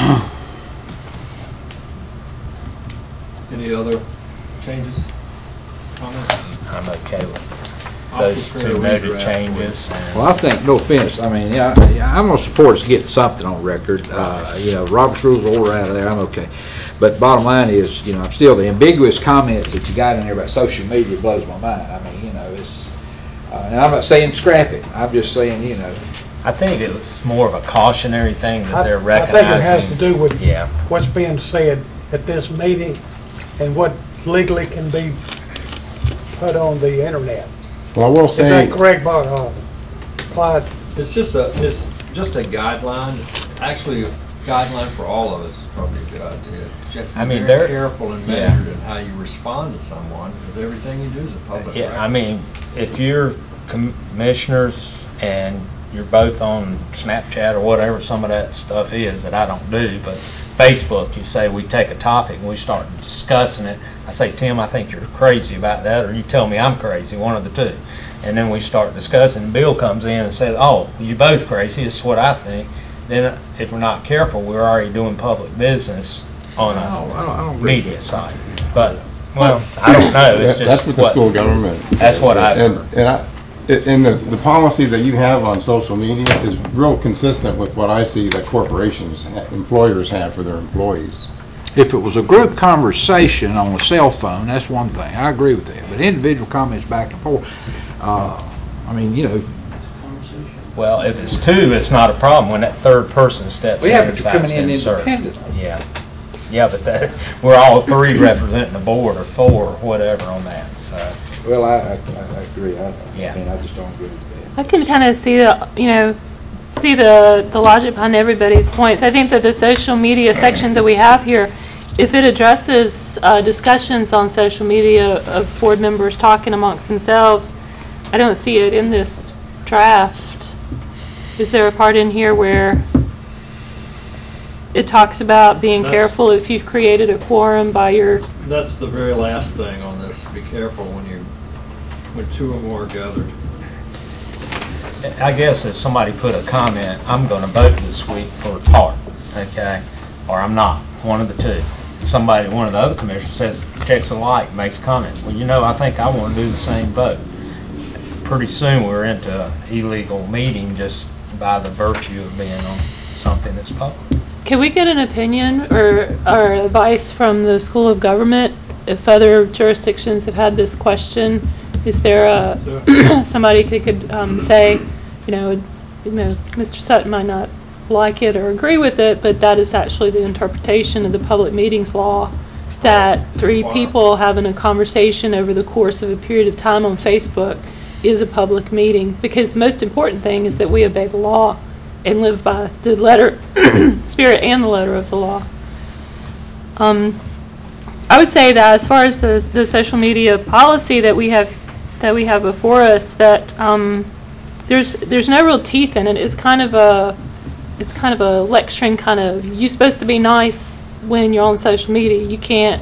Any other changes, comments? I'm okay with those two noted changes. Well, I think, no offense, I mean, I'm going to support us getting something on record. Robert's Rules of Order out of there, I'm okay. But bottom line is, I'm still, the ambiguous comments that you got in there about social media blows my mind. I mean, it's, and I'm not saying scrap it. I'm just saying, I think it was more of a cautionary thing that they're recognizing. I think it has to do with what's being said at this meeting and what legally can be put on the internet. Well, I will say. Is that correct, Clyde? It's just a guideline. Actually, a guideline for all of us is probably a good idea. You have to be very careful and measured in how you respond to someone, because everything you do is a public record. I mean, if you're commissioners and you're both on Snapchat or whatever some of that stuff is that I don't do, but Facebook, you say we take a topic and we start discussing it. I say, Tim, I think you're crazy about that, or you tell me I'm crazy, one of the two. And then we start discussing. Bill comes in and says, oh, you both crazy, this is what I think. Then if we're not careful, we're already doing public business on a media site. But, well, I don't know. It's just that's what the school government. That's what I've heard. And the policy that you have on social media is real consistent with what I see that corporations, employers have for their employees. If it was a group conversation on a cell phone, that's one thing. I agree with that. But individual comments back and forth, I mean, Well, if it's two, it's not a problem. When that third person steps in, but you're coming in independently. Yeah, but we're all three representing the board, or four, or whatever on that. So. Well, I agree. I mean, I just don't agree with that. I can kind of see the logic behind everybody's points. I think that the social media section that we have here, if it addresses discussions on social media of board members talking amongst themselves, I don't see it in this draft. Is there a part in here where it talks about being careful if you've created a quorum by your... That's the very last thing on this. this, be careful when two or more are gathered. I guess if somebody put a comment, I'm going to vote this week for part, okay, or I'm not, one of the two. Somebody, one of the other commissioners says, checks a like, makes comments. Well, you know, I think I want to do the same vote. Pretty soon we're into illegal meeting just by the virtue of being on something that's public. Can we get an opinion or advice from the School of Government if other jurisdictions have had this question? Is there somebody who could say, you know, Mr. Sutton might not like it or agree with it, but that is actually the interpretation of the public meetings law, that three people having a conversation over the course of a period of time on Facebook is a public meeting, because the most important thing is that we obey the law and live by the letter, spirit and the letter of the law. I would say that as far as the social media policy that we have before us, that there's no real teeth in it. It's kind of a lecturing kind of. You're supposed to be nice when you're on social media. You can't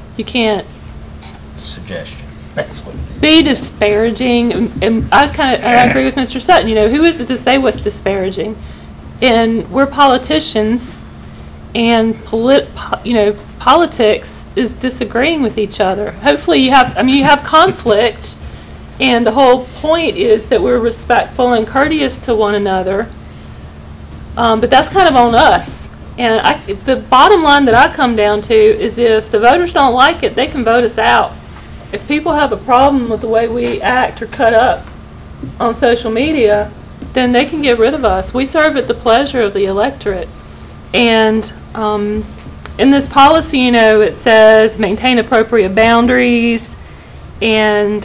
Suggestion. That's what it is. Be disparaging, and I agree with Mr. Sutton. You know, who is it to say what's disparaging? And we're politicians, and politics is disagreeing with each other. Hopefully, you have conflict, and the whole point is that we're respectful and courteous to one another. But that's kind of on us. And the bottom line that I come down to is, if the voters don't like it, they can vote us out. If people have a problem with the way we act or cut up on social media, then they can get rid of us. We serve at the pleasure of the electorate. And in this policy, you know, it says maintain appropriate boundaries and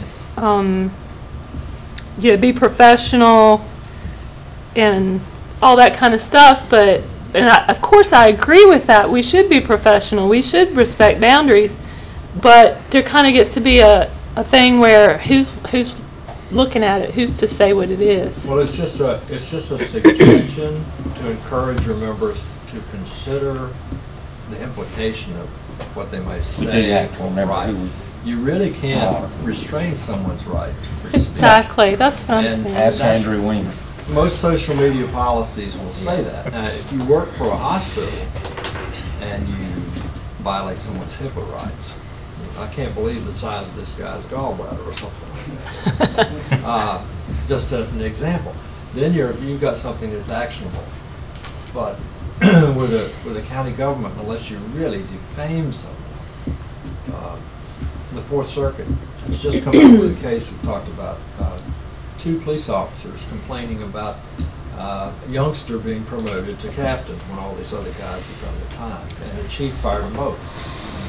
be professional and all that kind of stuff. But of course I agree with that. We should be professional. We should respect boundaries. But there kind of gets to be a thing where who's looking at it, who's to say what it is. Well, it's just a suggestion to encourage your members to consider the implication of what they might say. Right. You really can't restrain someone's right to free speech. Exactly. That's what I'm saying. Ask Andrew Weeman. Most social media policies will say that. Now, if you work for a hospital and you violate someone's HIPAA rights, I can't believe the size of this guy's gallbladder or something like that. Just as an example. Then you've got something that's actionable. But with a county government, unless you really defame someone, the Fourth Circuit has just come up with a case we talked about. Two police officers complaining about a youngster being promoted to captain when all these other guys had done their time. And the chief fired them both.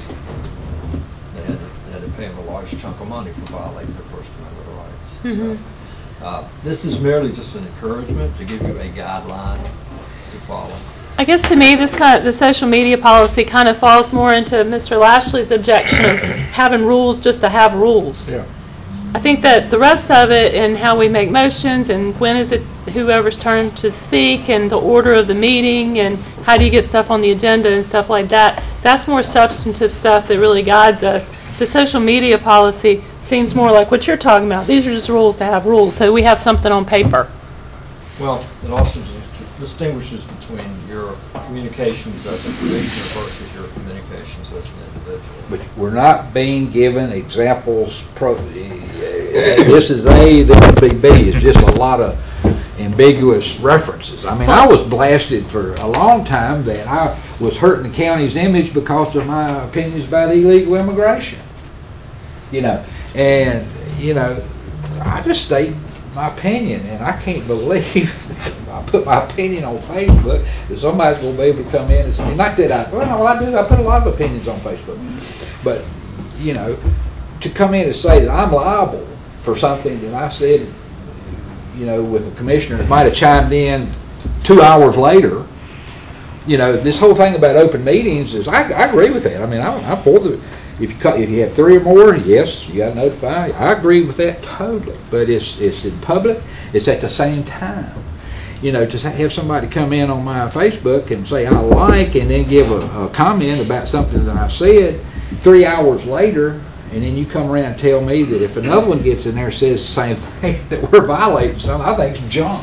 They had to pay them a large chunk of money for violating their First Amendment rights. Mm-hmm. So, this is merely just an encouragement to give you a guideline to follow. I guess to me, the social media policy kind of falls more into Mr. Lashley's objection of having rules just to have rules. Yeah. I think that the rest of it, and how we make motions, and when is it whoever's turn to speak, and the order of the meeting, and how do you get stuff on the agenda and stuff like that, that's more substantive stuff that really guides us. The social media policy seems more like what you're talking about. These are just rules to have rules, so we have something on paper. Well, it also distinguishes between your communications as a commissioner versus your communications as an individual. But we're not being given examples. This is A, this would be B. It's just a lot of ambiguous references. I mean, I was blasted for a long time that I was hurting the county's image because of my opinions about illegal immigration. You know, and, you know, I just state my opinion, and I can't believe that I put my opinion on Facebook that somebody's going to be able to come in and say, not that I put a lot of opinions on Facebook, but, you know, to come in and say that I'm liable for something that I said, you know, with a commissioner that might have chimed in 2 hours later. You know, this whole thing about open meetings is, I agree with that. I mean, I'm for the, if you have 3 or more, yes, you got to notify. I agree with that totally. But it's in public. It's at the same time. You know, to have somebody come in on my Facebook and say I like, and then give a comment about something that I said 3 hours later, and then you come around and tell me that if another one gets in there and says the same thing, that we're violating something, I think it's junk.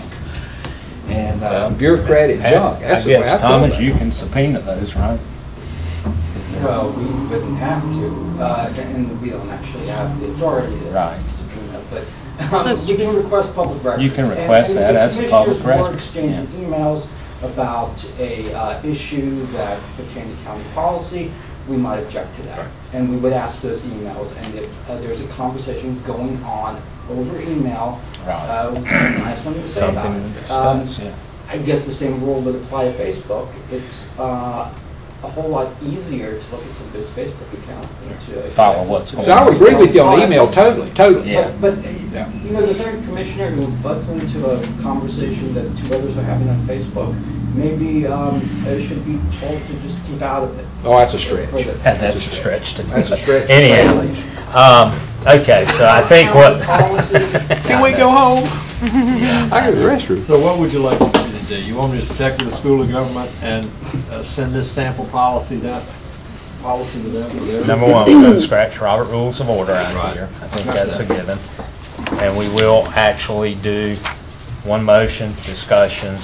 And bureaucratic junk. That's I the way guess, I feel Thomas, about you it. can subpoena those, right? Well, we wouldn't have to, and we don't actually have the authority to subpoena, but we can request public records. You can request And that, that's a public If the commissioners were record. exchanging emails about a issue that pertained to county policy, we might object to that. And we would ask for those emails, and if there's a conversation going on over email, I have something to say about Something it. to discuss, yeah. I guess the same rule would apply to Facebook. It's a whole lot easier to look at somebody's Facebook account than to Follow what's going So I would agree with you on email, totally. Yeah. But you know, the third commissioner who butts into a conversation that two others are having on Facebook, maybe should be told to just keep out of it. Oh, that's a stretch. That's a stretch. That's a stretch. Anyhow, okay, so I think what... Can we go home? I go to the restroom. So what would you like me to do? You want me to check with the School of Government and send this sample policy to them for their... Number one, we're going to scratch Robert Rules of Order out here. I think that's a given. And we will actually do one motion, discussion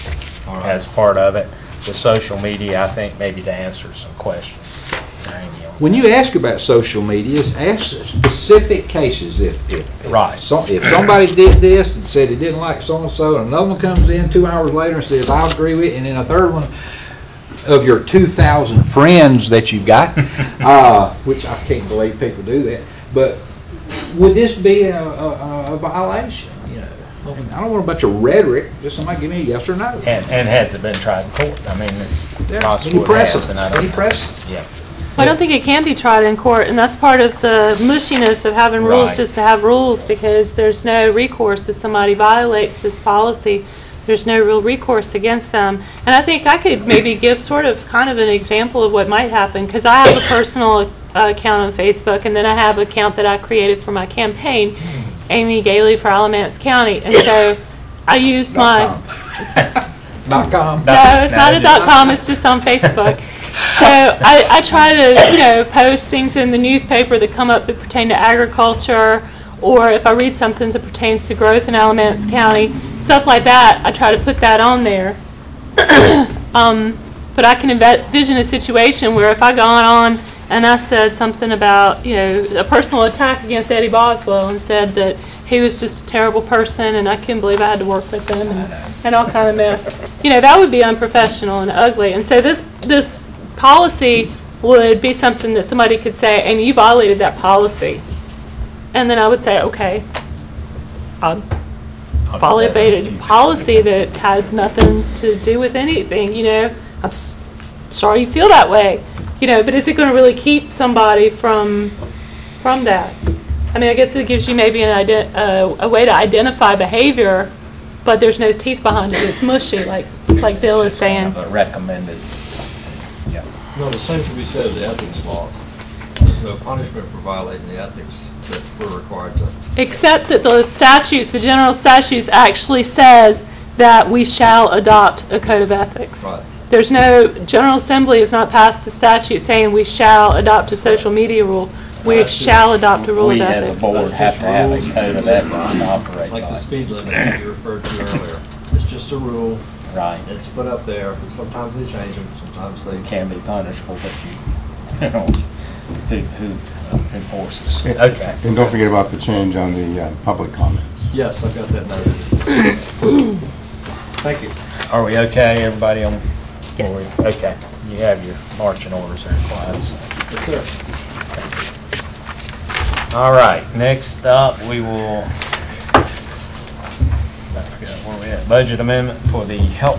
as part of it. The social media, I think, maybe to answer some questions. When you ask about social media, ask specific cases. If somebody did this and said he didn't like so-and-so, and another one comes in 2 hours later and says, I agree with it, and then a third one of your 2,000 friends that you've got, which I can't believe people do that, but would this be a violation? You know, I don't want a bunch of rhetoric, just somebody give me a yes or no. And has it been tried in court? I mean, it's possible Any it has, precedent? and I don't Any know. precedent? Yeah. I don't think it can be tried in court, and that's part of the mushiness of having rules Right. just to have rules, because there's no recourse if somebody violates this policy. There's no real recourse against them. And I think I could maybe give sort of kind of an example of what might happen, because I have a personal account on Facebook, and then I have an account that I created for my campaign, Amy Gailey for Alamance County. And so I used my... .com. No, it's not a .com, it's just on Facebook. So I try to, post things in the newspaper that come up that pertain to agriculture, or if I read something that pertains to growth in Alamance County, stuff like that, I try to put that on there. But I can envision a situation where if I gone on and I said something about, a personal attack against Eddie Boswell and said that he was just a terrible person and I couldn't believe I had to work with him and all kind of mess. That would be unprofessional and ugly. And so this policy would be something that somebody could say, Amy, you violated that policy. And then I would say, okay, I violated a policy that had nothing to do with anything, I'm sorry you feel that way, but is it going to really keep somebody from that? I mean, I guess it gives you maybe a way to identify behavior, but there's no teeth behind it. It's mushy, like Bill is saying. Kind of a recommended. Yeah. No, the same can be said of the ethics laws. There's no punishment for violating the ethics that we're required to. Except that the statutes, the general statutes, actually says that we shall adopt a code of ethics. Right. There's no, General Assembly has not passed a statute saying we shall adopt a social media rule. We shall adopt a rule of ethics. We as a board have to have a code of ethics to operate by. Like the speed limit that you referred to earlier. It's just a rule. Right. It's put up there. Sometimes they change them, sometimes they... Can be punishable, but who enforces? Okay. And don't forget about the change on the public comments. Yes, I've got that noted. Thank you. Are we okay, everybody on? Yes. Okay. You have your marching orders there, Clyde. Yes, sir. All right, next up, we will, I forget where we at, budget amendment for the health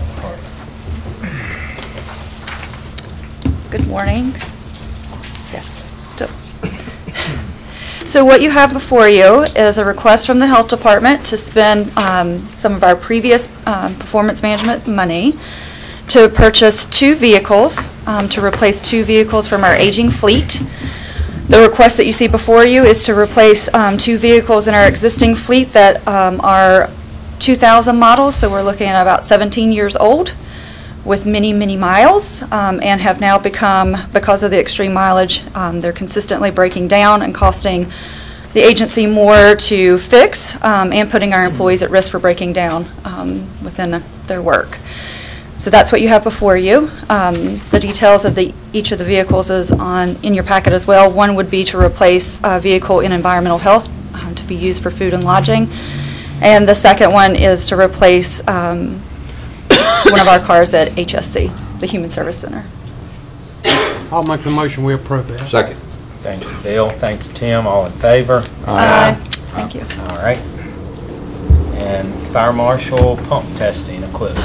department. Good morning. Yes, still. So what you have before you is a request from the health department to spend some of our previous performance management money to purchase 2 vehicles, to replace 2 vehicles from our aging fleet. The request that you see before you is to replace 2 vehicles in our existing fleet that are 2000 models, so we're looking at about 17 years old. with many, many miles, and have now become, because of the extreme mileage, they're consistently breaking down and costing the agency more to fix, and putting our employees at risk for breaking down within their work. So that's what you have before you. The details of each of the vehicles is in your packet as well. One would be to replace a vehicle in environmental health to be used for food and lodging. And the second one is to replace one of our cars at HSC, the Human Service Center. I'll make the motion, we approve that. Second. Thank you, Bill. Thank you, Tim. All in favor? Aye. Thank you. All right. And fire marshal pump testing equipment.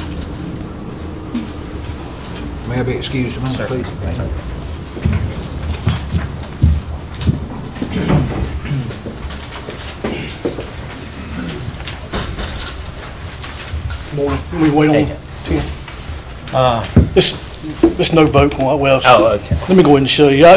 May I be excused a moment, please? Morning. We wait on Tim. This no vote on it. Well, oh, okay. Let me go ahead and show you.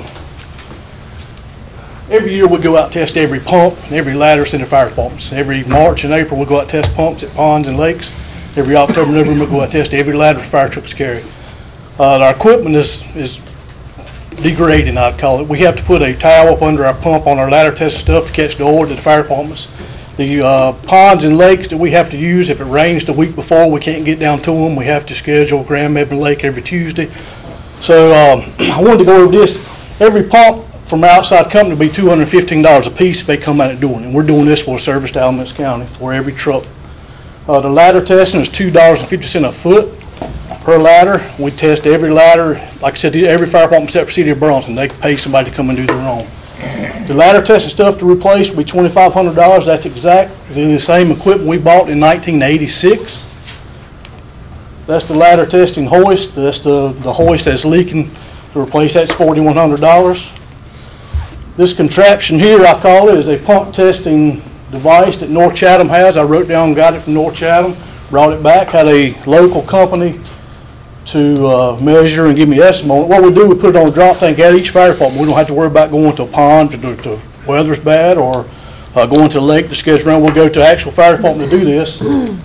Every year we go out and test every pump and every ladder in the fire departments. Every March and April we go out and test pumps at ponds and lakes. Every October and November we go out and test every ladder fire trucks carry. Our equipment is degrading, I'd call it. We have to put a towel up under our pump on our ladder test stuff to catch the oil at the fire departments. The ponds and lakes that we have to use, if it rains the week before, we can't get down to them. We have to schedule Grand Mebane Lake every Tuesday. So I wanted to go over this. Every pump from an outside company will be $215 a piece if they come out and do it. And we're doing this for a service to Alamance County for every truck. The ladder testing is $2.50 a foot per ladder. We test every ladder. Like I said, every fire department except for City of Burlington, they pay somebody to come and do their own. The ladder testing stuff to replace will be $2,500. That's exactly the same equipment we bought in 1986. That's the ladder testing hoist. That's the hoist that's leaking. To replace that's $4,100. This contraption here, I call it, is a pump testing device that North Chatham has. I wrote down and got it from North Chatham, brought it back, had a local company to measure and give me an estimate. What we do, we put it on a drop tank at each fire department. We don't have to worry about going to a pond if the weather's bad or going to a lake to sketch around. We'll go to the actual fire department to do this.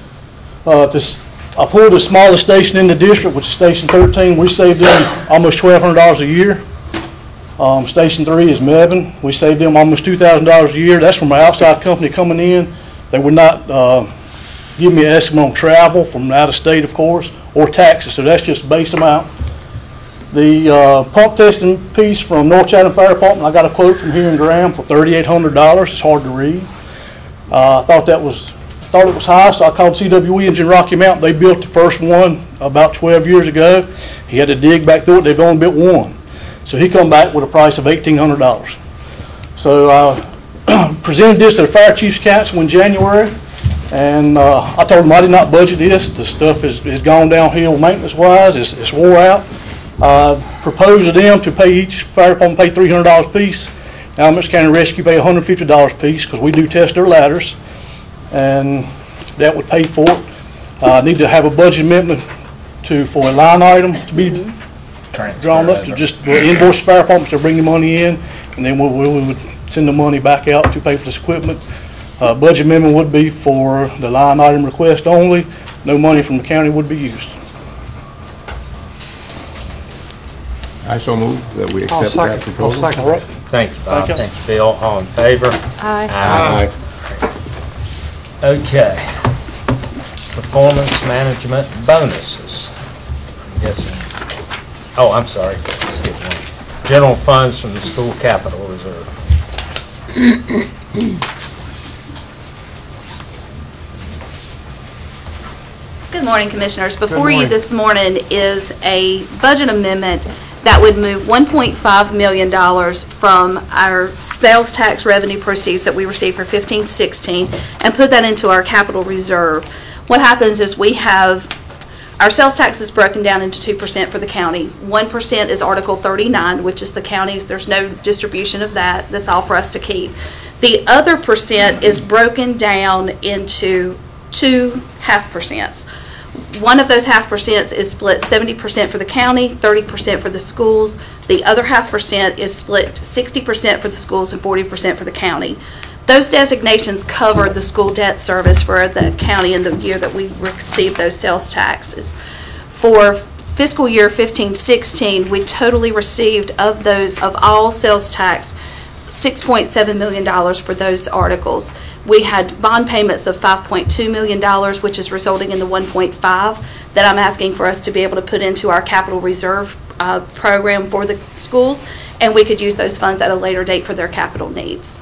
I pulled the smallest station in the district, which is Station 13. We saved them almost $1,200 a year. Station 3 is Mebane. We saved them almost $2,000 a year. That's from an outside company coming in. They would not give me an estimate on travel from out of state, of course, or taxes, so that's just the base amount. The pump testing piece from North Chatham Fire Department, I got a quote from here in Graham for $3,800. It's hard to read. I thought it was high, so I called CWE in Rocky Mountain. They built the first one about 12 years ago. He had to dig back through it. They've only built one. So he come back with a price of $1,800. So I presented this to the Fire Chiefs Council in January. And I told them I did not budget this. The stuff has gone downhill maintenance-wise. It's wore out. Proposed to them to pay each fire department pay $300 a piece. Alamance County Rescue pay $150 a piece because we do test their ladders, and that would pay for it. I need to have a budget amendment for a line item to be drawn up to just invoice fire departments to bring the money in, and then we would send the money back out to pay for this equipment. Budget amendment would be for the line item request only. No money from the county would be used. I so move that we accept that proposal. I'll second. Thank you, Bob. Thank you, Bill. All in favor? Aye. Aye. Okay. Performance management bonuses. I'm guessing. Oh, I'm sorry. Skip one. General funds from the school capital reserve. Good morning, Commissioners. Before you this morning is a budget amendment that would move $1.5 million from our sales tax revenue proceeds that we received for 15-16 and put that into our capital reserve. What happens is we have our sales tax is broken down into 2% for the county. 1% is Article 39, which is the county's. There's no distribution of that. That's all for us to keep. The other percent is broken down into 2 half%. One of those half% is split 70% for the county, 30% for the schools. The other half% is split 60% for the schools and 40% for the county. Those designations cover the school debt service for the county in the year that we receive those sales taxes. For fiscal year 15-16, we totally received of all sales tax, $6.7 million for those articles. We had bond payments of $5.2 million, which is resulting in the 1.5 that I'm asking for us to be able to put into our capital reserve program for the schools, and we could use those funds at a later date for their capital needs.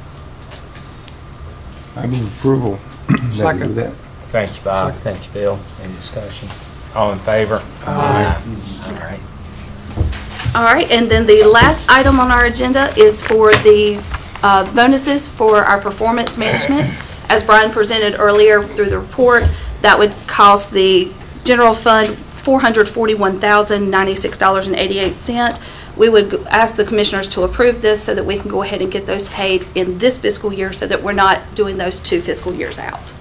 I move approval. Second. That. Thank you, Bob. Thank you, Bill. Any discussion? All in favor? Aye. All right. All right, and then the last item on our agenda is for the bonuses for our performance management. As Brian presented earlier through the report, that would cost the general fund $441,096.88. We would ask the commissioners to approve this so that we can go ahead and get those paid in this fiscal year so that we're not doing those 2 fiscal years out.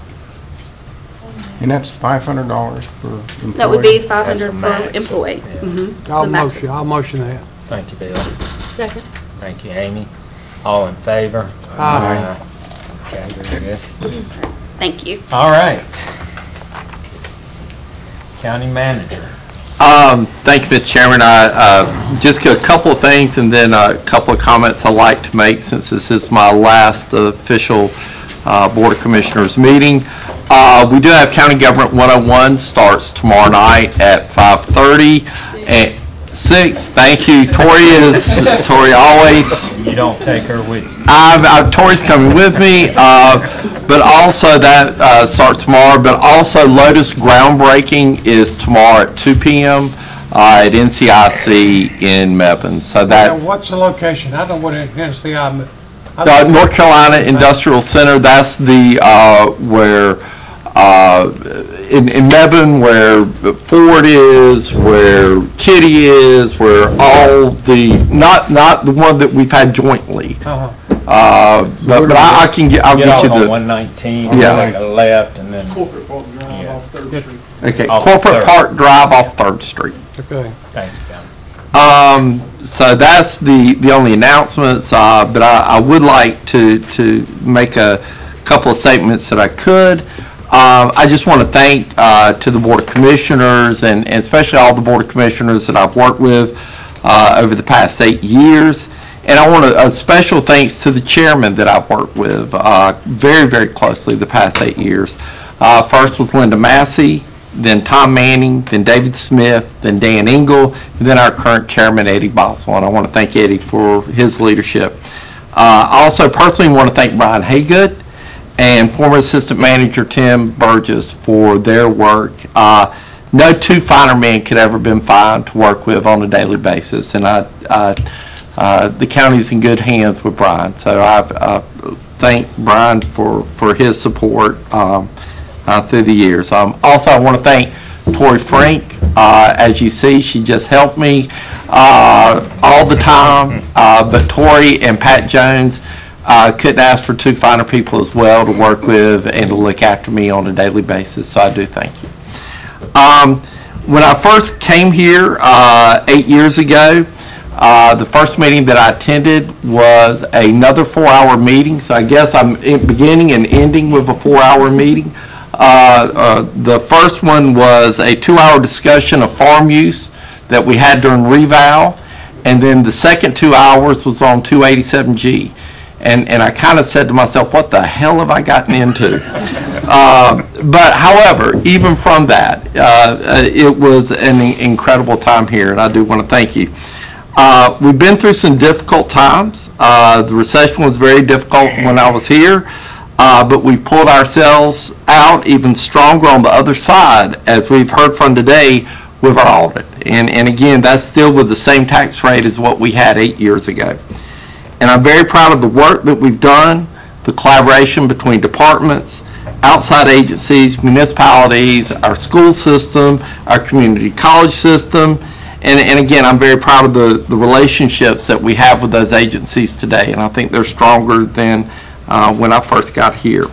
And that's $500 per employee? That would be $500 per employee. I'll motion that. Thank you, Bill. Second. Thank you, Amy. All in favor? Aye. Okay, very good. Thank you. All right. County manager. Thank you, Mr. Chairman. I just got a couple of things and then a couple of comments I'd like to make since this is my last official Board of Commissioners meeting. We do have County Government 101 starts tomorrow night at 5:30 and 6. Thank you. Tori always. You don't take her with you. Tori's coming with me, but also that starts tomorrow. But also Lotus groundbreaking is tomorrow at 2 p.m. At NCIC in Mebane. So that. What's the location? I don't know what NCIC. North Carolina Industrial Center. That's the where. In Mebane, where Ford is, where Kitty is, where all the not the one that we've had jointly. But I can get. I'll get you the 119. Yeah. Like a left and then. Corporate Park Drive off 3rd Street. Okay. Off Corporate 3rd. Park Drive off 3rd Street. Okay. Thank you, County. So that's the only announcements. But I would like to make a couple of statements that I could. I just want to thank to the Board of Commissioners and especially all the Board of Commissioners that I've worked with over the past 8 years. And I want a special thanks to the chairman that I've worked with very, very closely the past 8 years. First was Linda Massey, then Tom Manning, then David Smith, then Dan Engel, and then our current chairman, Eddie Boswell. And I want to thank Eddie for his leadership. I also personally want to thank Brian Haygood and former Assistant Manager Tim Burgess for their work. No 2 finer men could ever been found to work with on a daily basis, and the county's in good hands with Brian. So I thank Brian for his support through the years. Also, I want to thank Tori Frank. As you see, she just helped me all the time, but Tori and Pat Jones couldn't ask for 2 finer people as well to work with and to look after me on a daily basis, so I do thank you. When I first came here 8 years ago, the first meeting that I attended was another 4-hour meeting, so I guess I'm beginning and ending with a 4-hour meeting. The first one was a 2-hour discussion of farm use that we had during reval, and then the second 2 hours was on 287G. And I kind of said to myself, what the hell have I gotten into? But however, even from that, it was an incredible time here, and I do want to thank you. We've been through some difficult times. The recession was very difficult when I was here, but we pulled ourselves out even stronger on the other side, as we've heard from today with our audit. And again, that's still with the same tax rate as what we had 8 years ago. And I'm very proud of the work that we've done, the collaboration between departments, outside agencies, municipalities, our school system, our community college system. And again, I'm very proud of the relationships that we have with those agencies today. And I think they're stronger than when I first got here.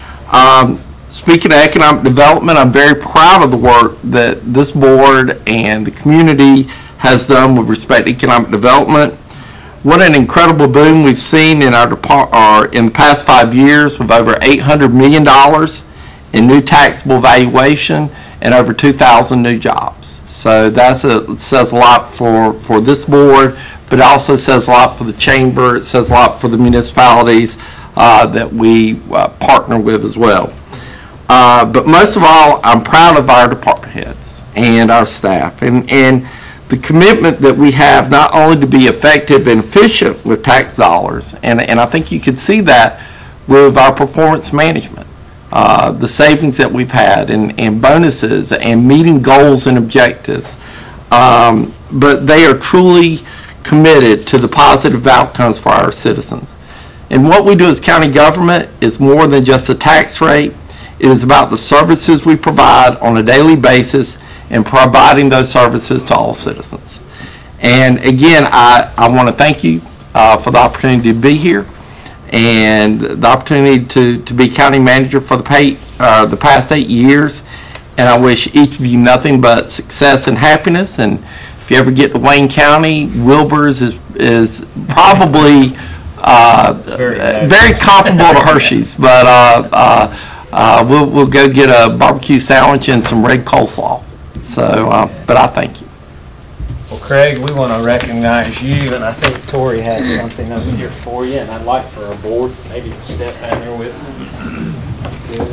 Speaking of economic development, I'm very proud of the work that this board and the community has done with respect to economic development. What an incredible boom we've seen in our in the past 5 years, with over $800 million in new taxable valuation and over 2,000 new jobs. So it says a lot for this board, but it also says a lot for the chamber. It says a lot for the municipalities that we partner with as well. But most of all, I'm proud of our department heads and our staff and the commitment that we have not only to be effective and efficient with tax dollars, and I think you could see that with our performance management, the savings that we've had and bonuses and meeting goals and objectives, but they are truly committed to the positive outcomes for our citizens. And what we do as county government is more than just a tax rate. It is about the services we provide on a daily basis and providing those services to all citizens. And again, I want to thank you for the opportunity to be here and the opportunity to be county manager for the past 8 years. And I wish each of you nothing but success and happiness. And if you ever get to Wayne County, Wilbur's is probably very comparable to Hershey's, but we'll go get a barbecue sandwich and some red coleslaw. So, but I thank you. Well, Craig, we want to recognize you, and I think Tori has something over here for you, and I'd like for our board maybe to step down here with me. Good.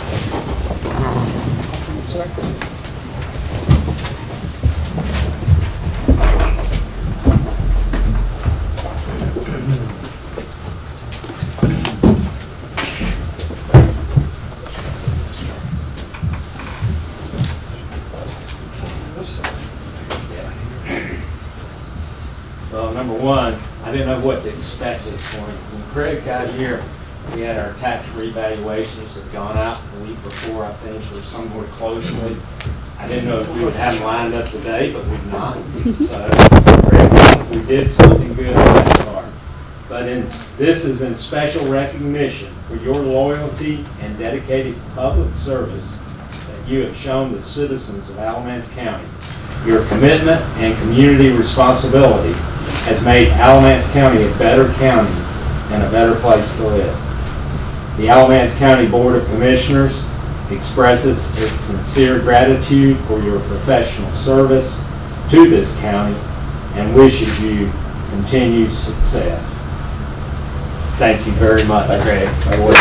Well, number one, I didn't know what to expect this morning. When Craig got here, we had our tax revaluations that had gone out the week before I finished or somewhere closely. I didn't know if we would have them lined up today, but we've not. So, Craig, we did something good on that part. But this is in special recognition for your loyalty and dedicated public service that you have shown the citizens of Alamance County. Your commitment and community responsibility has made Alamance County a better county and a better place to live. The Alamance County Board of Commissioners expresses its sincere gratitude for your professional service to this county and wishes you continued success. Thank you very much, Craig.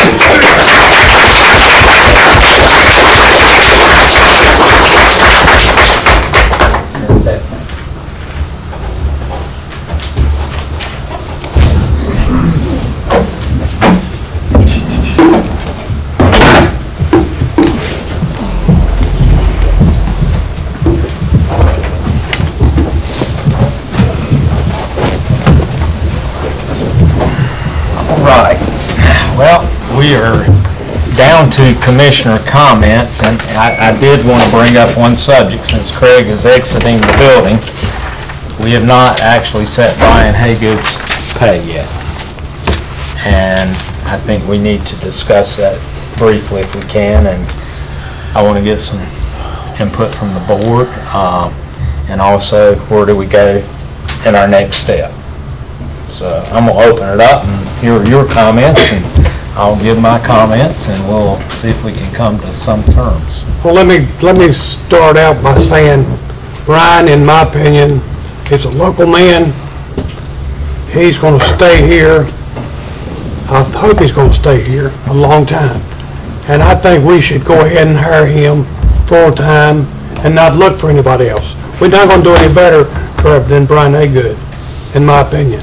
Right. Well, we are down to commissioner comments, and I did want to bring up one subject since Craig is exiting the building. We have not actually set Brian Haygood's pay yet, and I think we need to discuss that briefly if we can, and I want to get some input from the board, and also where do we go in our next step. So I'm going to open it up and hear your comments, and I'll give my comments, and we'll see if we can come to some terms. Well, let me start out by saying, Brian, in my opinion, is a local man. He's going to stay here. I hope he's going to stay here a long time. And I think we should go ahead and hire him full-time and not look for anybody else. We're not going to do any better than Brian Haygood, in my opinion.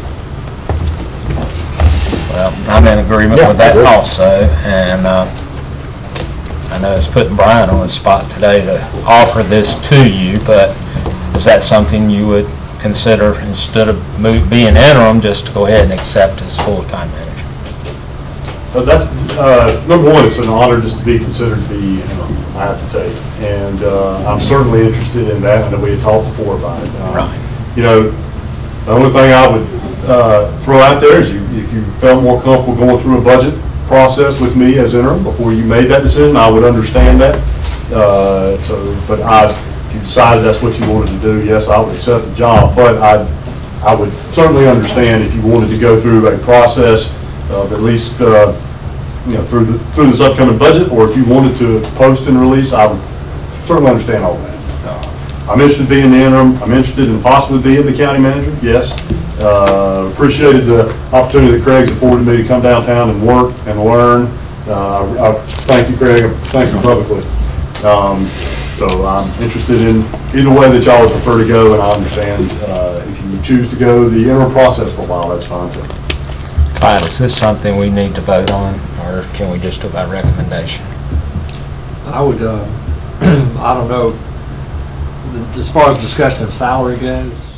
Well, I'm in agreement with that also, and I know it's putting Brian on the spot today to offer this to you, but is that something you would consider instead of being interim, just to go ahead and accept as full-time manager? That's, number one, it's an honor just to be considered to be interim, I have to tell you. And I'm certainly interested in that, and we had talked before about it. Right. You know, the only thing I would throw out there is if you felt more comfortable going through a budget process with me as interim before you made that decision, I would understand that. But if you decided that's what you wanted to do, yes, I would accept the job. But I would certainly understand if you wanted to go through a process of at least through this upcoming budget, or if you wanted to post and release, I would certainly understand all that. I'm interested in being the interim. I'm interested in possibly being the county manager, yes. Appreciated the opportunity that Craig's afforded me to come downtown and work and learn. I thank you, Craig. Thank you publicly. So I'm interested in either way that y'all would prefer to go, and I understand if you choose to go the interim process for a while, that's fine too. Clyde, is this something we need to vote on, or can we just do it by recommendation? I would, I don't know, as far as discussion of salary goes,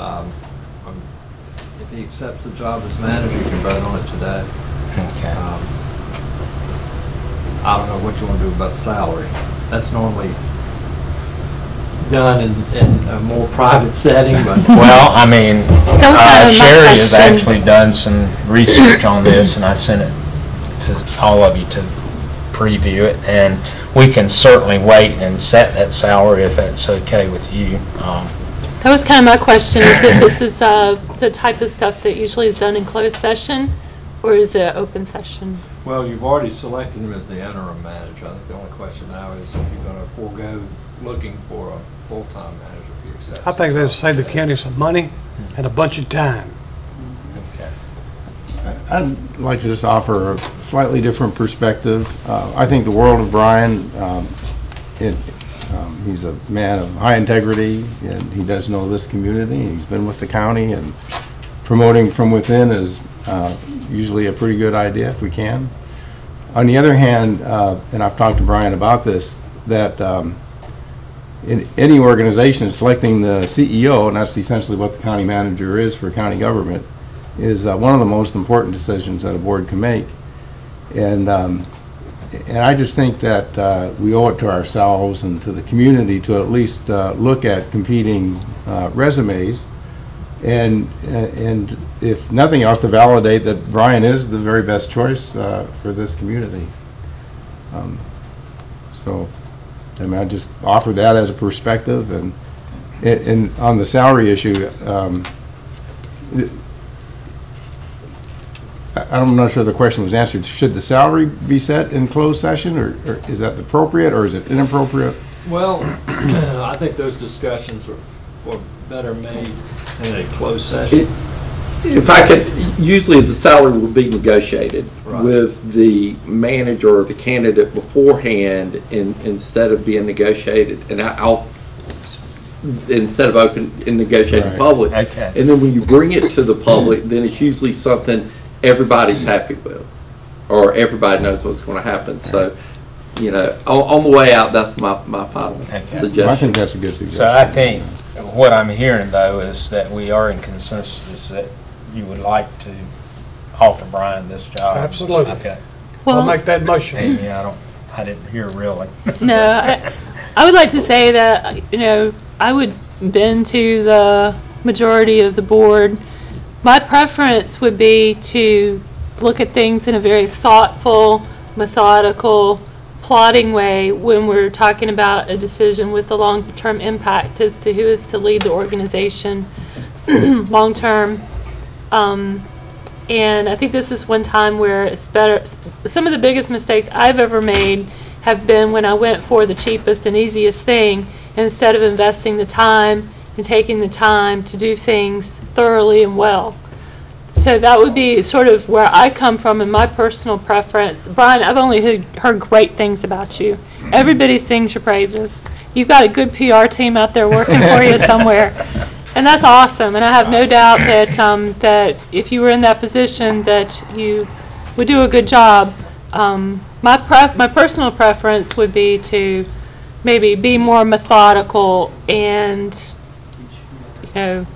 if he accepts the job as manager, you can vote on it today. Okay. I don't know what you want to do about the salary. That's normally done in a more private setting, but. Well, I mean, Sherry has actually done some research on this, and I sent it to all of you to preview it, and we can certainly wait and set that salary if that's okay with you. That was kind of my question, is if this is the type of stuff that usually is done in closed session, or is it open session? Well, you've already selected him as the interim manager. I think the only question now is if you're going to forego looking for a full-time manager if you accept. I think that'll save the county some money and a bunch of time. Okay. I'd like to just offer a slightly different perspective. I think the world of Brian. He's a man of high integrity, and he does know this community. He's been with the county, and promoting from within is usually a pretty good idea if we can. On the other hand, and I've talked to Brian about this, that in any organization, selecting the CEO, and that's essentially what the county manager is for county government, is one of the most important decisions that a board can make. And I just think that we owe it to ourselves and to the community to at least look at competing resumes, and if nothing else, to validate that Brian is the very best choice for this community. So, I mean, I just offer that as a perspective, and on the salary issue. I'm not sure the question was answered. Should the salary be set in closed session, or is that appropriate, or is it inappropriate? Well, I think those discussions are better made in a closed session. If I could, usually the salary would be negotiated with the manager or the candidate beforehand, instead of being negotiated, and instead of open and negotiated in public. Okay. And then when you bring it to the public, then it's usually something everybody's happy with, or everybody knows what's going to happen. So, you know, on the way out, that's my final suggestion. I think that's a good suggestion. So I think what I'm hearing, though, is that we are in consensus that you would like to offer Brian this job. Absolutely. Okay. Well, I'll make that motion. Amy, I didn't hear really. No, I would like to say that, you know, I would bend to the majority of the board. My preference would be to look at things in a very thoughtful, methodical, plotting way when we're talking about a decision with a long-term impact as to who is to lead the organization long-term. And I think this is one time where it's better. Some of the biggest mistakes I've ever made have been when I went for the cheapest and easiest thing instead of investing the time and taking the time to do things thoroughly and well. So that would be sort of where I come from in my personal preference. Brian, I've only heard great things about you. Everybody sings your praises. You've got a good PR team out there working for you somewhere. And that's awesome. And I have no doubt that that if you were in that position that you would do a good job. My personal preference would be to maybe be more methodical and, you know,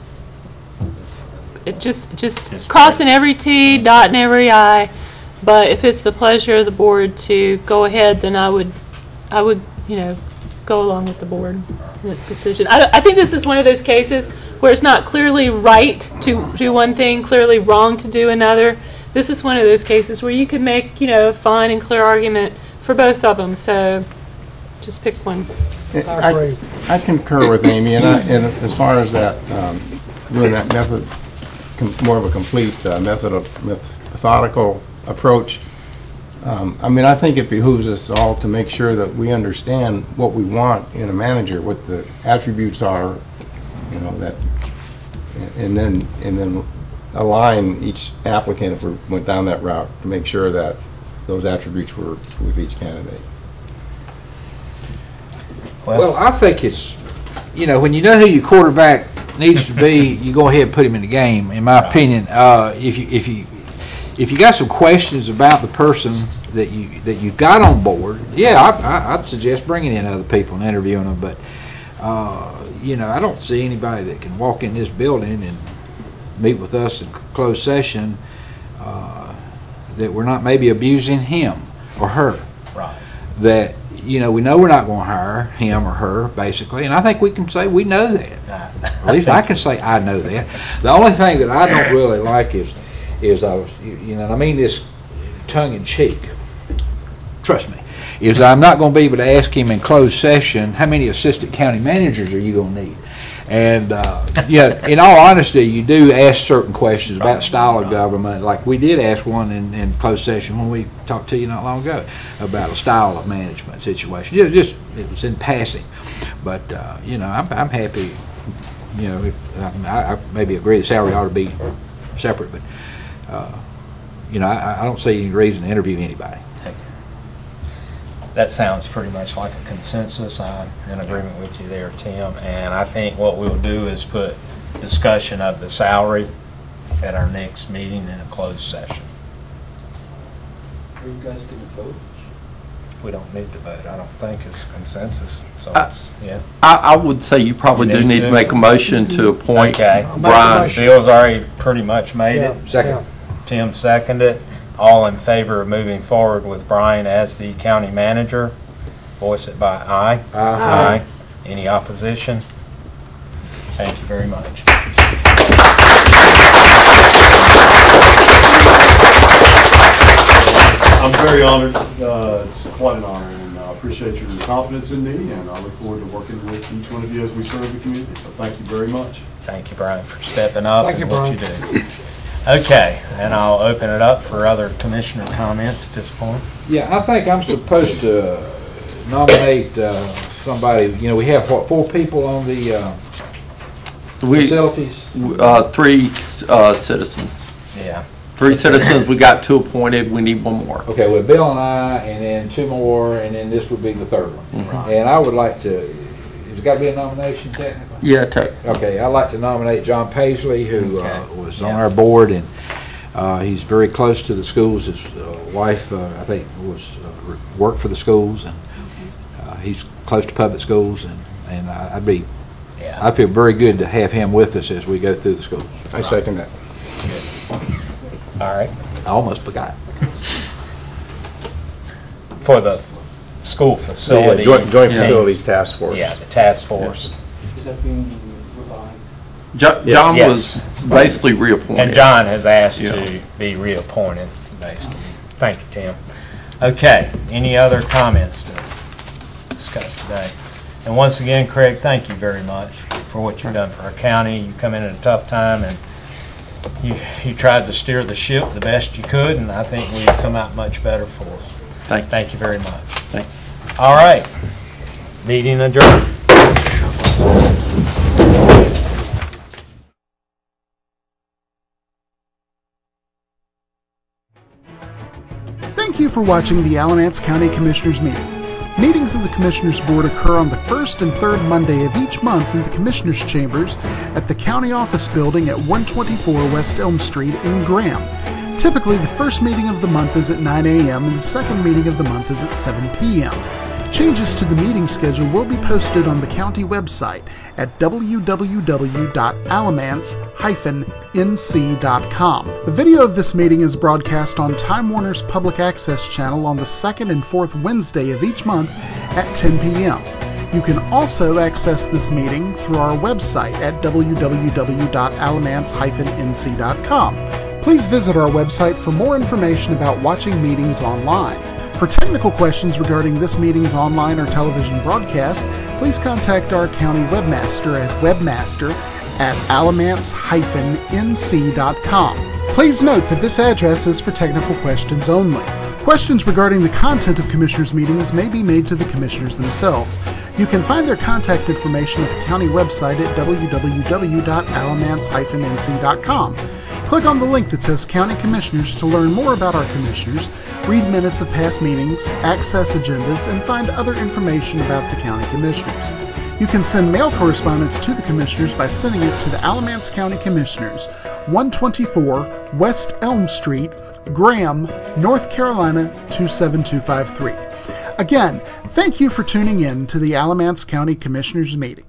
just crossing every T, dotting every I. But if it's the pleasure of the board to go ahead, then I would, you know, go along with the board in this decision. I think this is one of those cases where it's not clearly right to do one thing, clearly wrong to do another. This is one of those cases where you could make, you know, a fine and clear argument for both of them. So just pick one. I concur with Amy, and as far as that, doing that method, more of a complete methodical approach, I mean, I think it behooves us all to make sure that we understand what we want in a manager, what the attributes are, you know, that, and then align each applicant if we went down that route to make sure that those attributes were with each candidate. Well, I think it's, you know, when you know who your quarterback needs to be, you go ahead and put him in the game. In my opinion, if you got some questions about the person that you've got on board, yeah, I'd suggest bringing in other people and interviewing them. But you know, I don't see anybody that can walk in this building and meet with us in closed session that we're not maybe abusing him or her. Right. That, you know, we know we're not going to hire him or her, basically, and I think we can say we know that. At least I can say I know that. The only thing that I don't really like is I was, you know, and I mean this tongue in cheek. Trust me, is that I'm not going to be able to ask him in closed session how many assistant county managers are you going to need. And yeah, in all honesty, you do ask certain questions about style of government. Like we did ask one in closed session when we talked to you not long ago about a style of management situation. It was in passing, but you know, I'm happy. You know, if, I maybe agree the salary ought to be separate, but you know, I don't see any reason to interview anybody. That sounds pretty much like a consensus. I'm in agreement with you there, Tim. And I think what we'll do is put discussion of the salary at our next meeting in a closed session. Are you guys going to vote? We don't need to vote. I don't think it's consensus. So it's, yeah. I would say you probably do need to make a motion to appoint Brian. Bill's already pretty much made it. Second. Tim seconded it. All in favor of moving forward with Brian as the county manager, voice it by aye. Aye. Any opposition? Thank you very much. I'm very honored. It's quite an honor, and I appreciate your confidence in me, and I look forward to working with each one of you as we serve the community. So thank you very much. Thank you, Brian, for stepping up Thank and you, what Brian. you do. Okay, and I'll open it up for other commissioner comments at this point. Yeah, I think I'm supposed to nominate somebody. You know, we have, what, 4 people on the facilities? 3 citizens. Yeah. 3 citizens, we got 2 appointed, we need 1 more. Okay, well, Bill and I, and then 2 more, and then this would be the 3rd one. Mm-hmm. And I would like to, has it got to be a nomination technically? Yeah, technically. Okay, I'd like to nominate John Paisley, who was on our board, and he's very close to the schools. His wife, I think, worked for the schools, and he's close to public schools, and I'd feel very good to have him with us as we go through the schools. I second that. All right. I almost forgot. For the school facility. Yeah, joint facilities task force. Yeah, the task force. Is that being revived? John was basically reappointed. And John has asked to be reappointed, basically. Thank you, Tim. Okay, any other comments to discuss today? And once again, Craig, thank you very much for what you've done for our county. You come in at a tough time, and you tried to steer the ship the best you could, and I think we've come out much better for it. Thank you very much. Thank you. All right. Meeting adjourned. Thank you for watching the Alamance County Commissioners meeting. Meetings of the Commissioners Board occur on the first and third Monday of each month in the Commissioners' Chambers at the County Office Building at 124 West Elm Street in Graham. Typically, the first meeting of the month is at 9 a.m. and the second meeting of the month is at 7 p.m. Changes to the meeting schedule will be posted on the county website at www.alamance-nc.com. The video of this meeting is broadcast on Time Warner's Public Access channel on the second and fourth Wednesday of each month at 10 p.m. You can also access this meeting through our website at www.alamance-nc.com. Please visit our website for more information about watching meetings online. For technical questions regarding this meeting's online or television broadcast, please contact our county webmaster at webmaster@alamance-nc.com. Please note that this address is for technical questions only. Questions regarding the content of Commissioners' meetings may be made to the Commissioners themselves. You can find their contact information at the county website at www.alamance-nc.com. Click on the link that says County Commissioners to learn more about our Commissioners, read minutes of past meetings, access agendas, and find other information about the County Commissioners. You can send mail correspondence to the Commissioners by sending it to the Alamance County Commissioners, 124 West Elm Street, Graham, North Carolina 27253. Again, thank you for tuning in to the Alamance County Commissioners meeting.